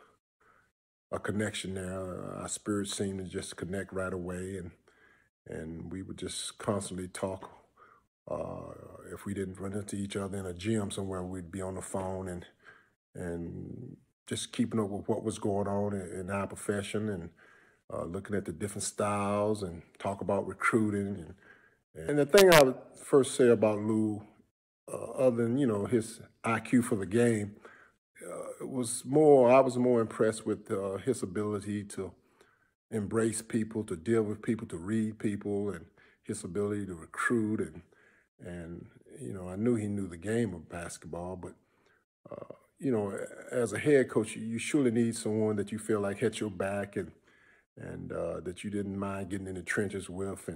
a connection there. Our spirits seemed to just connect right away, and we would just constantly talk. If we didn't run into each other in a gym somewhere, we'd be on the phone and just keeping up with what was going on in our profession, and looking at the different styles and talk about recruiting. And the thing I would first say about Lou, other than, his IQ for the game, I was more impressed with his ability to embrace people, to deal with people, to read people, and his ability to recruit. And I knew he knew the game of basketball, but as a head coach, you surely need someone that you feel like had your back and that you didn't mind getting in the trenches with.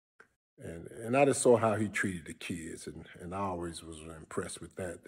And I just saw how he treated the kids, and I always was impressed with that.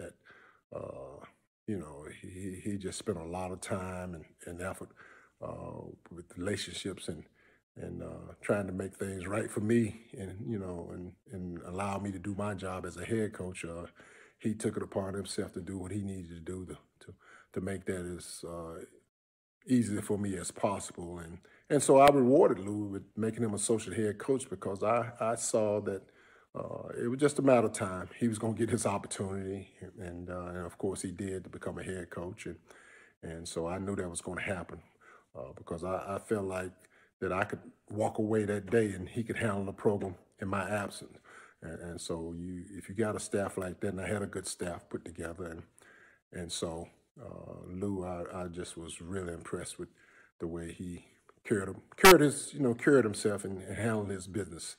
He just spent a lot of time and effort with relationships and trying to make things right for me, and allow me to do my job as a head coach. He took it upon himself to do what he needed to do to make that as easy for me as possible. And so I rewarded Lou with making him associate head coach because I saw that it was just a matter of time. He was going to get his opportunity, and of course he did, to become a head coach. And so I knew that was going to happen because I felt like that I could walk away that day and he could handle the program in my absence. And so if you got a staff like that, and I had a good staff put together, and so Lou, I just was really impressed with the way he carried himself and handled his business.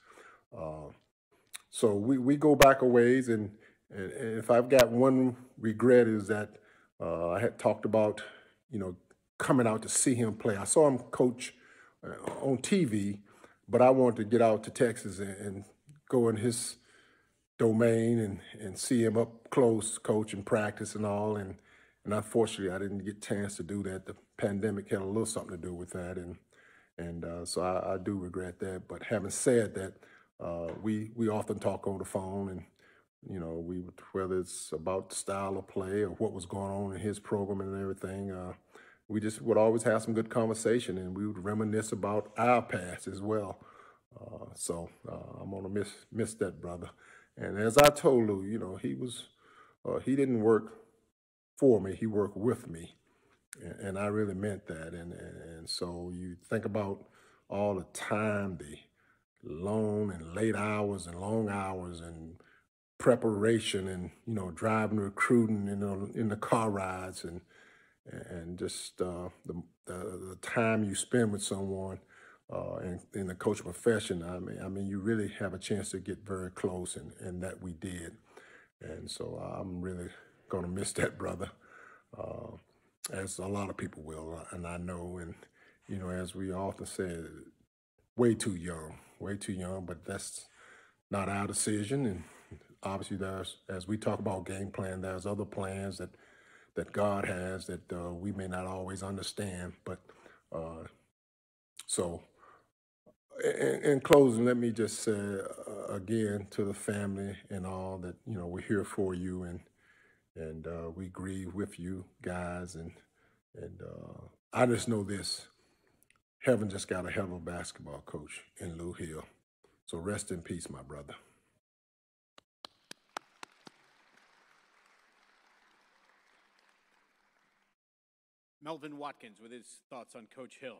So we go back a ways, and if I've got one regret is that I had talked about, coming out to see him play. I saw him coach on TV, but I wanted to get out to Texas and go in his domain and see him up close, coach and practice and all. And unfortunately, I didn't get a chance to do that. The pandemic had a little something to do with that, and so I do regret that. But having said that, we often talk on the phone, and whether it's about the style of play or what was going on in his program and everything, we just would always have some good conversation, and we would reminisce about our past as well. So I'm gonna miss that brother. And as I told Lou, he didn't work for me; he worked with me, and I really meant that. And so you think about all the time, the long and late hours and long hours and preparation, and driving, recruiting, in the car rides, and just the time you spend with someone in the coaching profession. I mean, you really have a chance to get very close, and that we did. And so I'm really gonna miss that brother, as a lot of people will, and I know. And as we often say, way too young, but that's not our decision. And obviously, as we talk about game plan, there's other plans that God has that we may not always understand. But so in closing, let me just say again to the family and all that, we're here for you, and we grieve with you guys. And I just know this: heaven just got a hell of a basketball coach in Lou Hill. So rest in peace, my brother. Melvin Watkins with his thoughts on Coach Hill.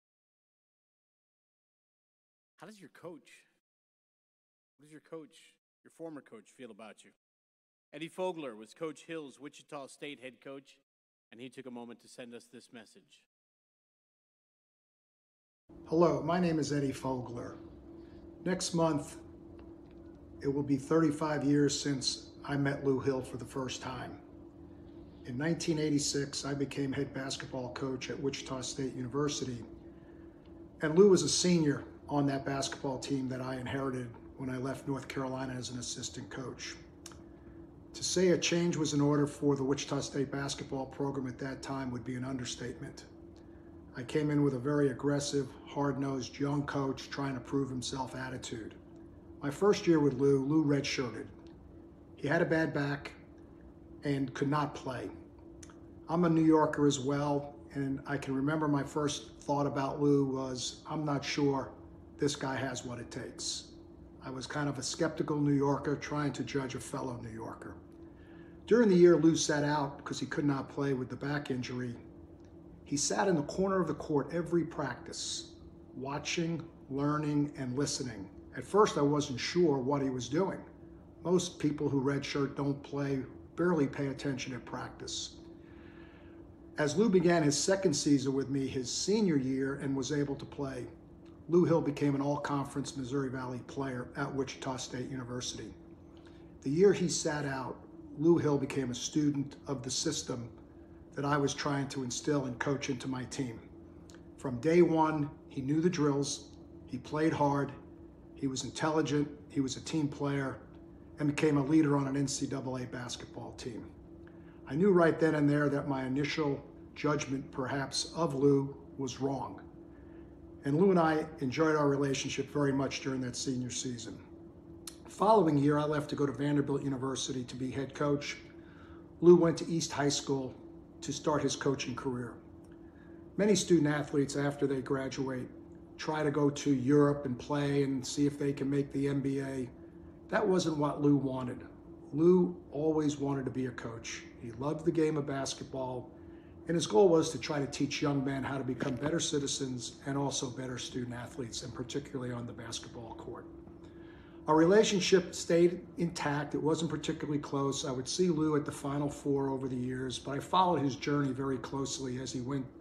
How does your former coach, feel about you? Eddie Fogler was Coach Hill's Wichita State head coach, and he took a moment to send us this message. Hello, my name is Eddie Fogler. Next month, it will be 35 years since I met Lou Hill for the first time. In 1986, I became head basketball coach at Wichita State University, and Lou was a senior on that basketball team that I inherited when I left North Carolina as an assistant coach. To say a change was in order for the Wichita State basketball program at that time would be an understatement. I came in with a very aggressive, hard-nosed young coach trying to prove himself attitude. My first year with Lou redshirted. He had a bad back and could not play. I'm a New Yorker as well, and I can remember my first thought about Lou was, I'm not sure this guy has what it takes. I was kind of a skeptical New Yorker trying to judge a fellow New Yorker. During the year Lou sat out because he could not play with the back injury, he sat in the corner of the court every practice, watching, learning, and listening. At first I wasn't sure what he was doing. Most people who redshirt don't play barely pay attention at practice. As Lou began his second season with me his senior year and was able to play, Lou Hill became an all-conference Missouri Valley player at Wichita State University. The year he sat out, Lou Hill became a student of the system that I was trying to instill and coach into my team. From day one, he knew the drills, he played hard, he was intelligent, he was a team player, and became a leader on an NCAA basketball team. I knew right then and there that my initial judgment, perhaps, of Lou was wrong. And Lou and I enjoyed our relationship very much during that senior season. The following year, I left to go to Vanderbilt University to be head coach. Lou went to East High School to start his coaching career. Many student athletes, after they graduate, try to go to Europe and play and see if they can make the NBA. That wasn't what Lou wanted. Lou always wanted to be a coach. He loved the game of basketball, and his goal was to try to teach young men how to become better citizens and also better student athletes, and particularly on the basketball court. Our relationship stayed intact. It wasn't particularly close. I would see Lou at the Final Four over the years, but I followed his journey very closely as he went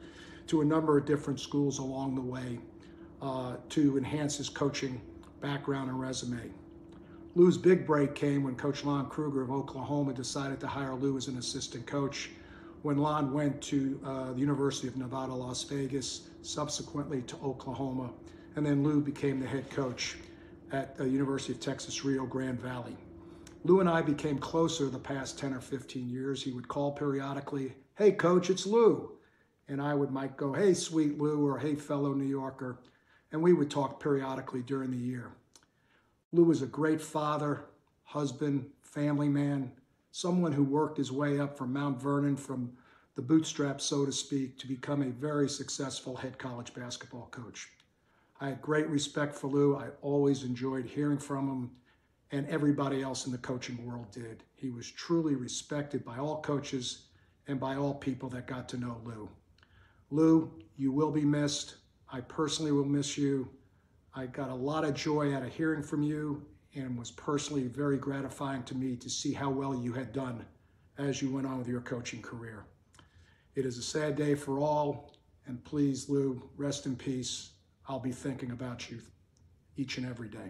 to a number of different schools along the way to enhance his coaching background and resume. Lou's big break came when Coach Lon Kruger of Oklahoma decided to hire Lou as an assistant coach when Lon went to the University of Nevada, Las Vegas, subsequently to Oklahoma, and then Lou became the head coach at the University of Texas, Rio Grande Valley. Lou and I became closer the past 10 or 15 years. He would call periodically, "Hey, Coach, it's Lou." And I might go, "Hey, sweet Lou," or "Hey, fellow New Yorker." And we would talk periodically during the year. Lou was a great father, husband, family man, someone who worked his way up from Mount Vernon, from the bootstraps, so to speak, to become a very successful head college basketball coach. I had great respect for Lou. I always enjoyed hearing from him, and everybody else in the coaching world did. He was truly respected by all coaches and by all people that got to know Lou. Lou, you will be missed. I personally will miss you. I got a lot of joy out of hearing from you, and was personally very gratifying to me to see how well you had done as you went on with your coaching career. It is a sad day for all, and please, Lou, rest in peace. I'll be thinking about you each and every day.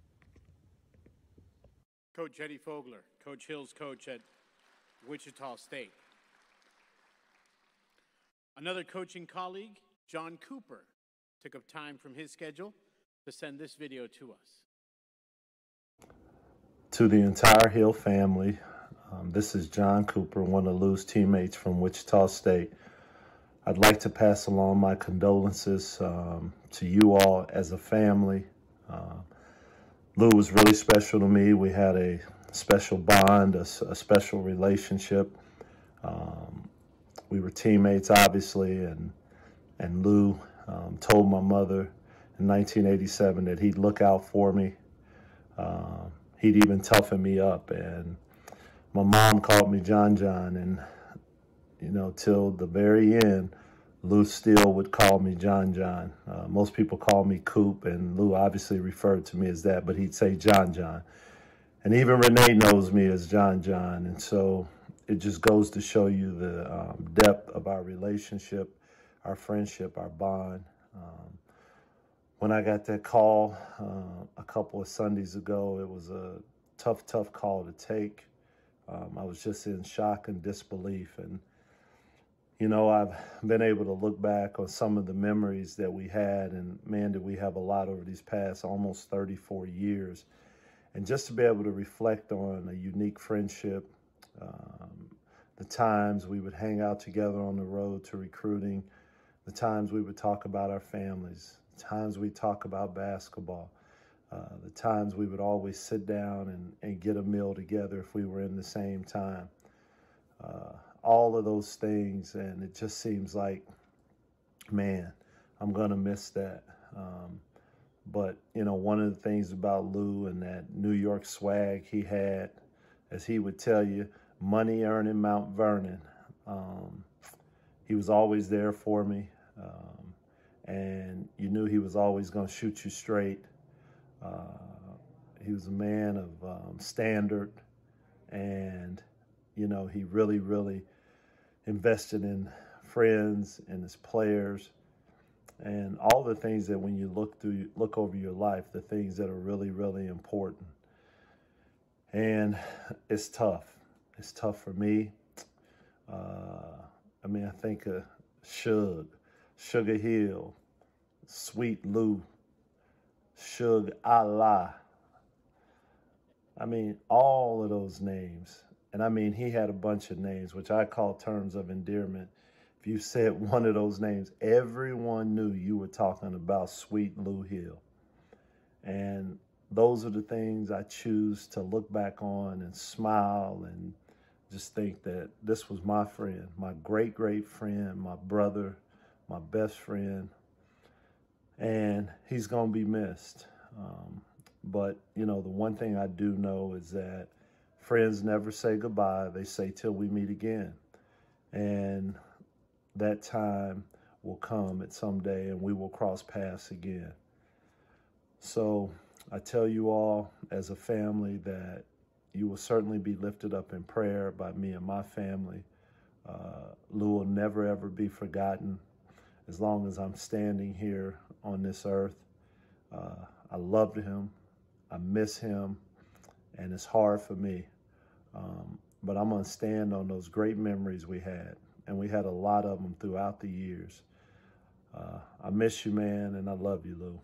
Coach Eddie Fogler, Coach Hill's coach at Wichita State. Another coaching colleague, John Cooper, took up time from his schedule to send this video to us. To the entire Hill family, this is John Cooper, one of Lou's teammates from Wichita State. I'd like to pass along my condolences to you all as a family. Lou was really special to me. We had a special bond, a special relationship. We were teammates, obviously, and Lou told my mother in 1987 that he'd look out for me. He'd even toughen me up, and my mom called me John, and you know, till the very end, Lou still would call me John. Most people call me Coop, and Lou obviously referred to me as that, but he'd say John. And even Renee knows me as John. And so it just goes to show you the depth of our relationship, our friendship, our bond. When I got that call a couple of Sundays ago, it was a tough call to take. I was just in shock and disbelief. And, you know, I've been able to look back on some of the memories that we had, and man, did we have a lot over these past almost 34 years. And just to be able to reflect on a unique friendship, the times we would hang out together on the road to recruiting, the times we would talk about our families, the times we talk about basketball, the times we would always sit down and get a meal together if we were in the same time. All of those things, and it just seems like, man, I'm gonna miss that. But, you know, one of the things about Lou and that New York swag he had, as he would tell you, money earning Mount Vernon. He was always there for me, and you knew he was always gonna shoot you straight. He was a man of standard, and you know, he really invested in friends and his players and all the things that when you look over your life, the things that are really important. And it's tough. It's tough for me. I mean, I think of Sugar Hill, Sweet Lou, Suge Allah. I mean, all of those names. And I mean, he had a bunch of names, which I call terms of endearment. If you said one of those names, everyone knew you were talking about Sweet Lou Hill. And those are the things I choose to look back on and smile and just think that this was my friend, my great friend, my brother, my best friend. And he's going to be missed. But, you know, the one thing I do know is that friends never say goodbye. They say till we meet again. And that time will come at some day and we will cross paths again. So I tell you all as a family that you will certainly be lifted up in prayer by me and my family. Lou will never, ever be forgotten. as long as I'm standing here on this earth. I loved him, I miss him, and it's hard for me. But I'm gonna stand on those great memories we had, and we had a lot of them throughout the years. I miss you, man, and I love you, Lou.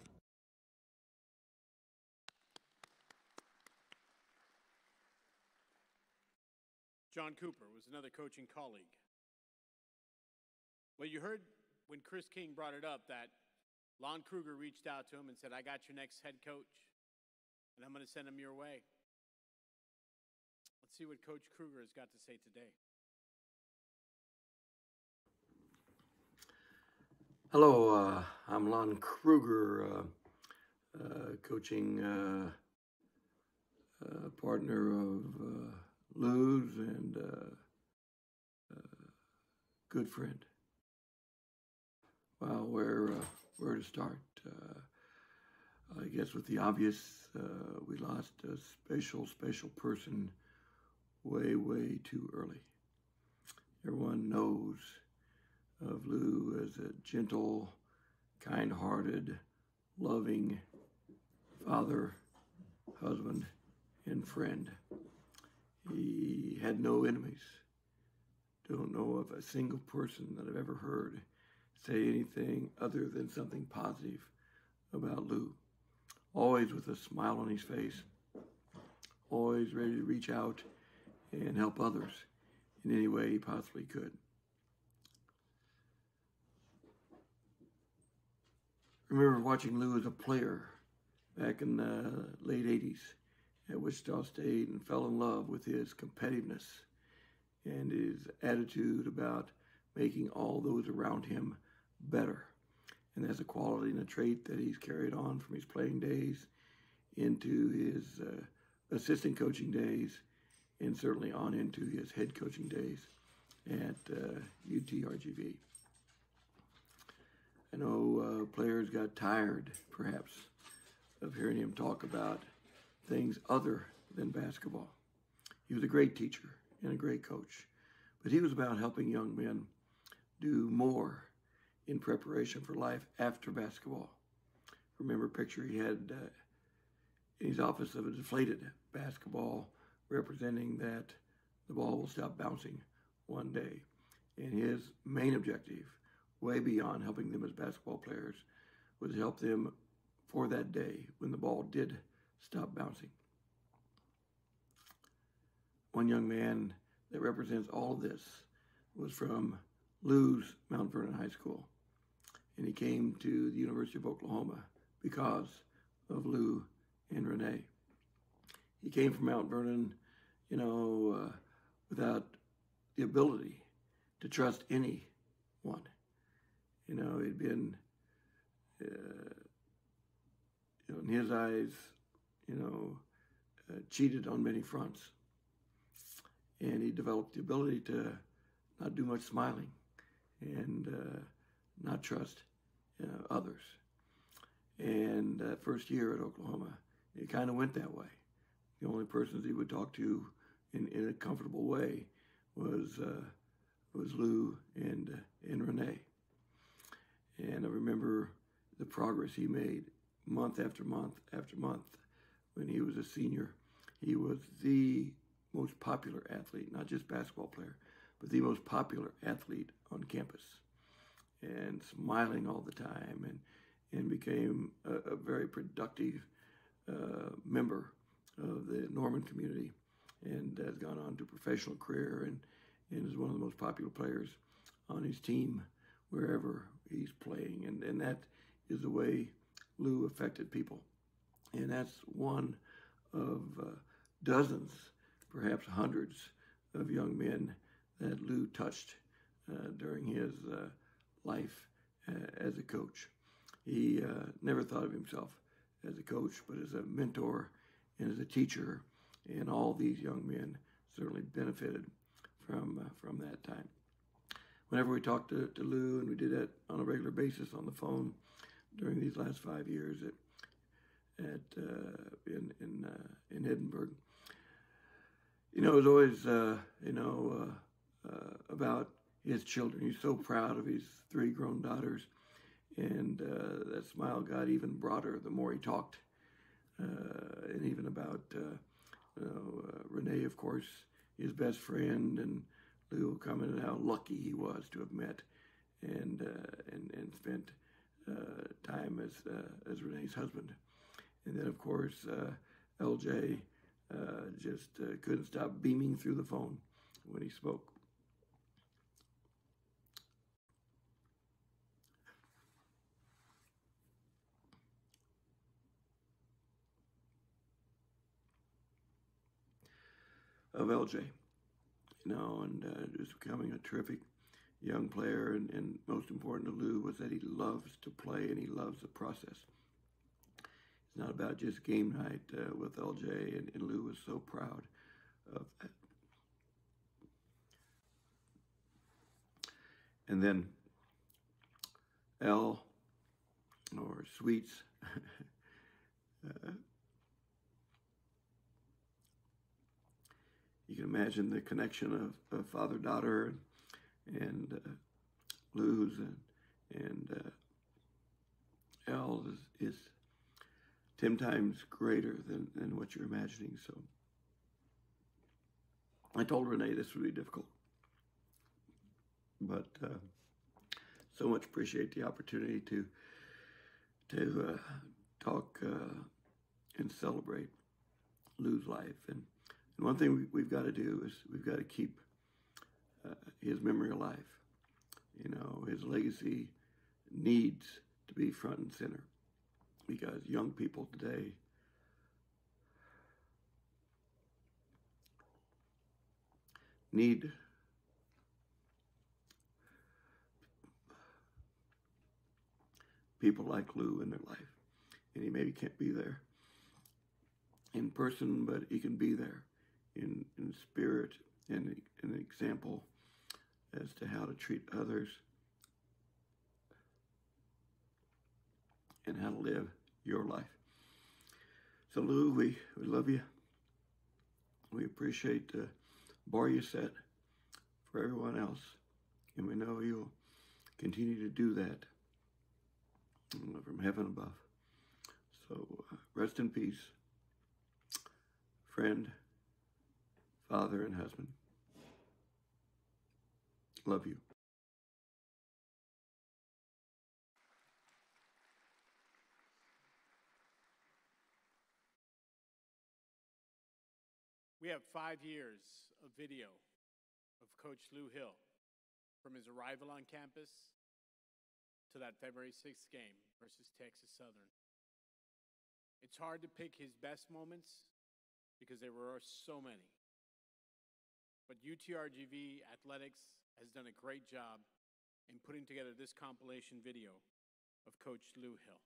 John Cooper was another coaching colleague. Well, you heard when Chris King brought it up that Lon Kruger reached out to him and said, I got your next head coach, and I'm going to send him your way. Let's see what Coach Kruger has got to say today. Hello, I'm Lon Kruger, coaching partner of Lou's and good friend. Well, where to start? I guess with the obvious, we lost a special person way too early. Everyone knows of Lou as a gentle, kind-hearted, loving father, husband, and friend. He had no enemies. Don't know of a single person that I've ever heard say anything other than something positive about Lou. Always with a smile on his face, always ready to reach out and help others in any way he possibly could. I remember watching Lou as a player back in the late 80s at Wichita State and fell in love with his competitiveness and his attitude about making all those around him better. And that's a quality and a trait that he's carried on from his playing days into his assistant coaching days and certainly on into his head coaching days at UTRGV. I know players got tired, perhaps, of hearing him talk about things other than basketball. He was a great teacher and a great coach, but he was about helping young men do more in preparation for life after basketball. Remember a picture he had in his office of a deflated basketball representing that the ball will stop bouncing one day. And his main objective, way beyond helping them as basketball players, was to help them for that day when the ball did stop bouncing. One young man that represents all of this was from Lou's Mount Vernon High School. And he came to the University of Oklahoma because of Lou and Renee. He came from Mount Vernon, without the ability to trust anyone. He'd been, in his eyes, cheated on many fronts. And he developed the ability to not do much smiling and not trust others. And that first year at Oklahoma, it kind of went that way. The only persons he would talk to in a comfortable way was Lou and Renee. And I remember the progress he made month after month after month. When he was a senior, he was the most popular athlete, not just basketball player, but the most popular athlete on campus, and smiling all the time, and became a very productive member of the Norman community, and has gone on to a professional career and is one of the most popular players on his team wherever he's playing. And that is the way Lou affected people. And that's one of dozens, perhaps hundreds of young men that Lou touched during his life as a coach. He never thought of himself as a coach, but as a mentor and as a teacher, and all these young men certainly benefited from that time. Whenever we talked to Lou, and we did that on a regular basis on the phone during these last 5 years in Edinburgh, it was always about his children. He's so proud of his 3 grown daughters And that smile got even broader the more he talked. And even about Renee, of course, his best friend, and Lou commented how lucky he was to have met and spent time as Renee's husband. And then, of course, LJ just couldn't stop beaming through the phone when he spoke. Of LJ, and just becoming a terrific young player, and most important to Lou was that he loves to play and he loves the process. It's not about just game night with LJ, and Lou was so proud of that. And then L, or Sweets, you can imagine the connection of father-daughter and Lou's and Elle is 10 times greater than what you're imagining. So I told Renee this would be difficult, but so much appreciate the opportunity to talk and celebrate Lou's life. And one thing we've got to do is we've got to keep his memory alive. His legacy needs to be front and center, because young people today need people like Lou in their life. And he maybe can't be there in person, but he can be there in spirit and an example as to how to treat others and how to live your life. So Lou, we love you. We appreciate the bar you set for everyone else, and we know you'll continue to do that from heaven above. So rest in peace, friend, father, and husband. Love you. We have 5 years of video of Coach Lou Hill, from his arrival on campus to that February 6th game versus Texas Southern. It's hard to pick his best moments because there were so many. But UTRGV Athletics has done a great job in putting together this compilation video of Coach Lou Hill.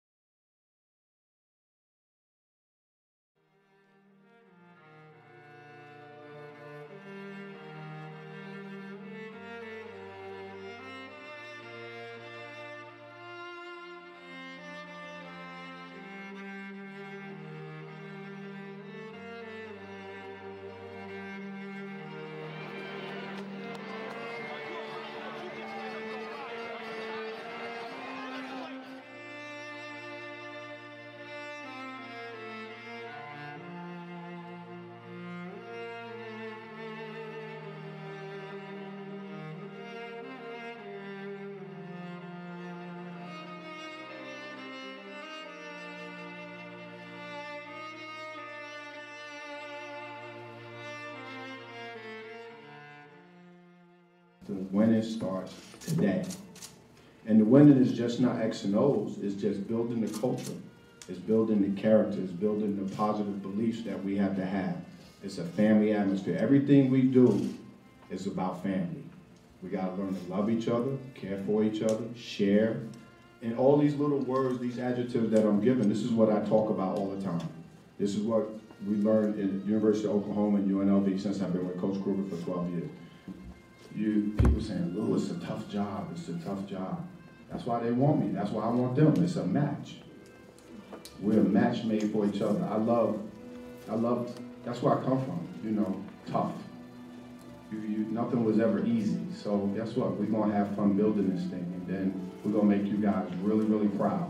The winning starts today. And the winning is just not X and O's, it's just building the culture. It's building the character, it's building the positive beliefs that we have to have. It's a family atmosphere. Everything we do is about family. We gotta learn to love each other, care for each other, share. And all these little words, these adjectives that I'm giving, this is what I talk about all the time. This is what we learned in the University of Oklahoma and UNLV since I've been with Coach Kruger for 12 years. People saying, Lou, it's a tough job, it's a tough job. That's why they want me, that's why I want them. It's a match. We're a match made for each other. I love, that's where I come from, tough. Nothing was ever easy. So guess what, we're gonna have fun building this thing. And then We're going to make you guys really, really proud.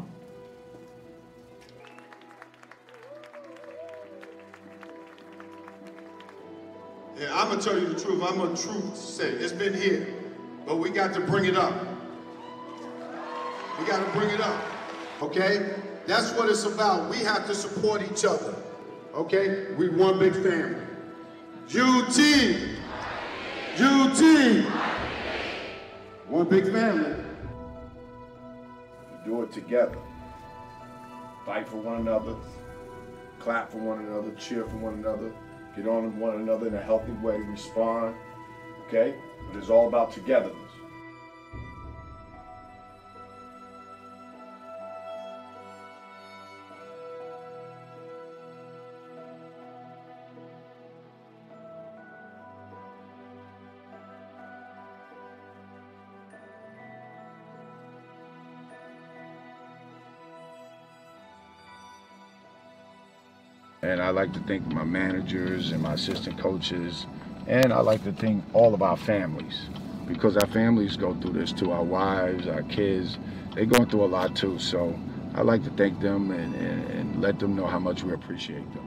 Yeah, I'm going to tell you the truth. I'm a truth say. It's been here, but we got to bring it up. We got to bring it up, okay? That's what it's about. We have to support each other, okay? We one big family. UT! UT! One big family. Do it together. Fight for one another, clap for one another, cheer for one another, get on one another in a healthy way, respond, okay? But it's all about togetherness. And I like to thank my managers and my assistant coaches, and I like to thank all of our families, because our families go through this too. Our wives, our kids, they're going through a lot too. So I like to thank them and let them know how much we appreciate them.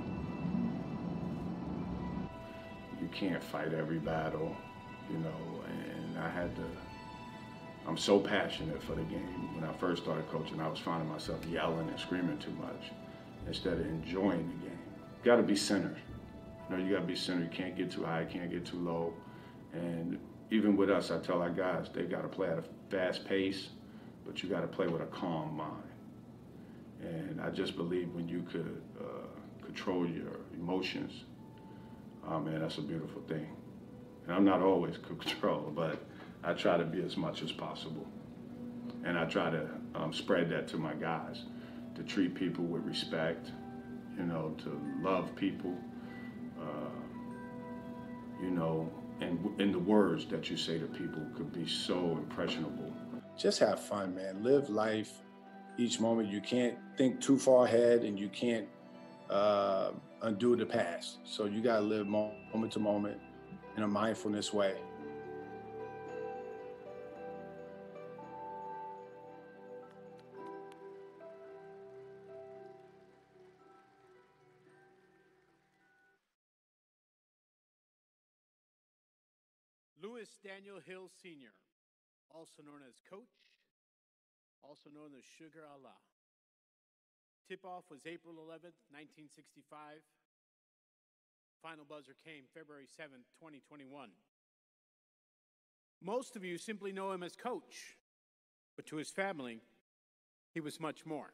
You can't fight every battle, you know, and I'm so passionate for the game. When I first started coaching, I was finding myself yelling and screaming too much instead of enjoying the game. You gotta be centered. You know, you gotta be centered. You can't get too high, you can't get too low. And even with us, I tell our guys, they gotta play at a fast pace, but you gotta play with a calm mind. And I just believe when you could control your emotions, man, that's a beautiful thing. And I'm not always control, but I try to be as much as possible. And I try to spread that to my guys, to treat people with respect, you know, to love people, you know, and the words that you say to people could be so impressionable. Just have fun, man. Live life each moment. You can't think too far ahead, and you can't undo the past. So you gotta live moment to moment in a mindfulness way. Louis Daniel Hill Sr., also known as Coach, also known as Sugar Allah. Tip-off was April 11th, 1965. Final buzzer came February 7th, 2021. Most of you simply know him as Coach, but to his family, he was much more.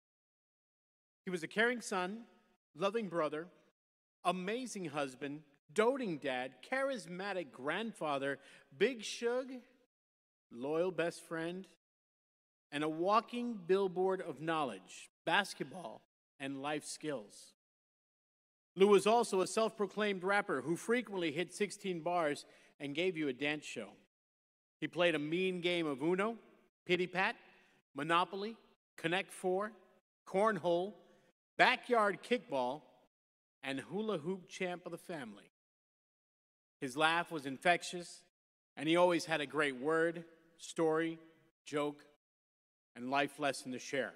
He was a caring son, loving brother, amazing husband, doting dad, charismatic grandfather, big shug, loyal best friend, and a walking billboard of knowledge, basketball, and life skills. Lou was also a self-proclaimed rapper who frequently hit 16 bars and gave you a dance show. He played a mean game of Uno, Pity Pat, Monopoly, Connect Four, Cornhole, backyard kickball, and hula hoop champ of the family. His laugh was infectious, and he always had a great word, story, joke, and life lesson to share.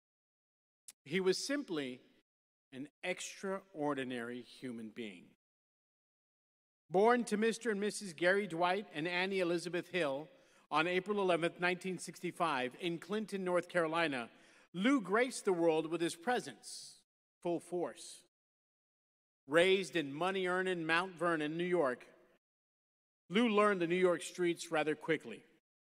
He was simply an extraordinary human being. Born to Mr. and Mrs. Gary Dwight and Annie Elizabeth Hill on April 11, 1965, in Clinton, North Carolina, Lou graced the world with his presence, full force. Raised in money-earning Mount Vernon, New York, Lou learned the New York streets rather quickly.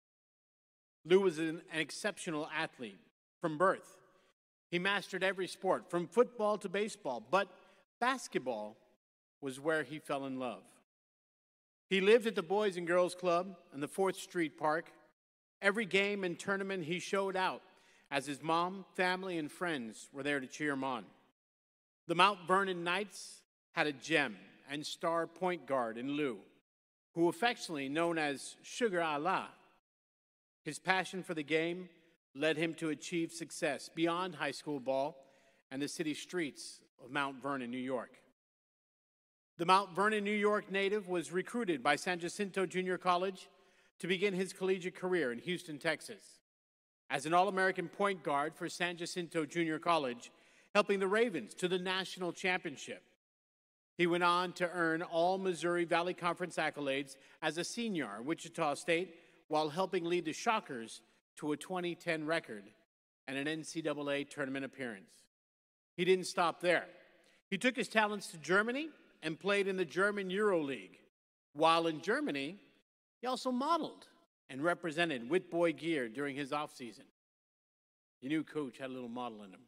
Lou was an exceptional athlete from birth. He mastered every sport, from football to baseball, but basketball was where he fell in love. He lived at the Boys and Girls Club in the 4th Street Park. Every game and tournament he showed out, as his mom, family, and friends were there to cheer him on. The Mount Vernon Knights had a gem and star point guard in Lou, who affectionately known as Sugar Allah. His passion for the game led him to achieve success beyond high school ball and the city streets of Mount Vernon, New York. The Mount Vernon, New York native was recruited by San Jacinto Junior College to begin his collegiate career in Houston, Texas. as an All-American point guard for San Jacinto Junior College, helping the Ravens to the national championship. He went on to earn all Missouri Valley Conference accolades as a senior at Wichita State while helping lead the Shockers to a 2010 record and an NCAA tournament appearance. He didn't stop there. He took his talents to Germany and played in the German EuroLeague. While in Germany, he also modeled and represented Witboy Gear during his offseason. You knew Coach had a little model in him.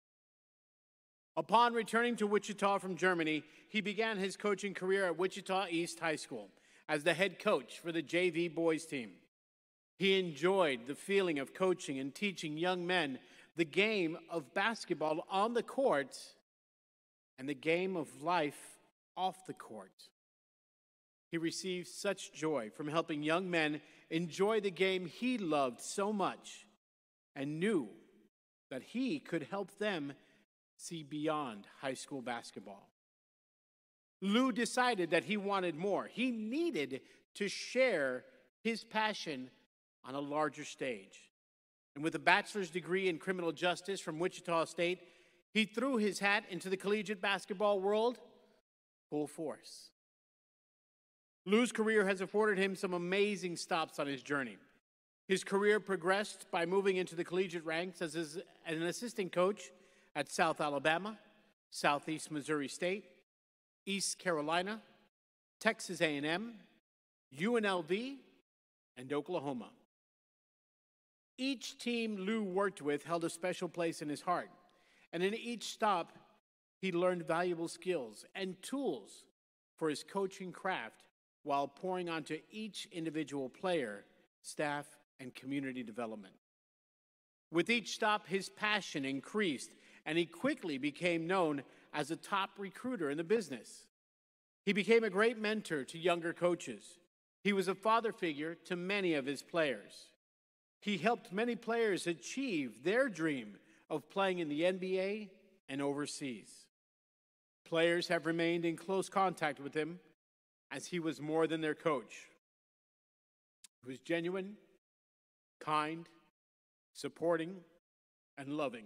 Upon returning to Wichita from Germany, he began his coaching career at Wichita East High School as the head coach for the JV boys team. He enjoyed the feeling of coaching and teaching young men the game of basketball on the court and the game of life off the court. He received such joy from helping young men enjoy the game he loved so much and knew that he could help them see beyond high school basketball. Lou decided that he wanted more. He needed to share his passion on a larger stage. And with a bachelor's degree in criminal justice from Wichita State, he threw his hat into the collegiate basketball world full force. Lou's career has afforded him some amazing stops on his journey. His career progressed by moving into the collegiate ranks as an assistant coach at South Alabama, Southeast Missouri State, East Carolina, Texas A&M, UNLV, and Oklahoma. Each team Lou worked with held a special place in his heart, and in each stop, he learned valuable skills and tools for his coaching craft while pouring onto each individual player, staff, and community development. With each stop, his passion increased, and he quickly became known as a top recruiter in the business. He became a great mentor to younger coaches. He was a father figure to many of his players. He helped many players achieve their dream of playing in the NBA and overseas. Players have remained in close contact with him as he was more than their coach. He was genuine, kind, supporting, and loving.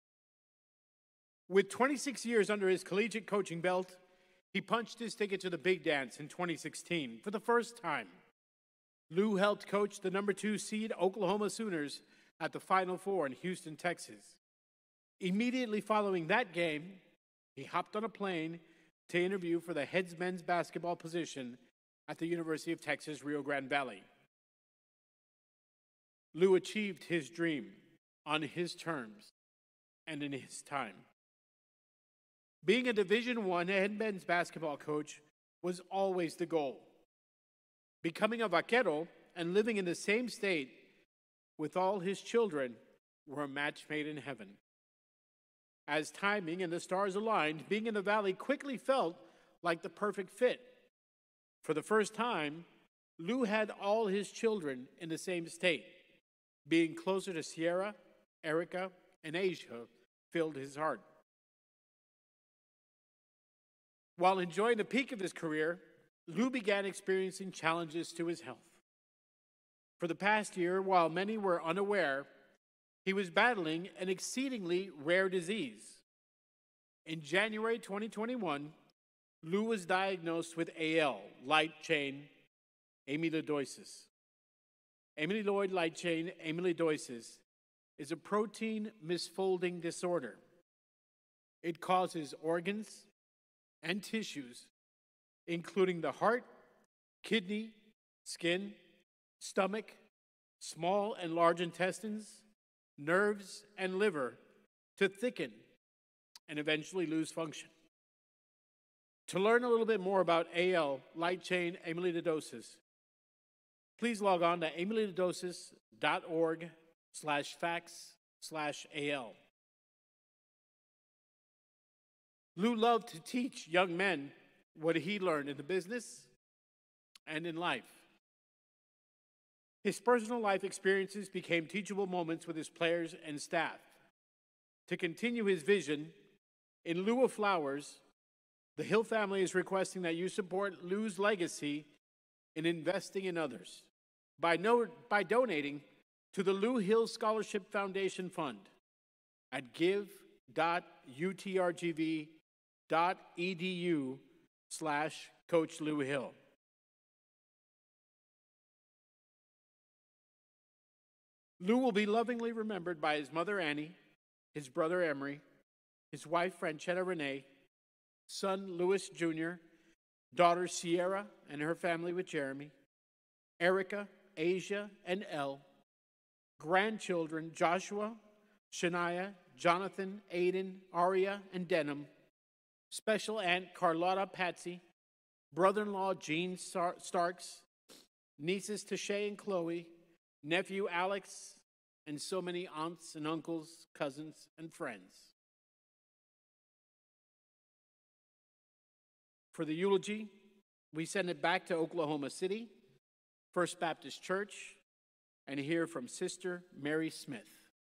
With 26 years under his collegiate coaching belt, he punched his ticket to the big dance in 2016 for the first time. Lou helped coach the number 2 seed Oklahoma Sooners at the Final Four in Houston, Texas. Immediately following that game, he hopped on a plane to interview for the head men's basketball position at the University of Texas, Rio Grande Valley. Lou achieved his dream on his terms and in his time. Being a Division I head men's basketball coach was always the goal. Becoming a vaquero and living in the same state with all his children were a match made in heaven. As timing and the stars aligned, being in the valley quickly felt like the perfect fit. For the first time, Lou had all his children in the same state. Being closer to Sierra, Erica, and Asia filled his heart. While enjoying the peak of his career, Lou began experiencing challenges to his health. For the past year, while many were unaware, he was battling an exceedingly rare disease. In January 2021, Lou was diagnosed with AL, light chain amyloidosis. Amyloid light chain amyloidosis is a protein misfolding disorder. It causes organs and tissues, including the heart, kidney, skin, stomach, small and large intestines, nerves, and liver, to thicken and eventually lose function. To learn a little bit more about AL, light chain amyloidosis, please log on to amyloidosis.org/facts/AL. Lou loved to teach young men what he learned in the business and in life. His personal life experiences became teachable moments with his players and staff. To continue his vision, in lieu of flowers, the Hill family is requesting that you support Lou's legacy in investing in others by donating to the Lou Hill Scholarship Foundation Fund at give.utrgv.edu/Coach Lou Hill. Lou will be lovingly remembered by his mother Annie, his brother Emery, his wife Franchetta Renee, son Louis Jr., daughter Sierra and her family with Jeremy, Erica, Asia, and Elle, grandchildren Joshua, Shania, Jonathan, Aiden, Aria, and Denham, special aunt Carlotta Patsy, brother-in-law Gene Starks, nieces Tashay and Chloe, nephew Alex, and so many aunts and uncles, cousins, and friends. For the eulogy, we send it back to Oklahoma City, First Baptist Church, and hear from Sister Mary Smith.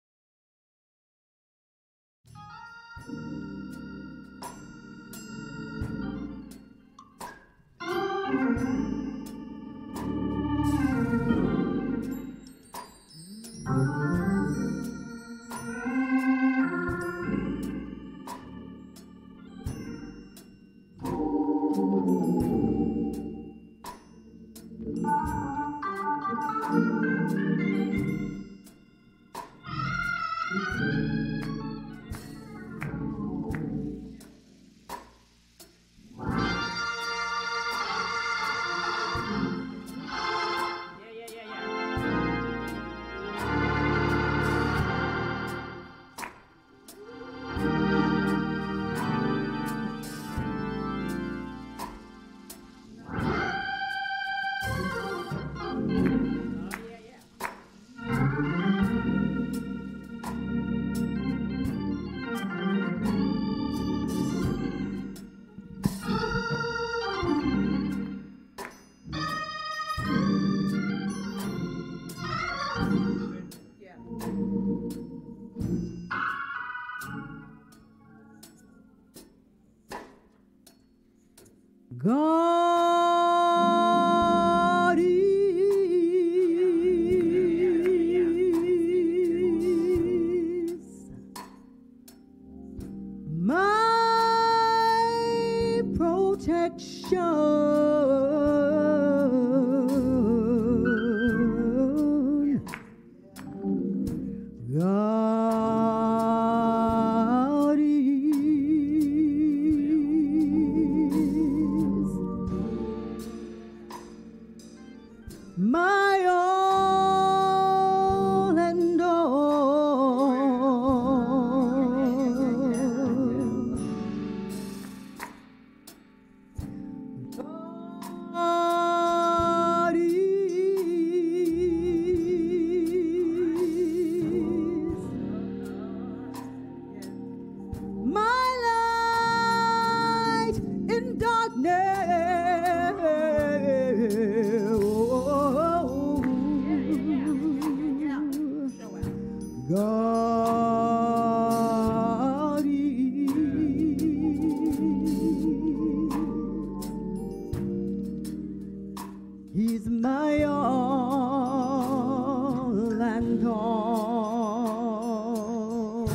God is my protection. God is my all and all. God is my light in darkness. God He's my all and all.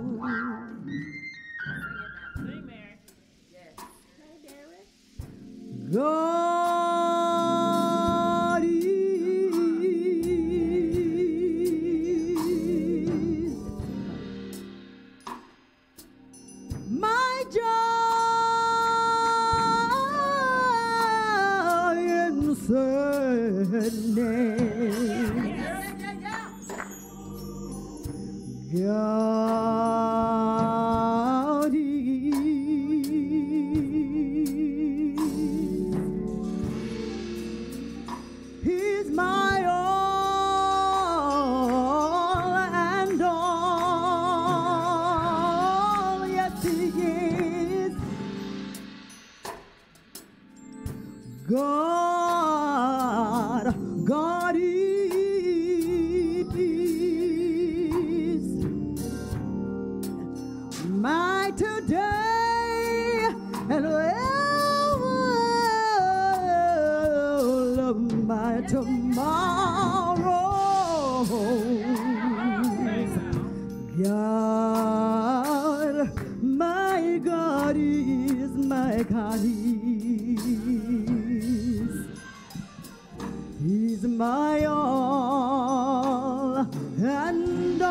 God is my joy in sadness. God He's my all and all. Yes, He is. God is my today and all of my tomorrow. God is my God. He's my all and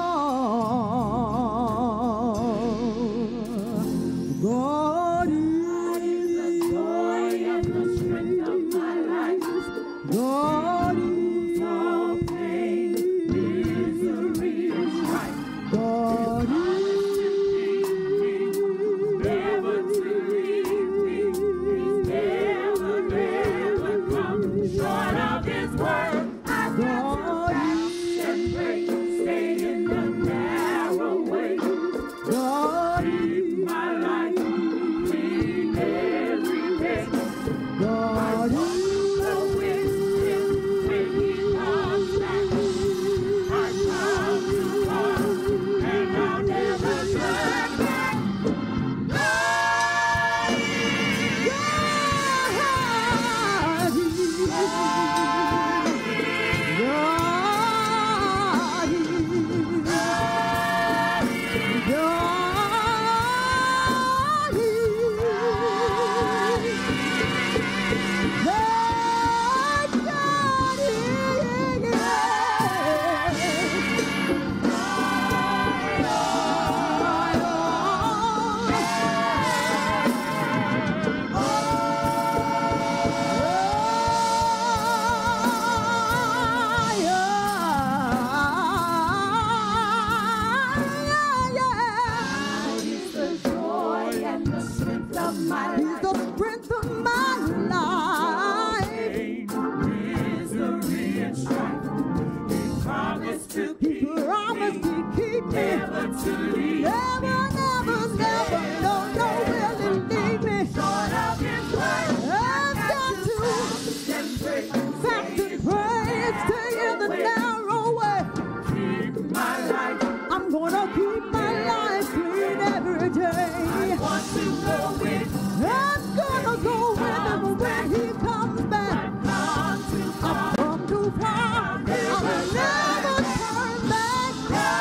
all. God is the joy and the strength of my life. God is all pain, misery, and strife. God is never to leave me. He's never, never come short of His word. I got to fast and pray, stay in the narrow way. God keep my life clean every day. God is the witness when He comes back. I come to God and I'll never turn back. Never to leave. Never, never, never, no, no, will He leave me. Short of His word, I've got to fast and pray, stay in the narrow way. Keep my life. I'm gonna keep my life clean every day. I want to go with. I'm gonna go with Him when He comes back. I've come too far. I'll never turn back.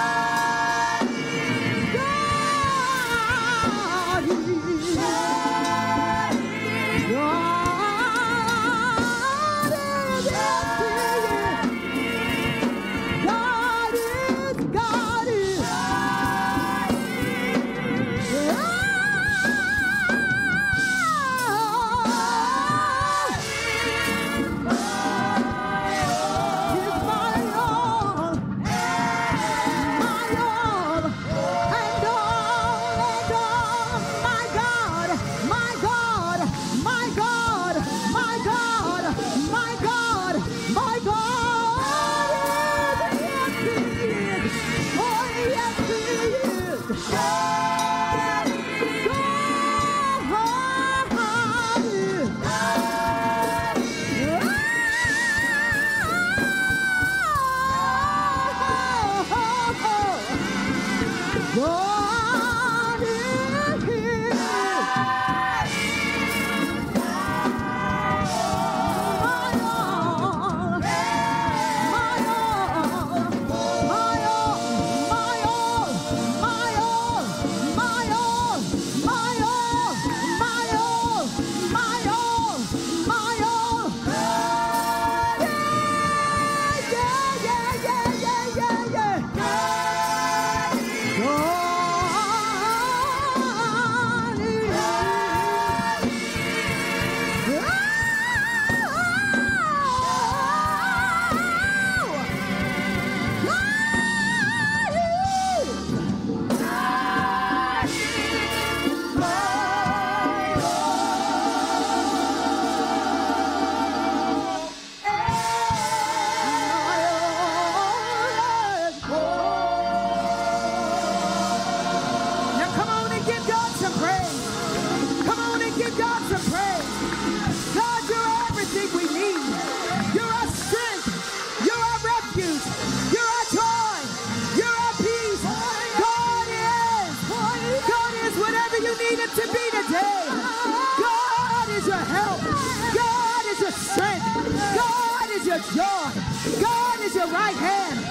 your joy. God is your right hand.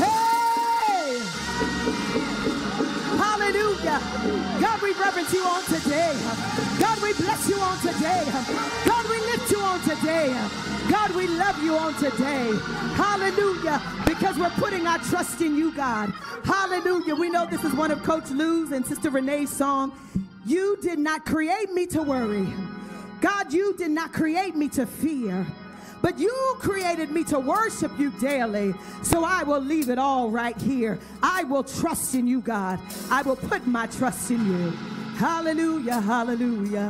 Hey! Hallelujah. God, we reverence you on today. we bless you on today. God, we lift you on today. God, we love you on today. Hallelujah. Because we're putting our trust in you, God. Hallelujah. We know this is one of Coach Lou's and Sister Renee's song. You did not create me to worry. God, you did not create me to fear. But you created me to worship you daily. So I will leave it all right here. I will trust in you, God. I will put my trust in you. Hallelujah, hallelujah.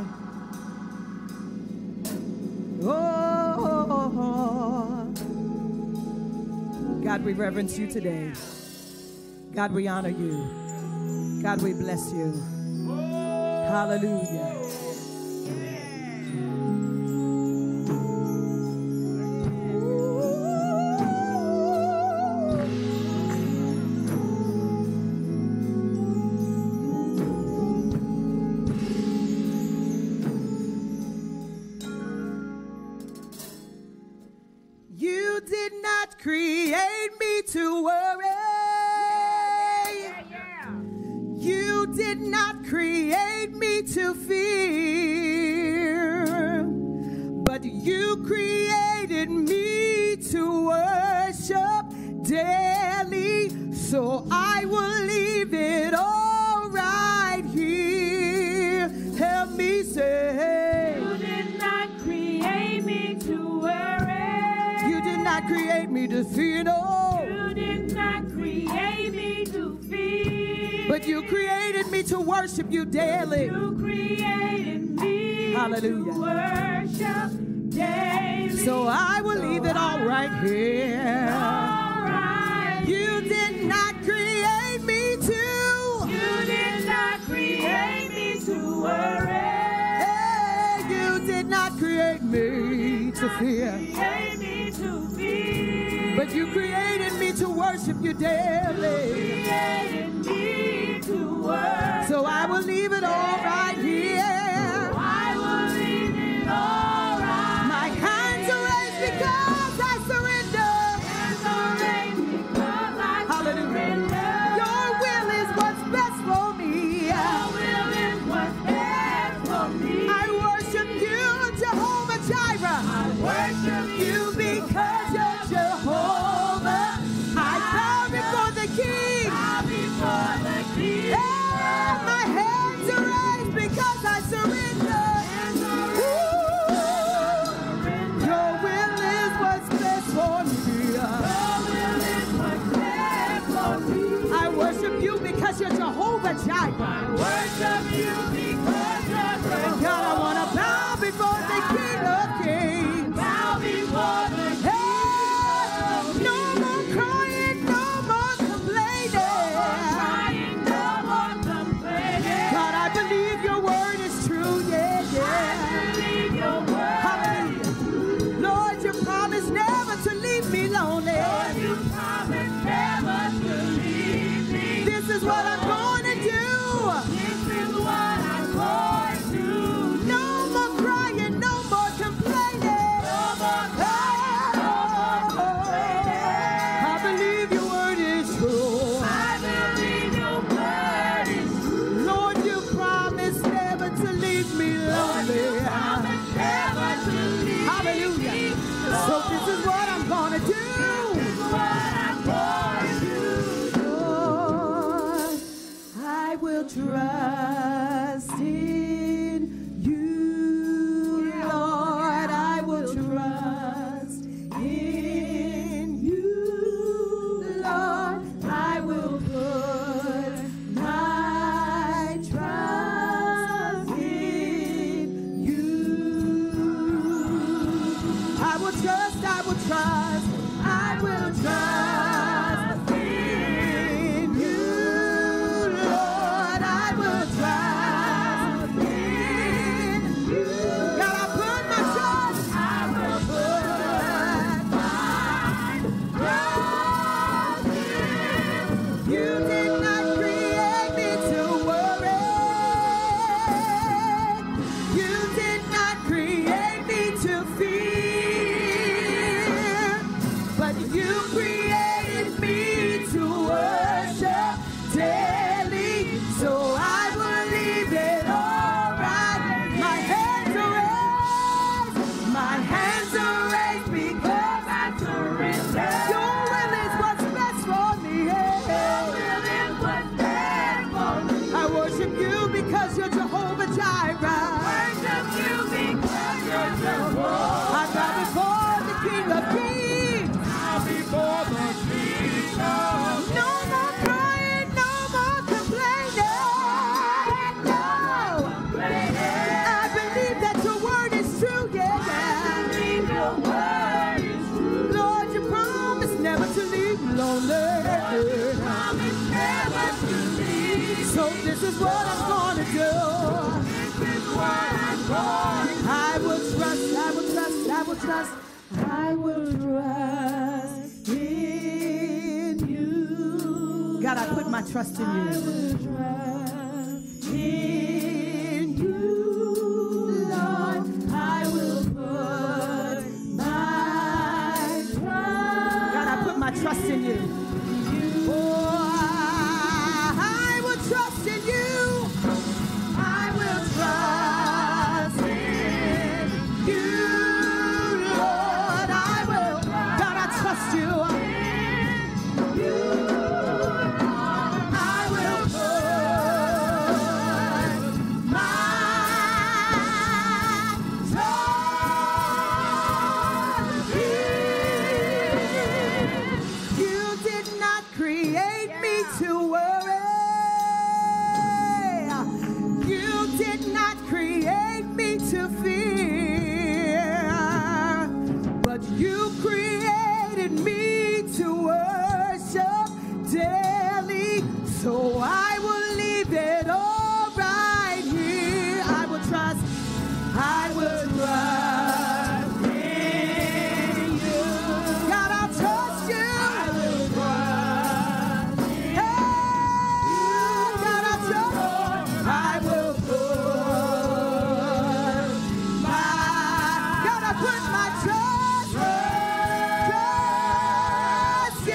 Oh, God, we reverence you today. God, we honor you. God, we bless you. Hallelujah. You did not create me to worry. You did not create me to fear. But you created me to worship daily. So I will leave it all right here. Help me say. You did not create me to worry. You did not create me to fear, no. You did not create me to fear. But you created me to worship you daily. You created me Hallelujah. to worship daily. So I will leave it all right here. All right. You did not create me to. You did not create me to worry. Hey, you did not create me to fear. Create me to fear. But you created me to worship you daily. Created me to worship. So I will leave it all right here. I will leave it all right. My hands are raised because I surrender. Hands are raised because I Hallelujah. surrender. Your will is what's best for me. Your will is what's best for me. I worship you, Jehovah Jireh. I worship you because you're Jehovah. I bow before the King. Bow before the King. Yeah, my hands are raised because I surrender. Ooh, your will is what's best for me. Your will is what's best for me. I worship you because you're Jehovah Jireh. I worship you because you're Jehovah. God, I want to bow before the King of Kings. Bow before the King. Hey, no more crying, no more complaining. Crying, no more complaining. God, I believe your word is true. Yeah, I yeah. believe your word. Hallelujah. Lord, you promised never to leave me lonely. Lord, you promised never to leave me. This is what I'm going to do. This is what I'm going to do. No more crying, no more complaining. No more crying, no more complaining. I believe your word is true. I believe your word is true. Lord, you promised never to leave me lonely. Promised never to leave Hallelujah. me. So this is what I'm going to do. This is what I'm going to do. Lord, I will trust in you. Lord, I will trust in you. Lord, I will put my trust in you. I will trust, I will trust, I will trust in you. Lord, I will trust in you. God, I put my trust, I will put my trust in you. You did not create me to worry. You did not create me to fear. what I'm gonna do. This is what I'm going to do. I will trust, I will trust, I will trust, I will trust in you. God, I put my trust in you. I will trust in you, Lord. I will put my trust. God, I put my trust in you. Oh, I will trust in you. I will trust in you, Lord. I will. God, I trust you. So I will leave it all right here. I will trust. I will trust in you. God, I'll trust you. I will trust in you. God, I'll trust. I will put my. God, I put my trust in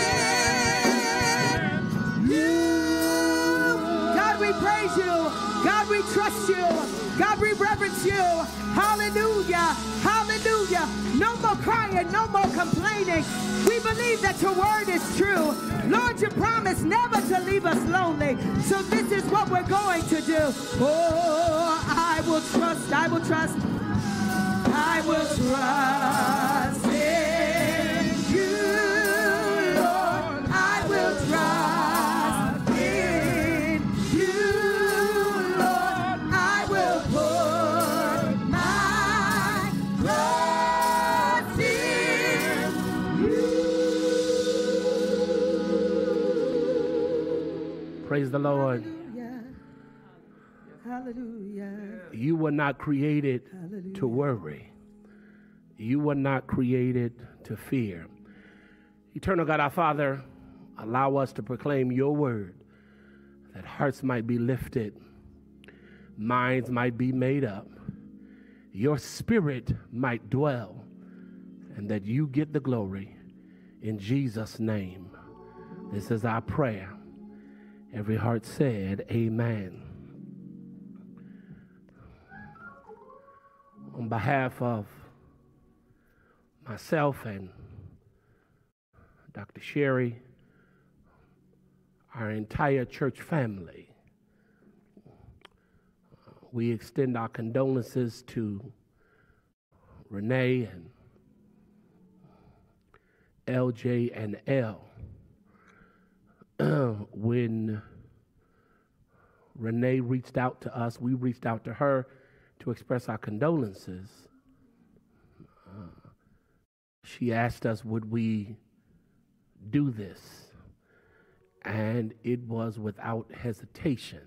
you. God, we praise you. God, we trust you. God, we reverence you. Hallelujah. Hallelujah. No more crying, no more complaining. We believe that your word is true. Lord, you promised never to leave us lonely. So this is what we're going to do. Oh, I will trust, I will trust, I will trust in you, Lord. I will trust in you, Lord. I will put my trust in you. Praise the Lord. Hallelujah. You were not created to worry. You were not created to fear. Eternal God, our Father, allow us to proclaim your word, that hearts might be lifted, minds might be made up, your spirit might dwell, and that you get the glory. In Jesus' name, this is our prayer. Every heart said, amen. On behalf of myself and Dr. Sherry, our entire church family, we extend our condolences to Renee and LJ and L. When Renee reached out to us, we reached out to her to express our condolences. She asked us, would we do this? And it was without hesitation,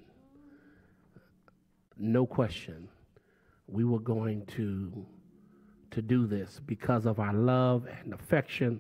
no question. We were going to do this because of our love and affection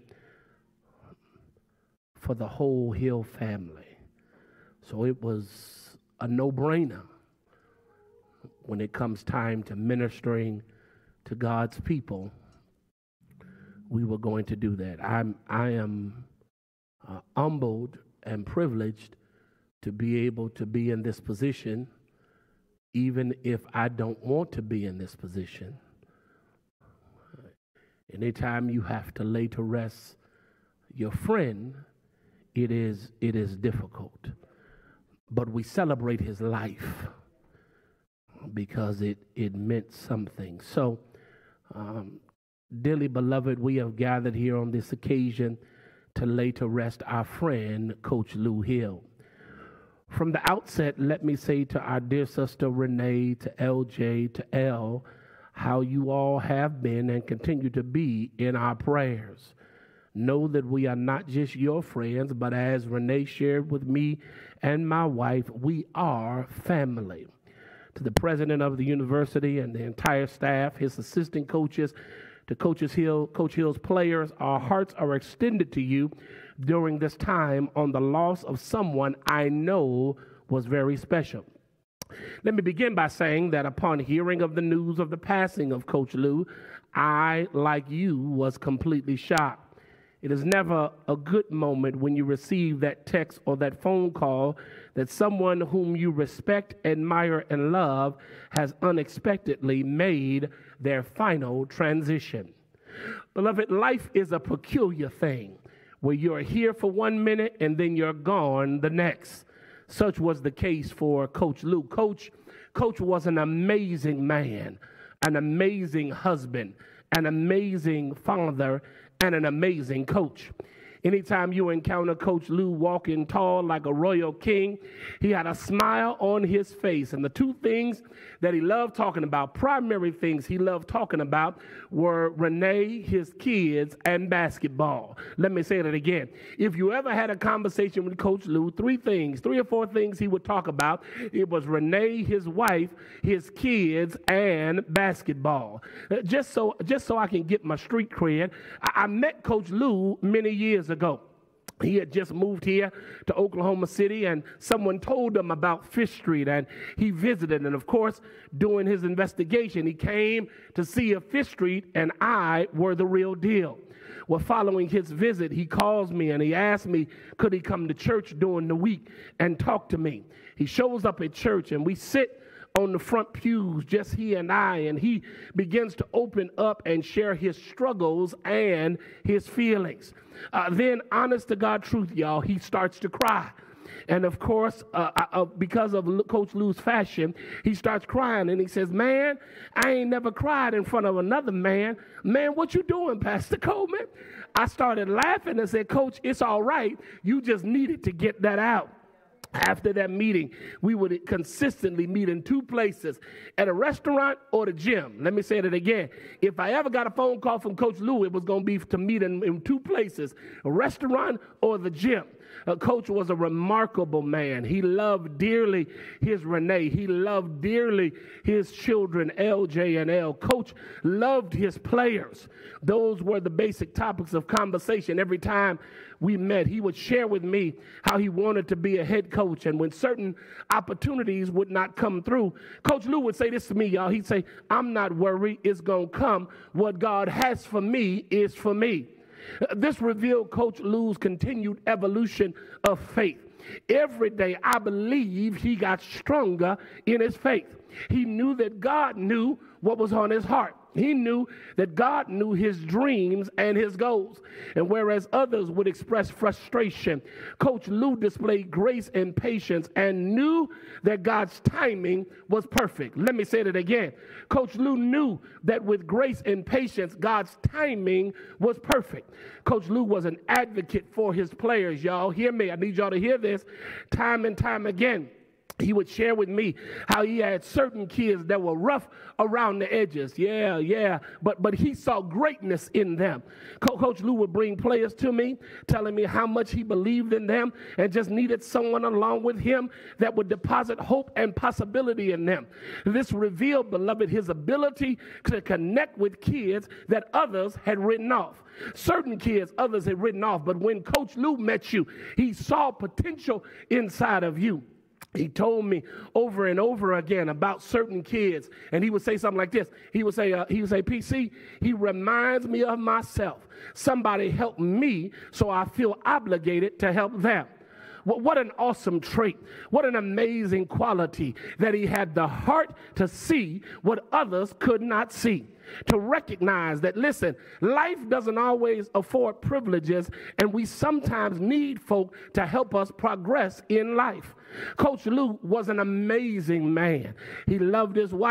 for the whole Hill family. So it was a no-brainer when it comes time to ministering to God's people. We were going to do that. I am humbled and privileged to be able to be in this position, even if I don't want to be in this position. Anytime you have to lay to rest your friend, it is difficult. But we celebrate his life because it meant something. So, dearly beloved, we have gathered here on this occasion to lay to rest our friend, Coach Lou Hill. From the outset, let me say to our dear sister Renee, to LJ, to L, how you all have been and continue to be in our prayers. know that we are not just your friends, but as Renee shared with me and my wife, we are family. To the president of the university and the entire staff, his assistant coaches, to Coach Hill's players, our hearts are extended to you during this time on the loss of someone I know was very special. Let me begin by saying that upon hearing of the news of the passing of Coach Lou, I, like you, was completely shocked. It is never a good moment when you receive that text or that phone call that someone whom you respect, admire, and love has unexpectedly made their final transition. Beloved, life is a peculiar thing where you're here for 1 minute and then you're gone the next. Such was the case for Coach Lou. Coach was an amazing man, an amazing husband, an amazing father, and an amazing coach. Anytime you encounter Coach Lou walking tall like a royal king, he had a smile on his face. And the two things that he loved talking about, primary things he loved talking about, were Renee, his kids, and basketball. Let me say that again. If you ever had a conversation with Coach Lou, three or four things he would talk about. It was Renee, his wife, his kids, and basketball. Just so I can get my street cred, I met Coach Lou many years ago. He had just moved here to Oklahoma City, and someone told him about Fish Street, and he visited. And of course, doing his investigation, he came to see if Fish Street and I were the real deal. Well, following his visit, he calls me and he asked me, could he come to church during the week and talk to me? He shows up at church, and we sit on the front pews, just he and I, and he begins to open up and share his struggles and his feelings. Then, honest to God truth, y'all, he starts to cry. And of course, because of Coach Lou's fashion, he starts crying, and he says, man, I ain't never cried in front of another man. Man, what you doing, Pastor Coleman? I started laughing and said, Coach, it's all right. You just needed to get that out. After that meeting, we would consistently meet in two places, at a restaurant or the gym. Let me say that again. If I ever got a phone call from Coach Lou, it was going to be to meet in two places, a restaurant or the gym. Coach was a remarkable man. He loved dearly his Renee. He loved dearly his children, LJ and L. Coach loved his players. Those were the basic topics of conversation. Every time we met, he would share with me how he wanted to be a head coach. And when certain opportunities would not come through, Coach Lou would say this to me, y'all. He'd say, I'm not worried. It's going to come. What God has for me is for me. This revealed Coach Lou's continued evolution of faith. Every day, I believe he got stronger in his faith. He knew that God knew what was on his heart. He knew that God knew his dreams and his goals. And whereas others would express frustration, Coach Lou displayed grace and patience and knew that God's timing was perfect. Let me say that again. Coach Lou knew that with grace and patience, God's timing was perfect. Coach Lou was an advocate for his players, y'all. Hear me. I need y'all to hear this time and time again. He would share with me how he had certain kids that were rough around the edges. But he saw greatness in them. Coach Lou would bring players to me, telling me how much he believed in them and just needed someone along with him that would deposit hope and possibility in them. This revealed, beloved, his ability to connect with kids that others had written off. Certain kids others had written off, but when Coach Lou met you, he saw potential inside of you. He told me over and over again about certain kids, and he would say something like this. He would say, PC, he reminds me of myself. Somebody helped me, so I feel obligated to help them. What an awesome trait. What an amazing quality that he had the heart to see what others could not see. To recognize that, listen, life doesn't always afford privileges, and we sometimes need folk to help us progress in life. Coach Lou was an amazing man. He loved his wife.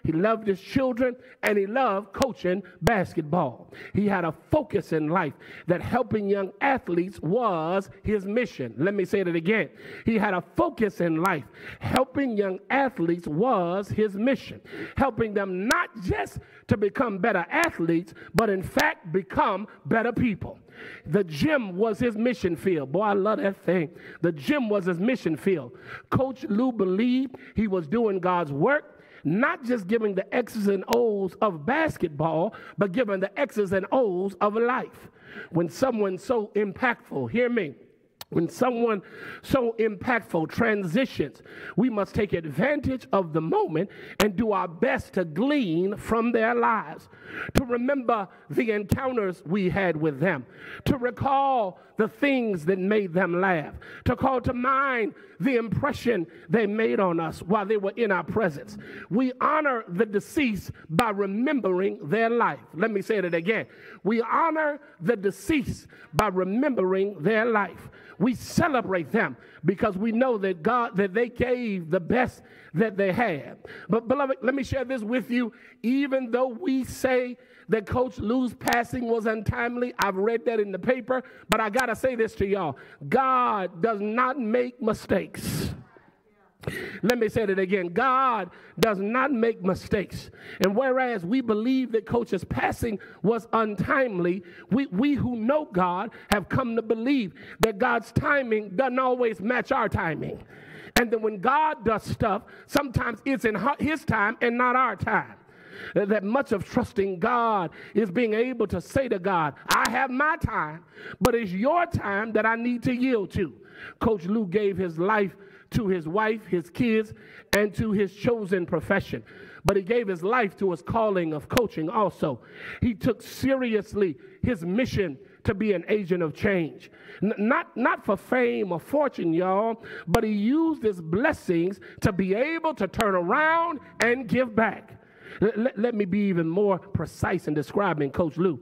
he loved his children, and he loved coaching basketball. He had a focus in life that helping young athletes was his mission. Let me say that again. He had a focus in life. Helping young athletes was his mission. Helping them not just to become better athletes, but in fact become better people. The gym was his mission field. Boy, I love that thing. The gym was his mission field. Coach Lou believed he was doing God's work, not just giving the X's and O's of basketball, but giving the X's and O's of life. When someone so impactful, hear me, when someone so impactful transitions, we must take advantage of the moment and do our best to glean from their lives, to remember the encounters we had with them, to recall the things that made them laugh, to call to mind the impression they made on us while they were in our presence. We honor the deceased by remembering their life. Let me say that again. We honor the deceased by remembering their life. We celebrate them because we know that that they gave the best that they had. But beloved, let me share this with you. Even though we say that Coach Lou's passing was untimely, I've read that in the paper, but I got to say this to y'all. God does not make mistakes. Let me say that again. God does not make mistakes. And whereas we believe that Coach's passing was untimely, we who know God have come to believe that God's timing doesn't always match our timing. And that when God does stuff, sometimes it's in his time and not our time. That much of trusting God is being able to say to God, I have my time, but it's your time that I need to yield to. Coach Lou gave his life to his wife, his kids, and to his chosen profession. But he gave his life to his calling of coaching also. He took seriously his mission to be an agent of change. Not for fame or fortune, y'all, but he used his blessings to be able to turn around and give back. Let me be even more precise in describing Coach Lou.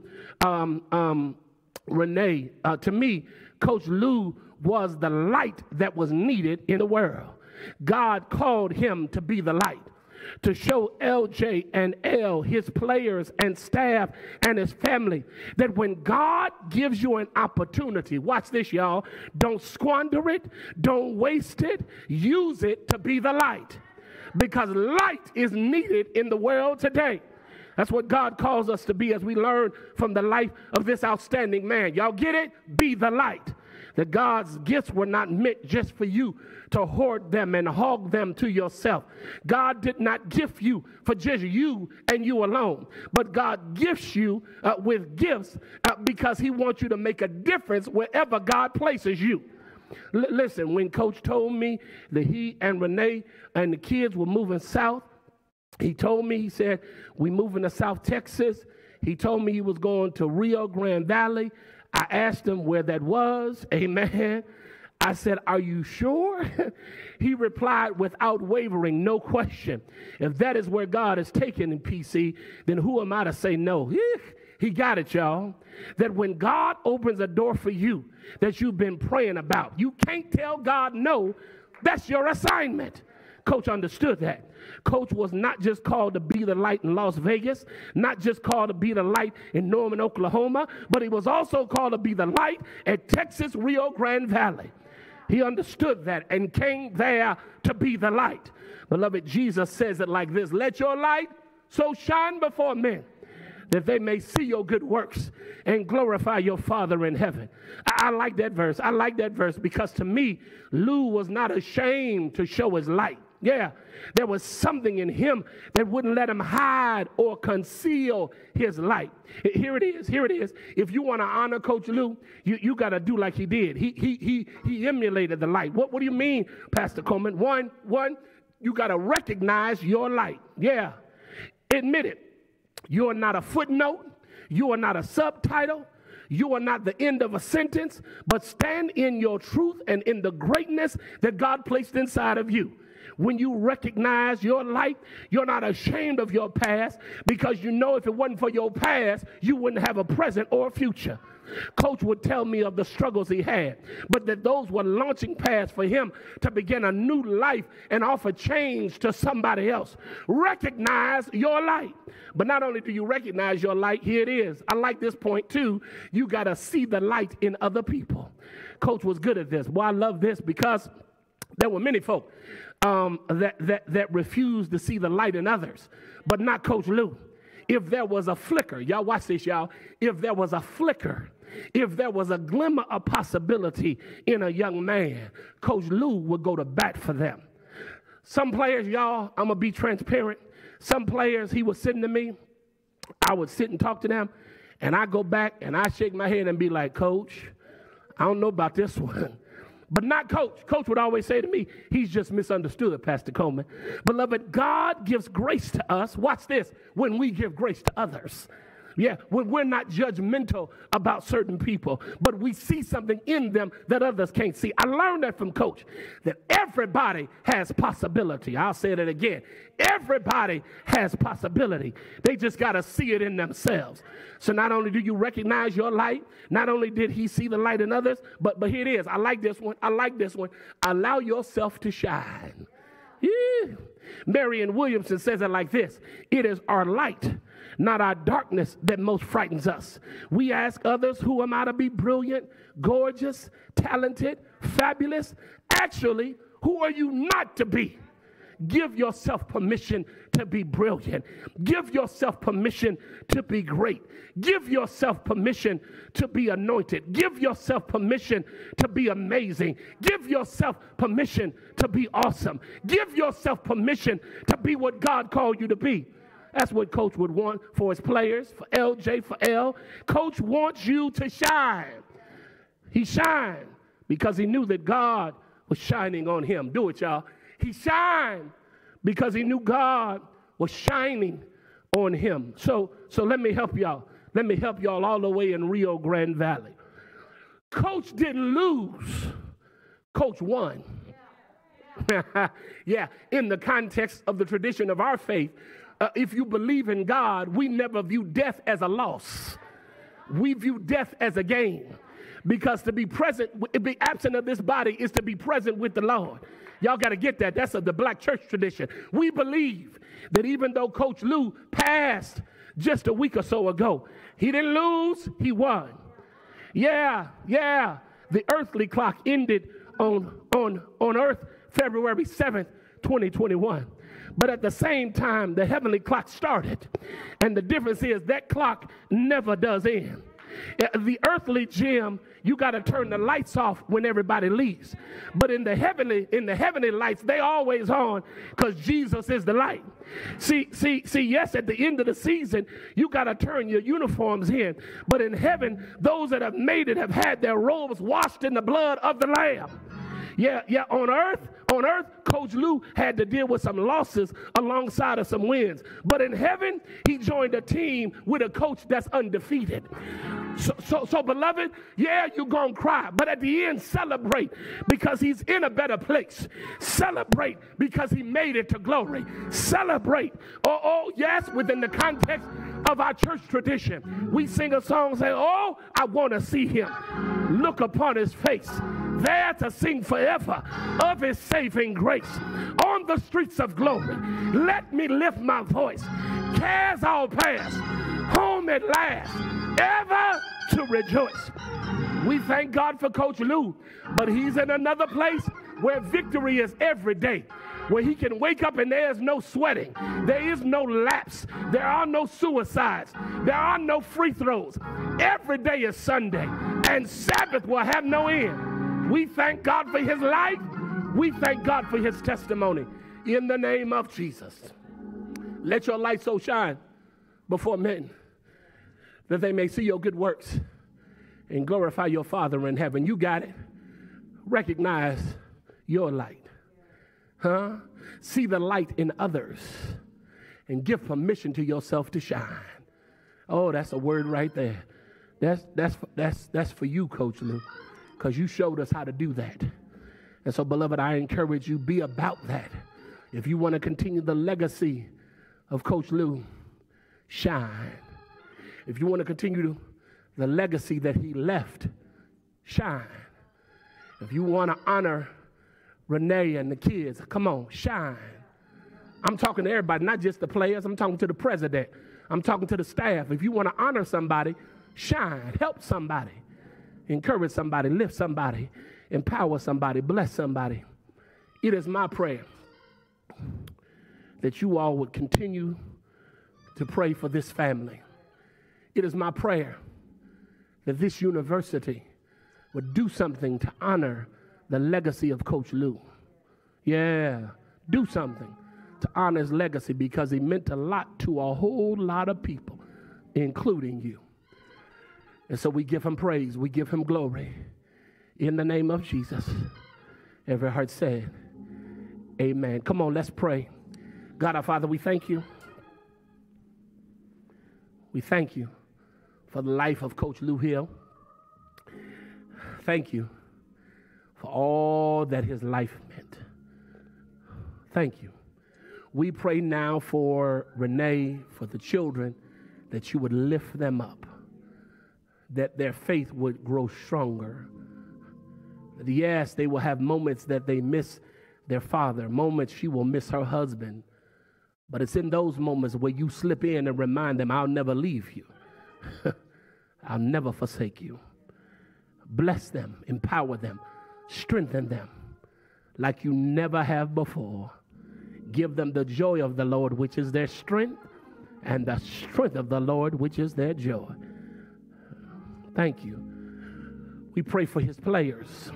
Renee, to me, Coach Lou was the light that was needed in the world. God called him to be the light, to show LJ and L, his players and staff and his family, that when God gives you an opportunity, watch this, y'all, don't squander it, don't waste it, use it to be the light. Because light is needed in the world today. That's what God calls us to be as we learn from the life of this outstanding man. Y'all get it? Be the light. That God's gifts were not meant just for you to hoard them and hog them to yourself. God did not gift you for just you and you alone. But God gifts you with gifts because he wants you to make a difference wherever God places you. Listen, when Coach told me that he and Renee and the kids were moving south, he told me, he said, we moving to South Texas. He told me he was going to Rio Grande Valley. I asked him where that was. Amen. I said, are you sure? He replied without wavering, no question. If that is where God is taking in PC, then who am I to say no? He got it, y'all. That when God opens a door for you that you've been praying about, you can't tell God no. That's your assignment. Coach understood that. Coach was not just called to be the light in Las Vegas, not just called to be the light in Norman, Oklahoma, but he was also called to be the light at Texas Rio Grande Valley. He understood that and came there to be the light. Beloved, Jesus says it like this: let your light so shine before men that they may see your good works and glorify your Father in heaven. I like that verse. I like that verse because to me, Lou was not ashamed to show his light. Yeah, there was something in him that wouldn't let him hide or conceal his light. Here it is. Here it is. If you want to honor Coach Lou, you got to do like he did. He emulated the light. What do you mean, Pastor Coleman? One, you got to recognize your light. Yeah, admit it. You are not a footnote. You are not a subtitle. You are not the end of a sentence, but stand in your truth and in the greatness that God placed inside of you. When you recognize your light, you're not ashamed of your past, because you know if it wasn't for your past, you wouldn't have a present or a future. Coach would tell me of the struggles he had, but that those were launching pads for him to begin a new life and offer change to somebody else. Recognize your light. But not only do you recognize your light, here it is. I like this point too. You got to see the light in other people. Coach was good at this. Well, I love this because there were many folk that refused to see the light in others, but not Coach Lou. If there was a flicker, y'all watch this, y'all. If there was a flicker, if there was a glimmer of possibility in a young man, Coach Lou would go to bat for them. Some players, y'all, I'm going to be transparent. Some players, he was sitting to me, I would sit and talk to them, and I go back and I shake my head and be like, Coach, I don't know about this one. But not Coach. Coach would always say to me, he's just misunderstood, Pastor Coleman. Beloved, God gives grace to us. Watch this. When we give grace to others. Yeah, when we're not judgmental about certain people, but we see something in them that others can't see. I learned that from Coach, that everybody has possibility. I'll say that again. Everybody has possibility. They just got to see it in themselves. So not only do you recognize your light, not only did he see the light in others, but here it is. I like this one. I like this one. Allow yourself to shine. Yeah. Marianne Williamson says it like this. It is our light, not our darkness, that most frightens us. We ask others, who am I to be brilliant, gorgeous, talented, fabulous? Actually, who are you not to be? Give yourself permission to be brilliant. Give yourself permission to be great. Give yourself permission to be anointed. Give yourself permission to be amazing. Give yourself permission to be awesome. Give yourself permission to be what God called you to be. That's what Coach would want for his players, for LJ, for L. Coach wants you to shine. He shined because he knew that God was shining on him. Do it, y'all. He shined because he knew God was shining on him. So let me help y'all. Let me help y'all all the way in Rio Grande Valley. Coach didn't lose. Coach won. Yeah, in the context of the tradition of our faith, if you believe in God, we never view death as a loss. We view death as a gain. Because to be present, be absent of this body is to be present with the Lord. Y'all got to get that. That's the black church tradition. We believe that even though Coach Lou passed just a week or so ago, he didn't lose, he won. Yeah. The earthly clock ended on earth February 7th, 2021. But at the same time, the heavenly clock started. And the difference is that clock never does end. The earthly gym, you got to turn the lights off when everybody leaves. But in the heavenly lights, they always on because Jesus is the light. See, yes, at the end of the season, you got to turn your uniforms in. But in heaven, those that have made it have had their robes washed in the blood of the Lamb. Yeah, on earth, Coach Lou had to deal with some losses alongside of some wins. But in heaven, he joined a team with a coach that's undefeated. So beloved, yeah, you're going to cry. But at the end, celebrate because he's in a better place. Celebrate because he made it to glory. Celebrate. Oh, yes, within the context of our church tradition. We sing a song saying, oh, I want to see him. Look upon his face. There to sing forever of his saving grace. On the streets of glory, let me lift my voice. Cares all past, home at last, ever to rejoice. We thank God for Coach Lou, but he's in another place where victory is every day, where he can wake up and there's no sweating, there is no lapse, there are no suicides, there are no free throws. Every day is Sunday, and Sabbath will have no end. We thank God for his life. We thank God for his testimony. In the name of Jesus, let your light so shine before men that they may see your good works and glorify your Father in heaven. You got it. Recognize your light. See the light in others and give permission to yourself to shine. Oh, that's a word right there. That's for you, Coach Lou, because you showed us how to do that. And so, beloved, I encourage you, be about that. If you want to continue the legacy of Coach Lou, shine. If you want to continue the legacy that he left, shine. If you want to honor Renee and the kids, come on, shine. I'm talking to everybody, not just the players. I'm talking to the president. I'm talking to the staff. If you want to honor somebody, shine. Help somebody. Encourage somebody. Lift somebody. Empower somebody. Bless somebody. It is my prayer that you all would continue to pray for this family. It is my prayer that this university would do something to honor the legacy of Coach Lou. Yeah, do something to honor his legacy because he meant a lot to a whole lot of people, including you. And so we give him praise. We give him glory. In the name of Jesus. Every heart said, amen. Come on, let's pray. God our Father, we thank you. We thank you for the life of Coach Lou Hill. Thank you for all that his life meant. Thank you. We pray now for Renee, for the children, that you would lift them up, that their faith would grow stronger. Yes, they will have moments that they miss their father, moments she will miss her husband. But it's in those moments where you slip in and remind them, I'll never leave you. I'll never forsake you. Bless them, empower them, strengthen them like you never have before. Give them the joy of the Lord, which is their strength, and the strength of the Lord, which is their joy. Thank you. We pray for his players.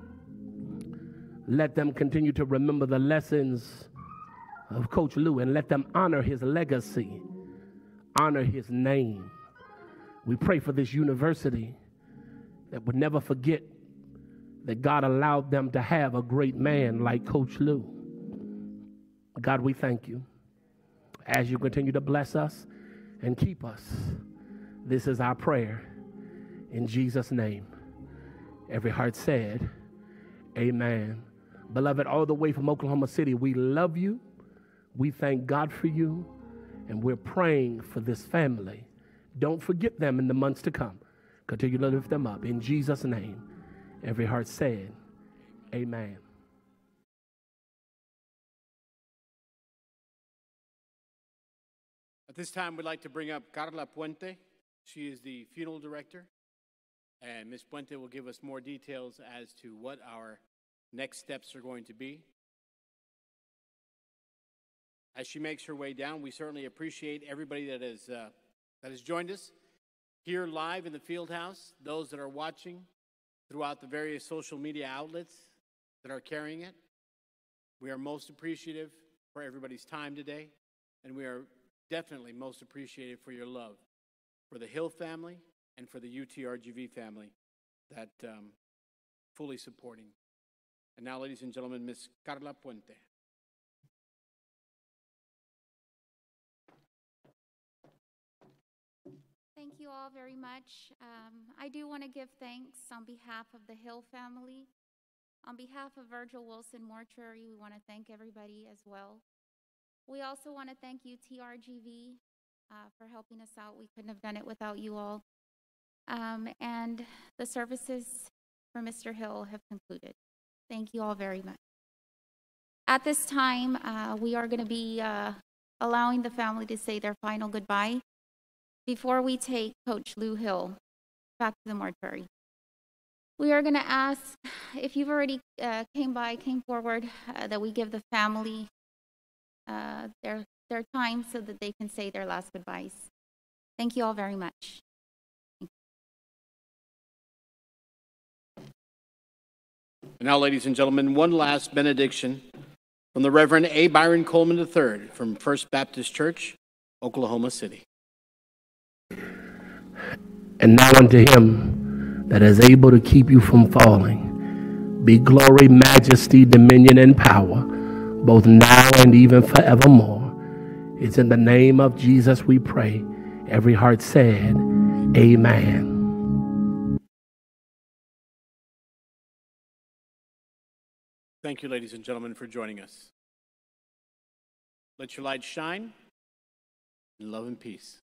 Let them continue to remember the lessons of Coach Lou and let them honor his legacy, honor his name. We pray for this university that would never forget that God allowed them to have a great man like Coach Lou. God, we thank you as you continue to bless us and keep us. This is our prayer in Jesus' name. Every heart said, amen. Beloved, all the way from Oklahoma City, we love you. We thank God for you, and we're praying for this family. Don't forget them in the months to come. Continue to lift them up. In Jesus' name, every heart said, amen. At this time, we'd like to bring up Carla Puente. She is the funeral director, and Ms. Puente will give us more details as to what our next steps are going to be. As she makes her way down, we certainly appreciate everybody that has joined us here live in the field house, those that are watching throughout the various social media outlets that are carrying it. We are most appreciative for everybody's time today, and we are definitely most appreciative for your love for the Hill family and for the UTRGV family that fully supporting. And now, ladies and gentlemen, Ms. Carla Puente. Thank you all very much. I do want to give thanks on behalf of the Hill family. On behalf of Virgil Wilson Mortuary, we want to thank everybody as well. We also want to thank UTRGV for helping us out. We couldn't have done it without you all. And the services for Mr. Hill have concluded. Thank you all very much. At this time, we are going to be allowing the family to say their final goodbye before we take Coach Lou Hill back to the mortuary. We are going to ask, if you've already came forward, that we give the family their time so that they can say their last goodbyes. Thank you all very much. And now, ladies and gentlemen, one last benediction from the Reverend A. Byron Coleman III from First Baptist Church, Oklahoma City. And now unto him that is able to keep you from falling, be glory, majesty, dominion, and power, both now and even forevermore. It's in the name of Jesus we pray. Every heart said, amen. Thank you, ladies and gentlemen, for joining us. Let your light shine in love and peace.